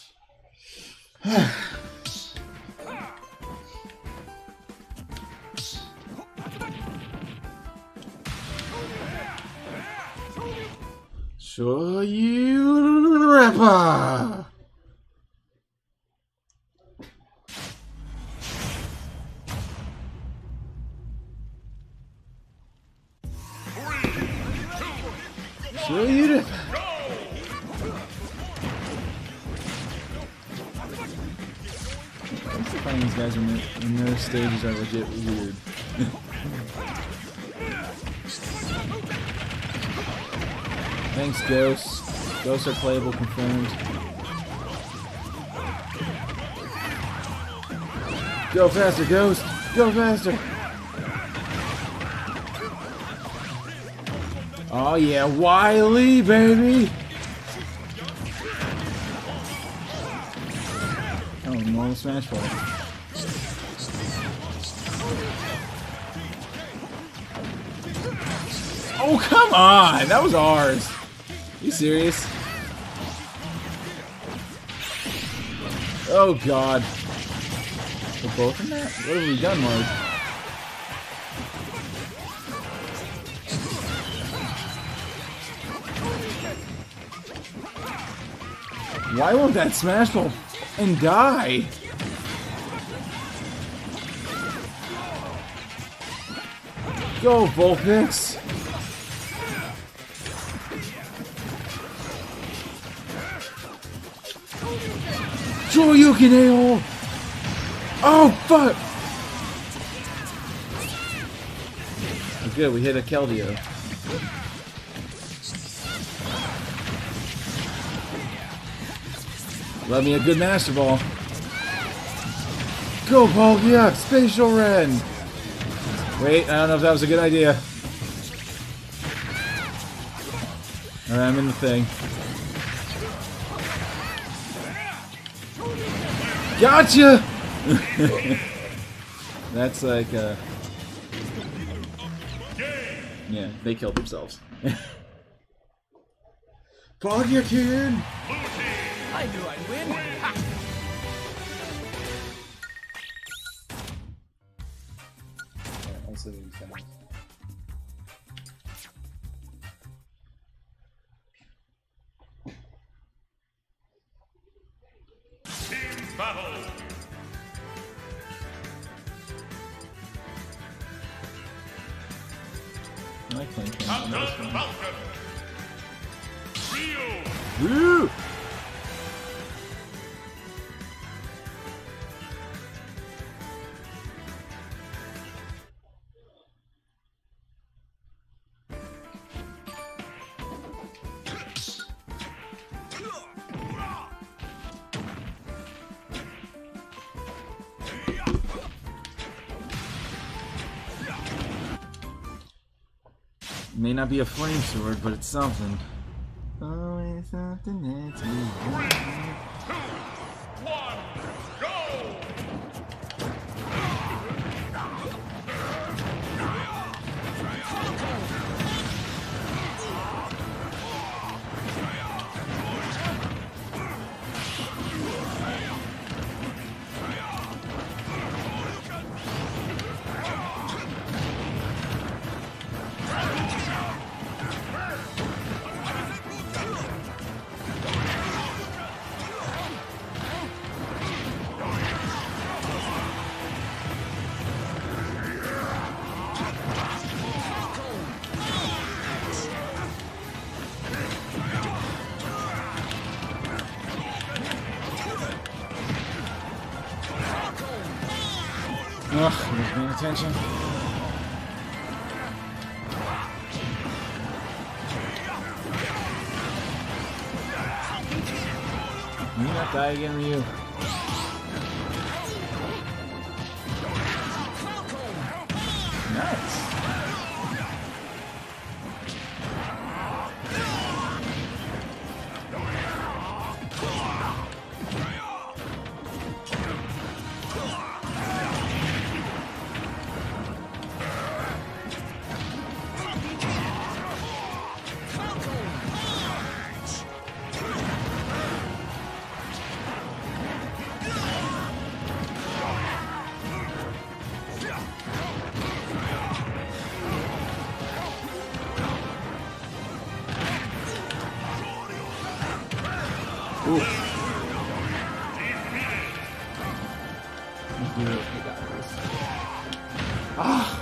Show you rapper. Show you rapper. I'm still finding these guys when, when their stages are legit weird. Thanks, Ghost. Ghosts are playable, confirmed. Go faster, Ghost! Go faster! Oh yeah, Wily, baby! Oh, normal smash ball. Oh, come on! That was ours. You serious? Oh god. We're both in that? What have we done, Mark? Why won't that smash ball and die? Go, Vulpix! Shoryuken A-hole! Oh, fuck! Oh, good, we hit a Keldeo. Love me a good Master Ball. Go, Palkia! Spatial Ren! Wait, I don't know if that was a good idea. Alright, I'm in the thing. Gotcha! That's like, uh... yeah, they killed themselves. Palkia kid! I knew I'd win. Ha! Also, these guys. Team battle. I like playing Ken. Captain That was fun. Falcon. Ryu. Woo! May not be a flame sword, but it's something. Oh, say something that's me. One, go! Ugh, I'm paying attention. You not die again, Ryu. Nice. Ooh. Ah!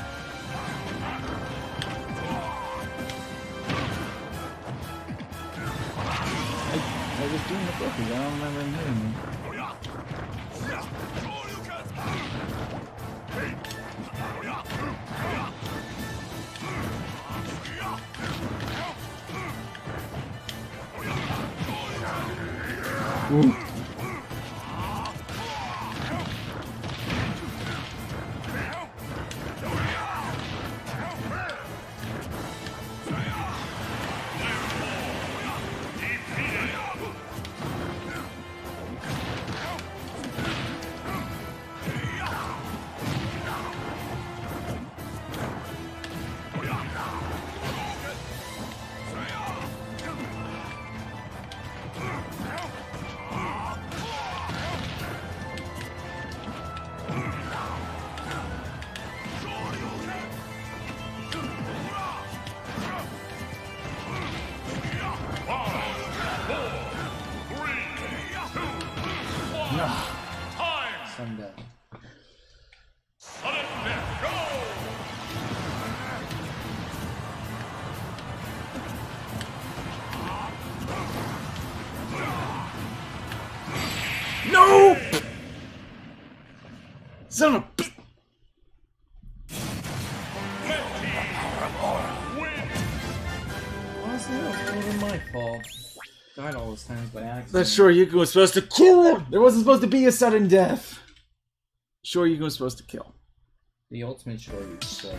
I, I was doing the focus, I don't remember him hitting me. Ooh. Sunday. Sudden death, go! No! Son of a bitch! Honestly, that wasn't my fault. Died all those times by accident. That Shoryuken was supposed to kill him! There wasn't supposed to be a sudden death! Shoryuken was supposed to kill. The ultimate Shoryuken says.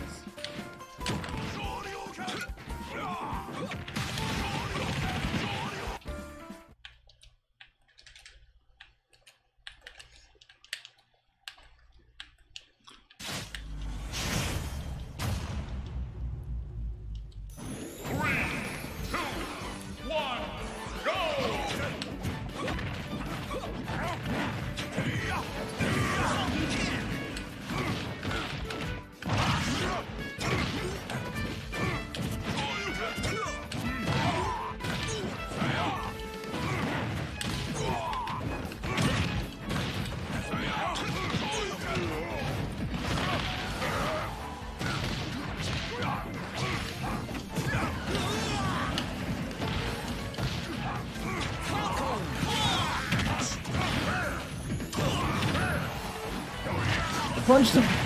Punched him!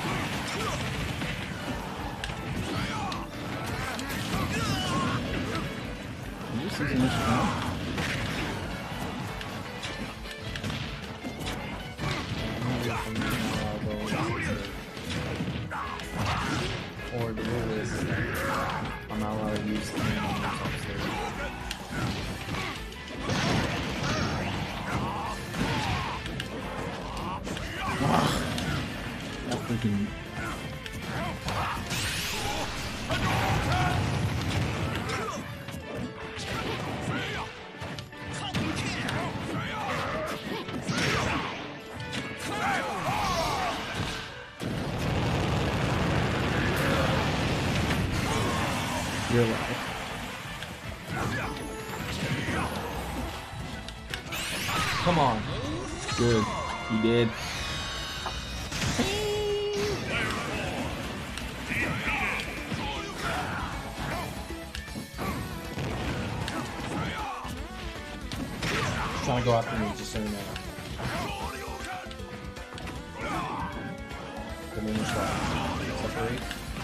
This is an issue. Or the rule is I'm not allowed to use the name on this episode. freaking. You're alive. Come on. Good. You did. Trying to go after me, just so you know. The moon is right. Separate.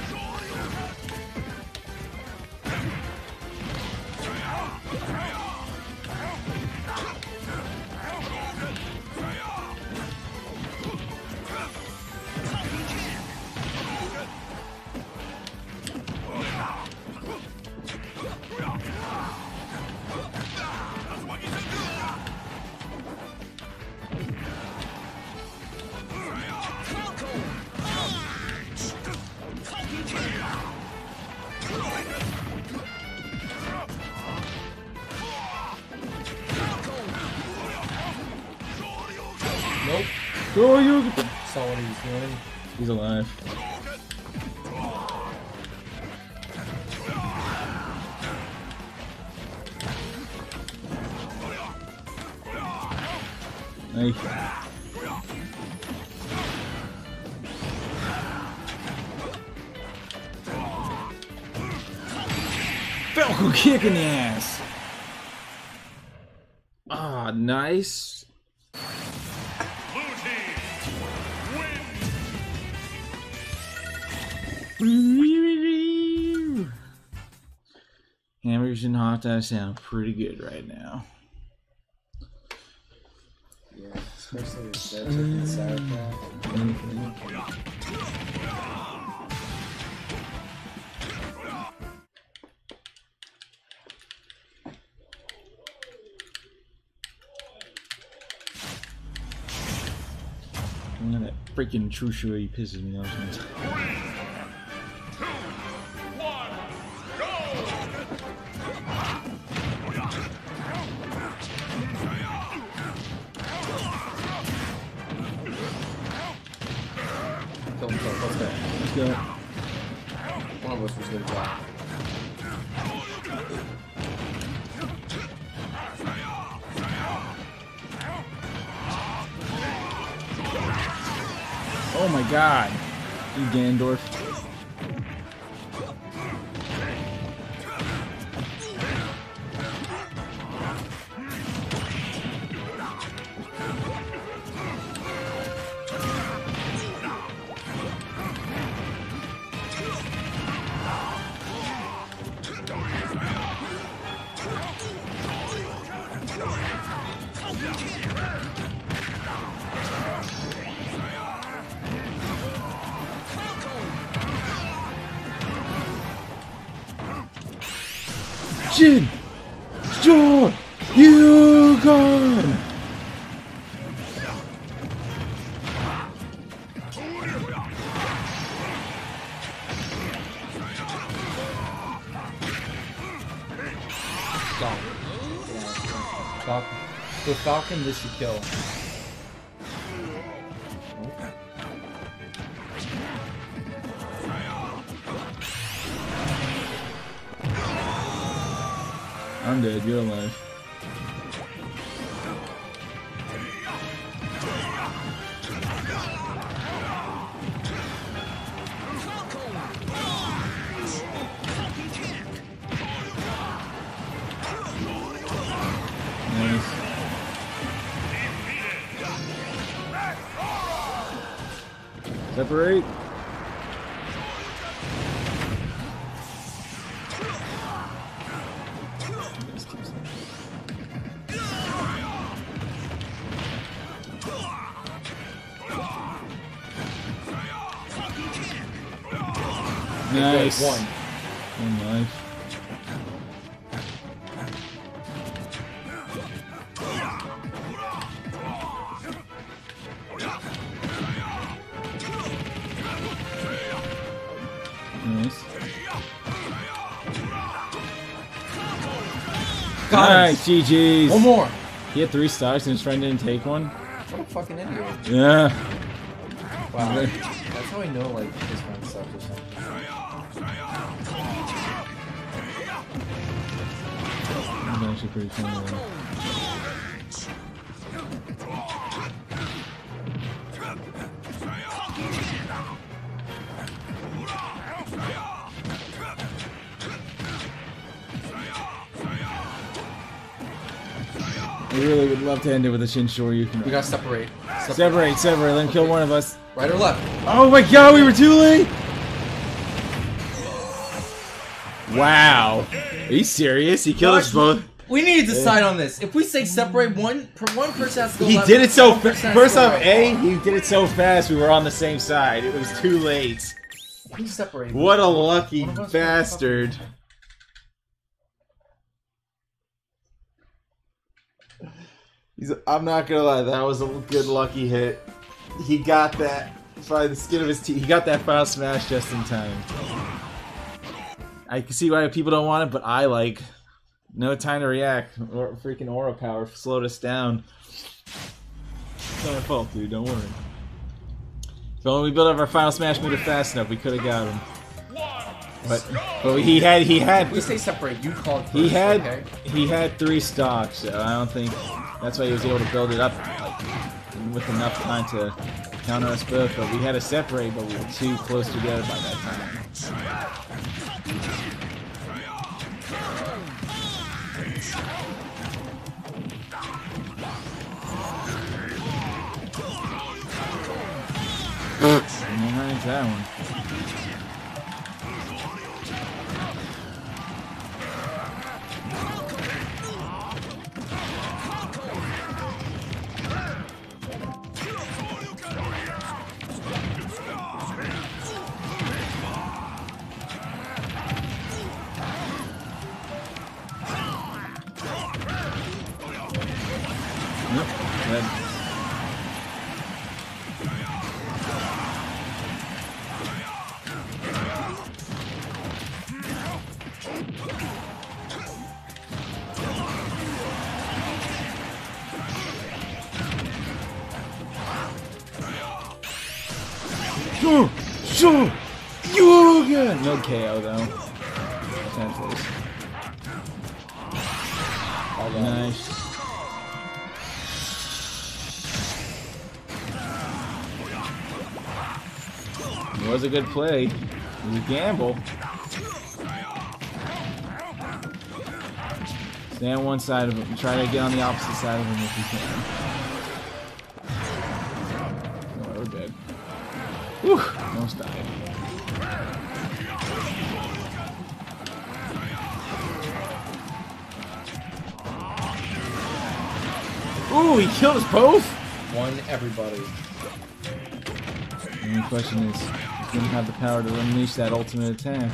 Nope. Oh, you. Saw what he was doing. He's alive. Nice. Falco kick in the ass. Ah, nice. Blue team win. Hamburgers and hot dogs sound pretty good right now. Yeah, especially with that chicken sauerkraut. Man, that freaking Trushu, he pisses me off sometimes. Kill himself, let's go. Let's go. One of us was gonna die. Oh my god. You Gandorf. Jin! John! You gone! Stop. Falcon. With Falcon, this should kill. I'm dead, you're alive. Nice. Separate. Nice. One. One life. Nice. Got him. Alright, G G's. One more. He had three stocks and his friend didn't take one. What a fucking idiot. Yeah. Wow. That's how I know, like, his friend sucked or something. That's actually pretty funny though. I really would love to end it with a Shin Shoryuken. We gotta separate. Separate. Separate, separate, let him kill one of us. Right or left? Oh my god, we were too late! Wow. Are you serious? He killed us both. We need to decide on this. If we say separate, one per one person has to go He left, did it so one person fast. has to First go off, right. A, he did it so fast we were on the same side. It was too late. We separate. What a lucky One of us- bastard. He's, I'm not gonna lie, that was a good lucky hit. He got that by the skin of his teeth. He got that final smash just in time. I can see why people don't want it, but I like. No time to react. Or freaking aura power slowed us down. It's not our fault, dude. Don't worry. If only we built up our final smash meter fast enough, we could have got him. But but he had he had If we say separate, you call it first, he had okay? he had three stocks, so I don't think that's why he was able to build it up like, with enough time to counter us both. But we had to separate, but we were too close together by that time. And then right into that one. Yep, that- Sure, sure, you again. No K O though. Senseless. Nice. It was a good play. It was a gamble. Stay on one side of him and try to get on the opposite side of him if you can. Oh, we're dead. Whew, almost died. Ooh, he killed us both? One everybody. The only question is, he's gonna have the power to unleash that ultimate attack.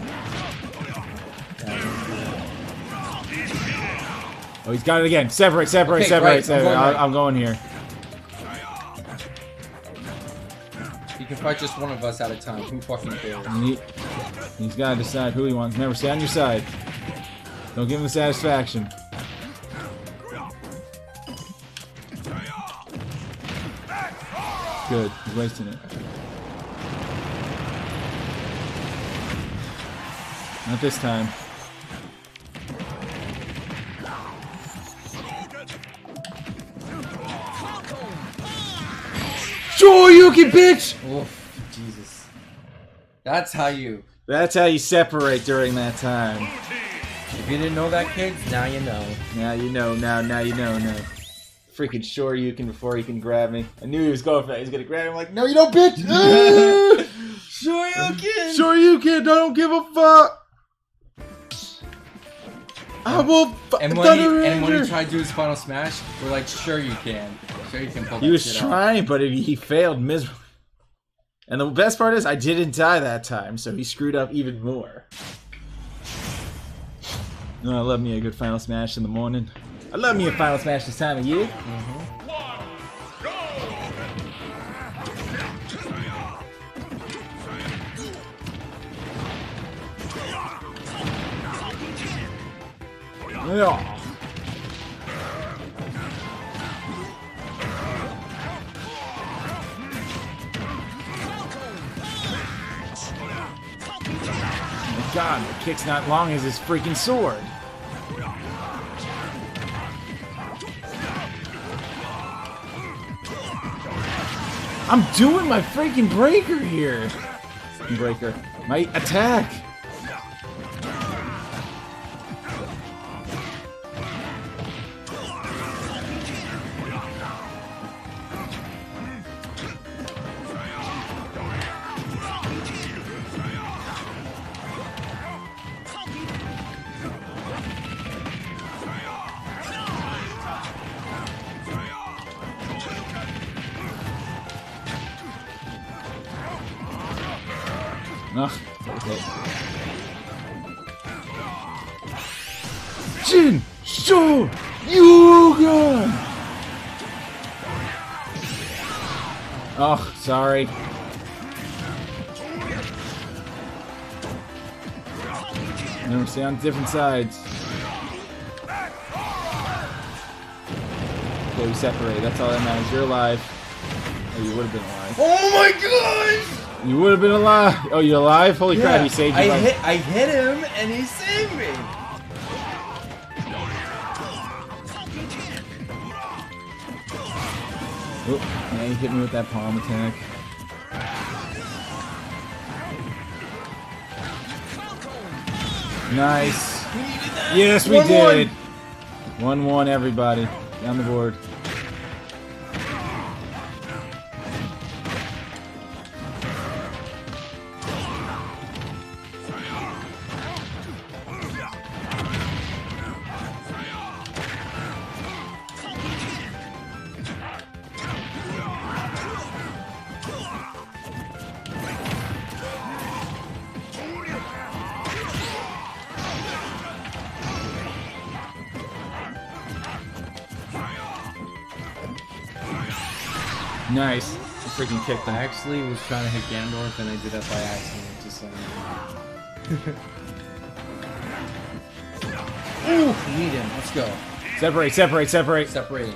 Oh, he's got it again. Separate, separate, Okay, separate, right, I'm separate. going I'm, right. I'm going here. You can fight just one of us at a time. Who fucking cares? And he, he's got to decide who he wants. Remember, stay on your side. Don't give him the satisfaction. Good. He's wasting it. Not this time. Shoryuken, bitch! Oof, Jesus. That's how you. That's how you separate during that time. If you didn't know that, kids, now you know. Now you know, now, now you know, no. Freaking Shoryuken before he can grab me. I knew he was going for that. He was gonna grab me. I'm like, no, you don't, bitch! Shoryuken! Shoryuken, I don't give a fuck! I will fu- And when, Thunder he, and when Ranger! he tried to do his final smash, we're like, sure you can. Sure you can pull that He was shit off. trying, but he he failed miserably. And the best part is, I didn't die that time, so he screwed up even more. No, I love me a good final smash in the morning. I love me a final smash this time of year. Yeah. Oh my god, the kick's not long as his freaking sword. I'm doing my freaking breaker here. Breaker. My attack. Ugh, okay. Jin Sho Yuga! Oh, sorry. No, stay on different sides. Okay, we separate. That's all that matters. You're alive. Oh, you would have been alive. Oh my gosh! You would have been alive. Oh, you're alive? Holy Yeah, crap, he saved you. I life. hit, I hit him, and he saved me. Oh, man, he hit me with that palm attack. Nice. We needed that. Yes, we one, did. One. one one, everybody. Down the board. Nice. He freaking kicked I him. actually was trying to hit Ganondorf, and I did that by accident. Just saying. Ooh, need him. Let's go. Separate, separate, separate. Separate.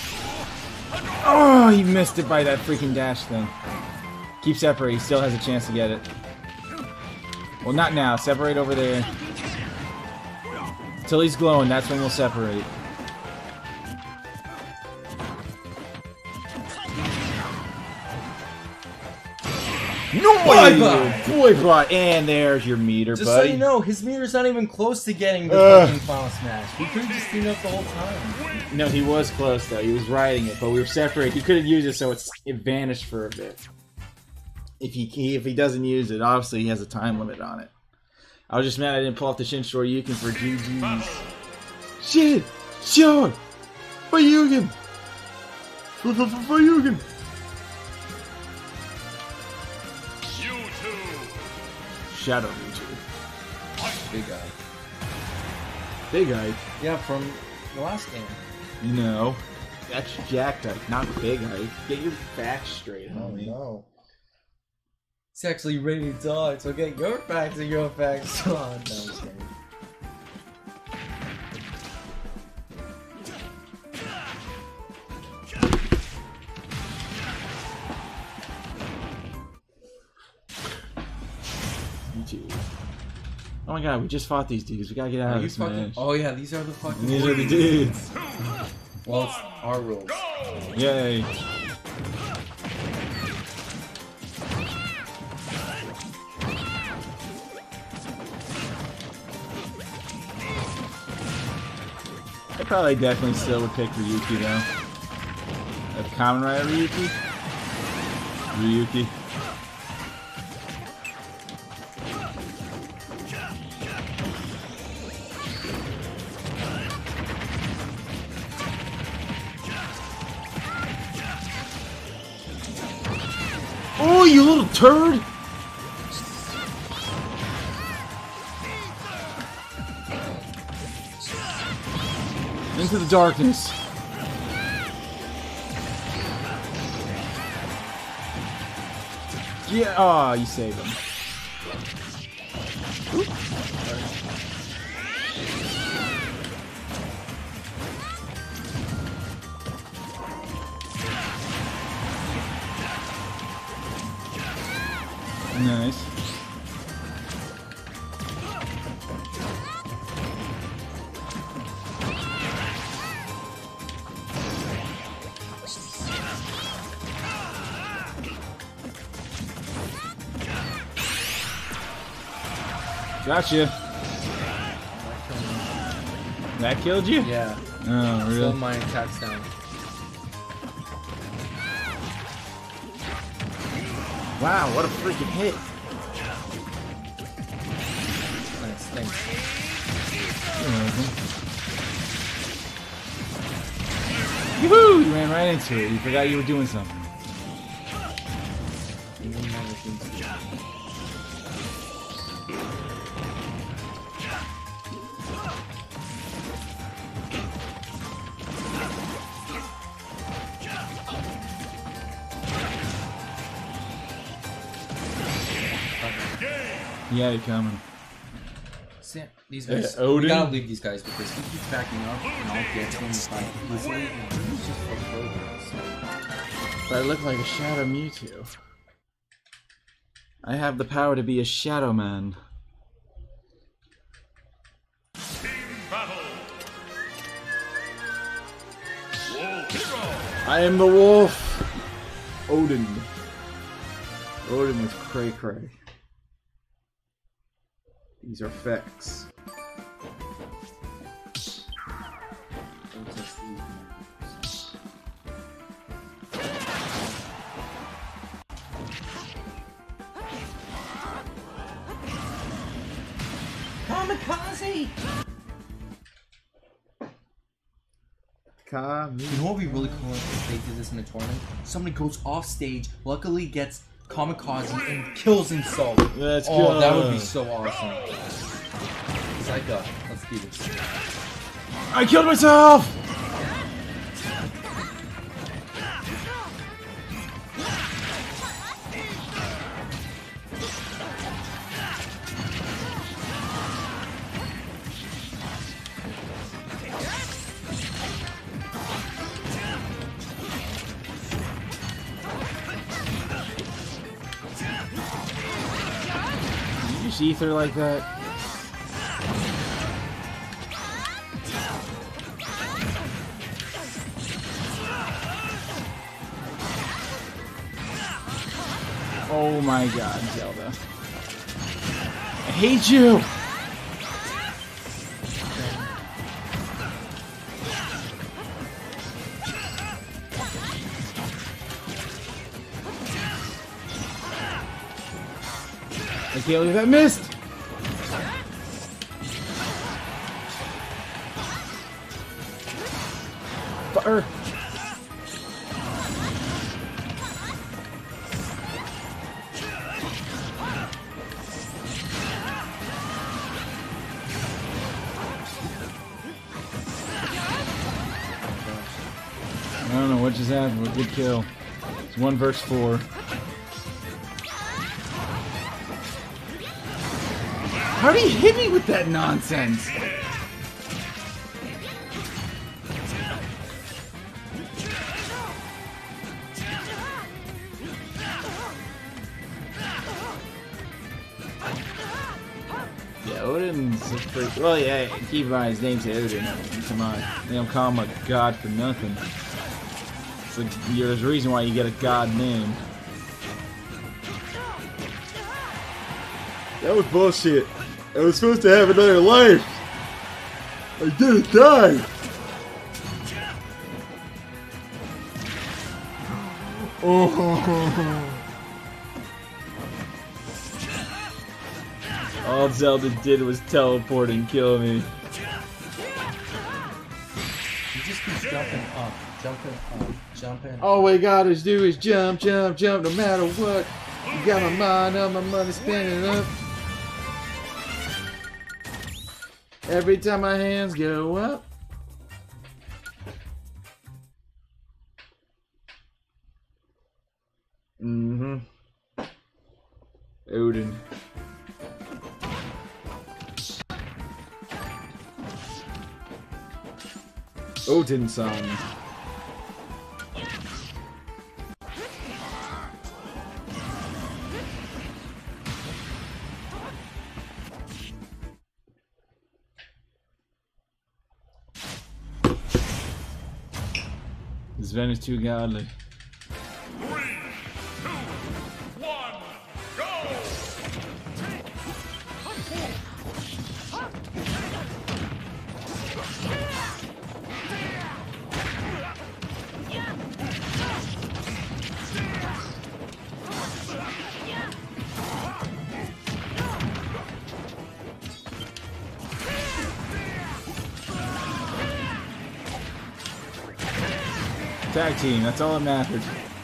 Oh, he missed it by that freaking dash thing. Keep separate. He still has a chance to get it. Well, not now. Separate over there. Until he's glowing, that's when we'll separate. No, Bye bye. boy, bot, and there's your meter, Just buddy. so you know, his meter's not even close to getting the Ugh. fucking Final Smash. We could have just teamed up the whole time. No, he was close though. He was riding it, but we were separated. He could have used it, so it's it vanished for a bit. If he, he if he doesn't use it, obviously he has a time limit on it. I was just mad I didn't pull off the Shin Shoryuken for G G's. Shit, sure, Ryugen, Ryugen. Shadow Mewtwo. Big guy. Big guy. Yeah, from the last game. No, that's Jack type, not Big Eye. Get your facts straight, homie. no. He's actually ready to die, so get your facts and your facts on. No, I'm just kidding. Mewtwo. Oh my god, we just fought these dudes. We gotta get out Are of you this fucking? match. Oh yeah, these are the fucking. These are the dudes. Well, it's our rules. Yay. I probably definitely still would pick Ryuki though. A Kamen Rider Ryuki? Ryuki. Oh, you little turd! Into the darkness. Yeah, oh, you saved him. Oop. Nice. Gotcha. That killed you? Yeah. Oh, Slow really? my attacks down. Wow, what a freaking hit. Nice, thanks. Yoo-hoo! You ran right into it. You forgot you were doing something. Yeah, you're coming. Sam, these guys. Uh, Odin? We gotta leave these guys because he keeps backing up and I'll get to him if I easily. And he's just fucked over. So. But I look like a Shadow Mewtwo. I have the power to be a Shadow Man. Team battle. Wolf hero. I am the wolf! Odin. Odin with cray cray. These are facts. Kamikaze! Kami. You know what would be really cool if they did this in a tournament? Somebody goes off stage, luckily gets kamikaze and kills himself. Let's oh, go. that would be so awesome. Psycho, let's do this. I killed myself! Did you use ether like that? Oh my god, Zelda. I hate you! I can't believe that missed! Fire! I don't know what just happened, but good kill. It's one versus four. How do you hit me with that nonsense? Yeah, Odin's a pretty... Well, yeah, keep in mind his name's Odin. Come on. They don't call him a god for nothing. It's like, there's a reason why you get a god name. That was bullshit. I was supposed to have another life. I didn't die. Oh. All Zelda did was teleport and kill me. He just keeps jumping up, jumping up, jumping up. All we gotta do is jump, jump, jump, no matter what. You got my mind on my money spinning up. Every time my hands go up. Mm-hmm. Odin. Odin-san. This Ven is too godly. Three, two, one, go! Tag team, that's all that mattered.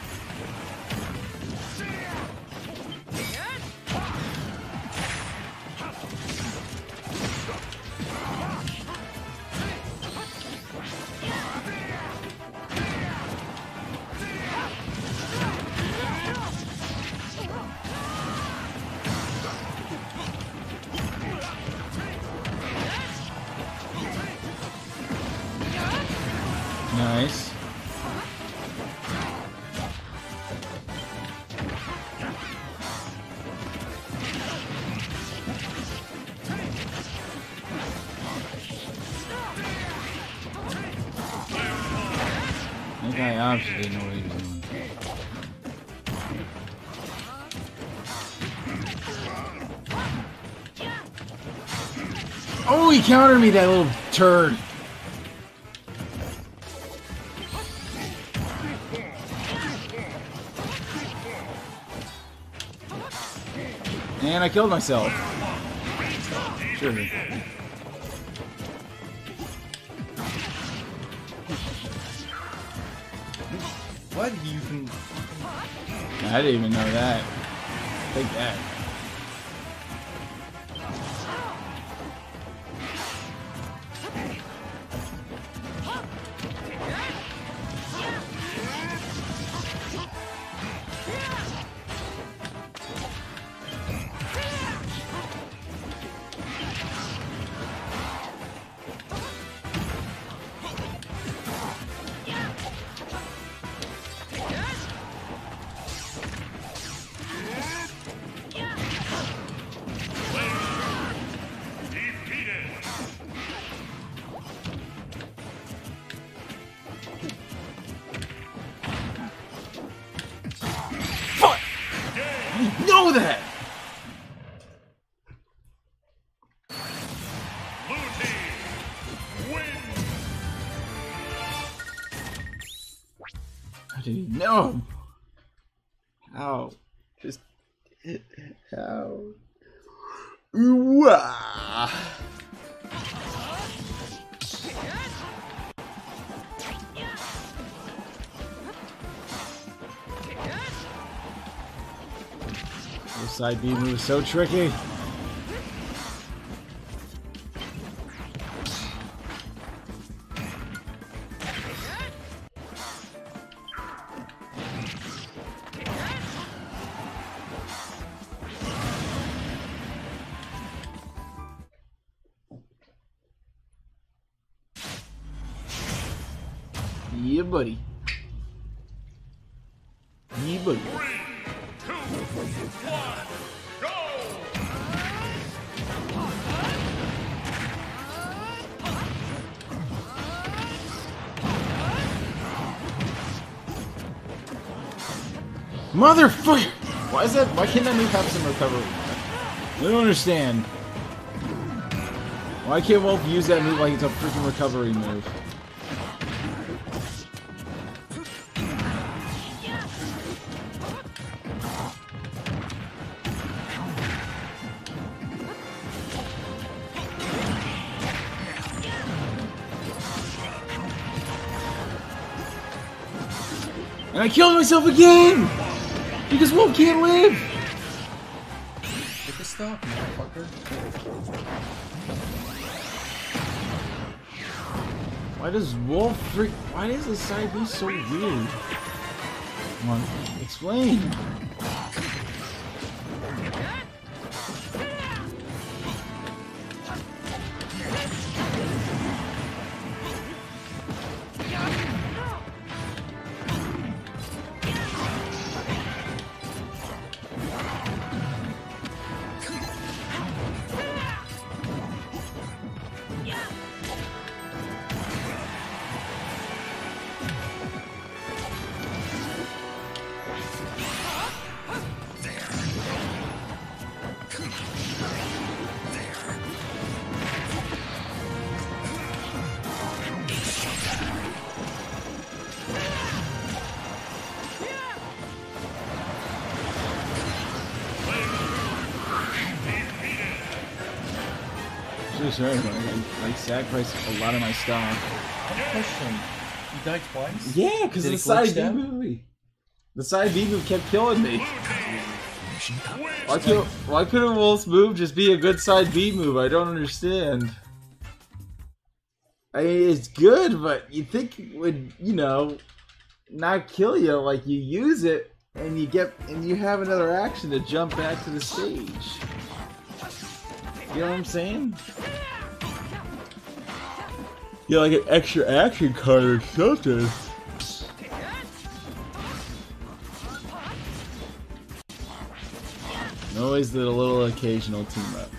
Nice. That guy obviously didn't know what he was doing. Oh, he countered me, that little turd. And I killed myself. Sure. What? You can... I didn't even know that. Take that. Know that! Blue team win! How did he know? How? Just how? Ooh-ah. This side B move is so tricky. Yeah, buddy. Yeah, buddy. Two, one, go! Motherfucker! Why is that? Why can't that move have some recovery? I don't understand. Why can't Wolf use that move like it's a freaking recovery move? And I killed myself again! Because Wolf can't live! Get the stop, motherfucker. Why does Wolf freak? Why does this side be so weird? Come on, explain! So sorry, but I, I sacrificed a lot of my stock. Question. You died twice? Yeah, because Did the it side glitch B down? movie. The side B move kept killing me. Why can't why couldn't Wolf's move just be a good side B move? I don't understand. I mean, it's good, but you think it would, you know, not kill you. Like you use it and you get and you have another action to jump back to the stage. You know what I'm saying? Yeah, like an extra action card or something. Always the little occasional team up.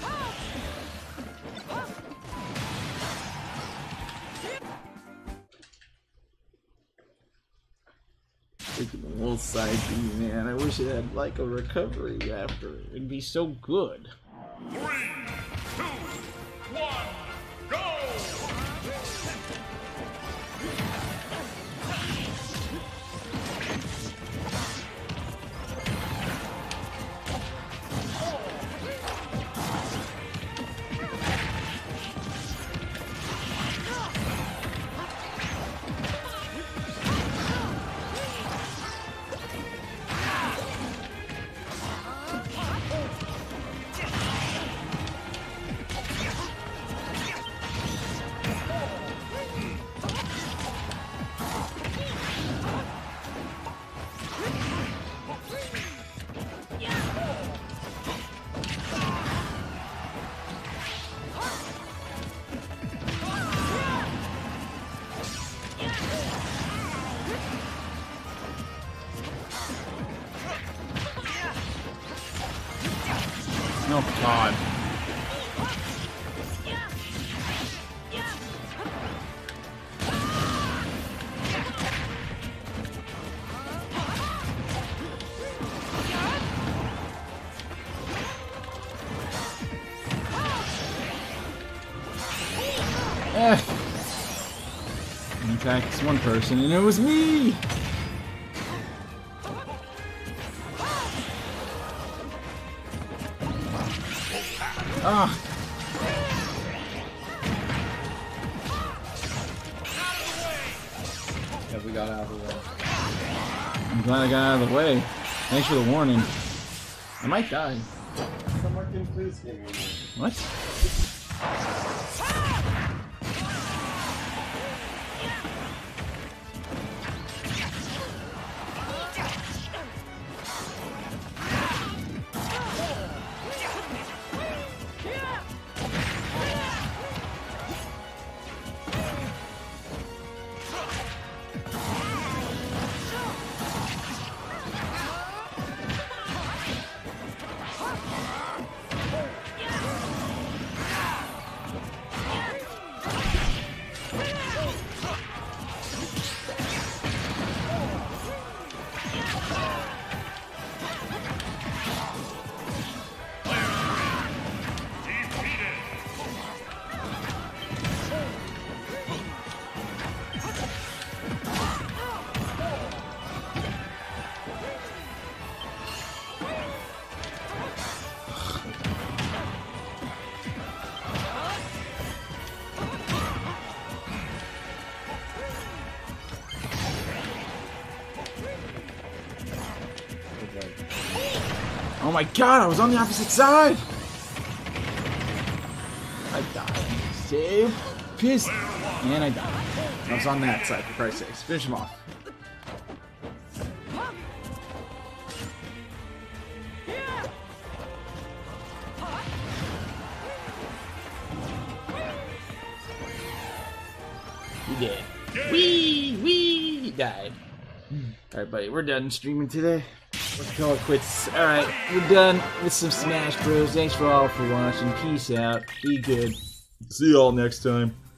Freaking Wolf side B, man. I wish it had like a recovery after. It'd be so good. Three, two, one, go! Oh God. Eh. In fact, it's one person, and it was me! Ah! Yeah, we got out of the way. I'm glad I got out of the way. Thanks for the warning. I might die. Someone can please give me one. What? Oh my God, I was on the opposite side! I died. Save. Piss. And I died. I was on that side, for Christ's sakes. Finish him off. You did. Wee! Wee! You died. Alright, buddy, we're done streaming today. Let's call it quits. Alright, we're done with some Smash Bros. Thanks for all for watching. Peace out. Be good. See y'all next time.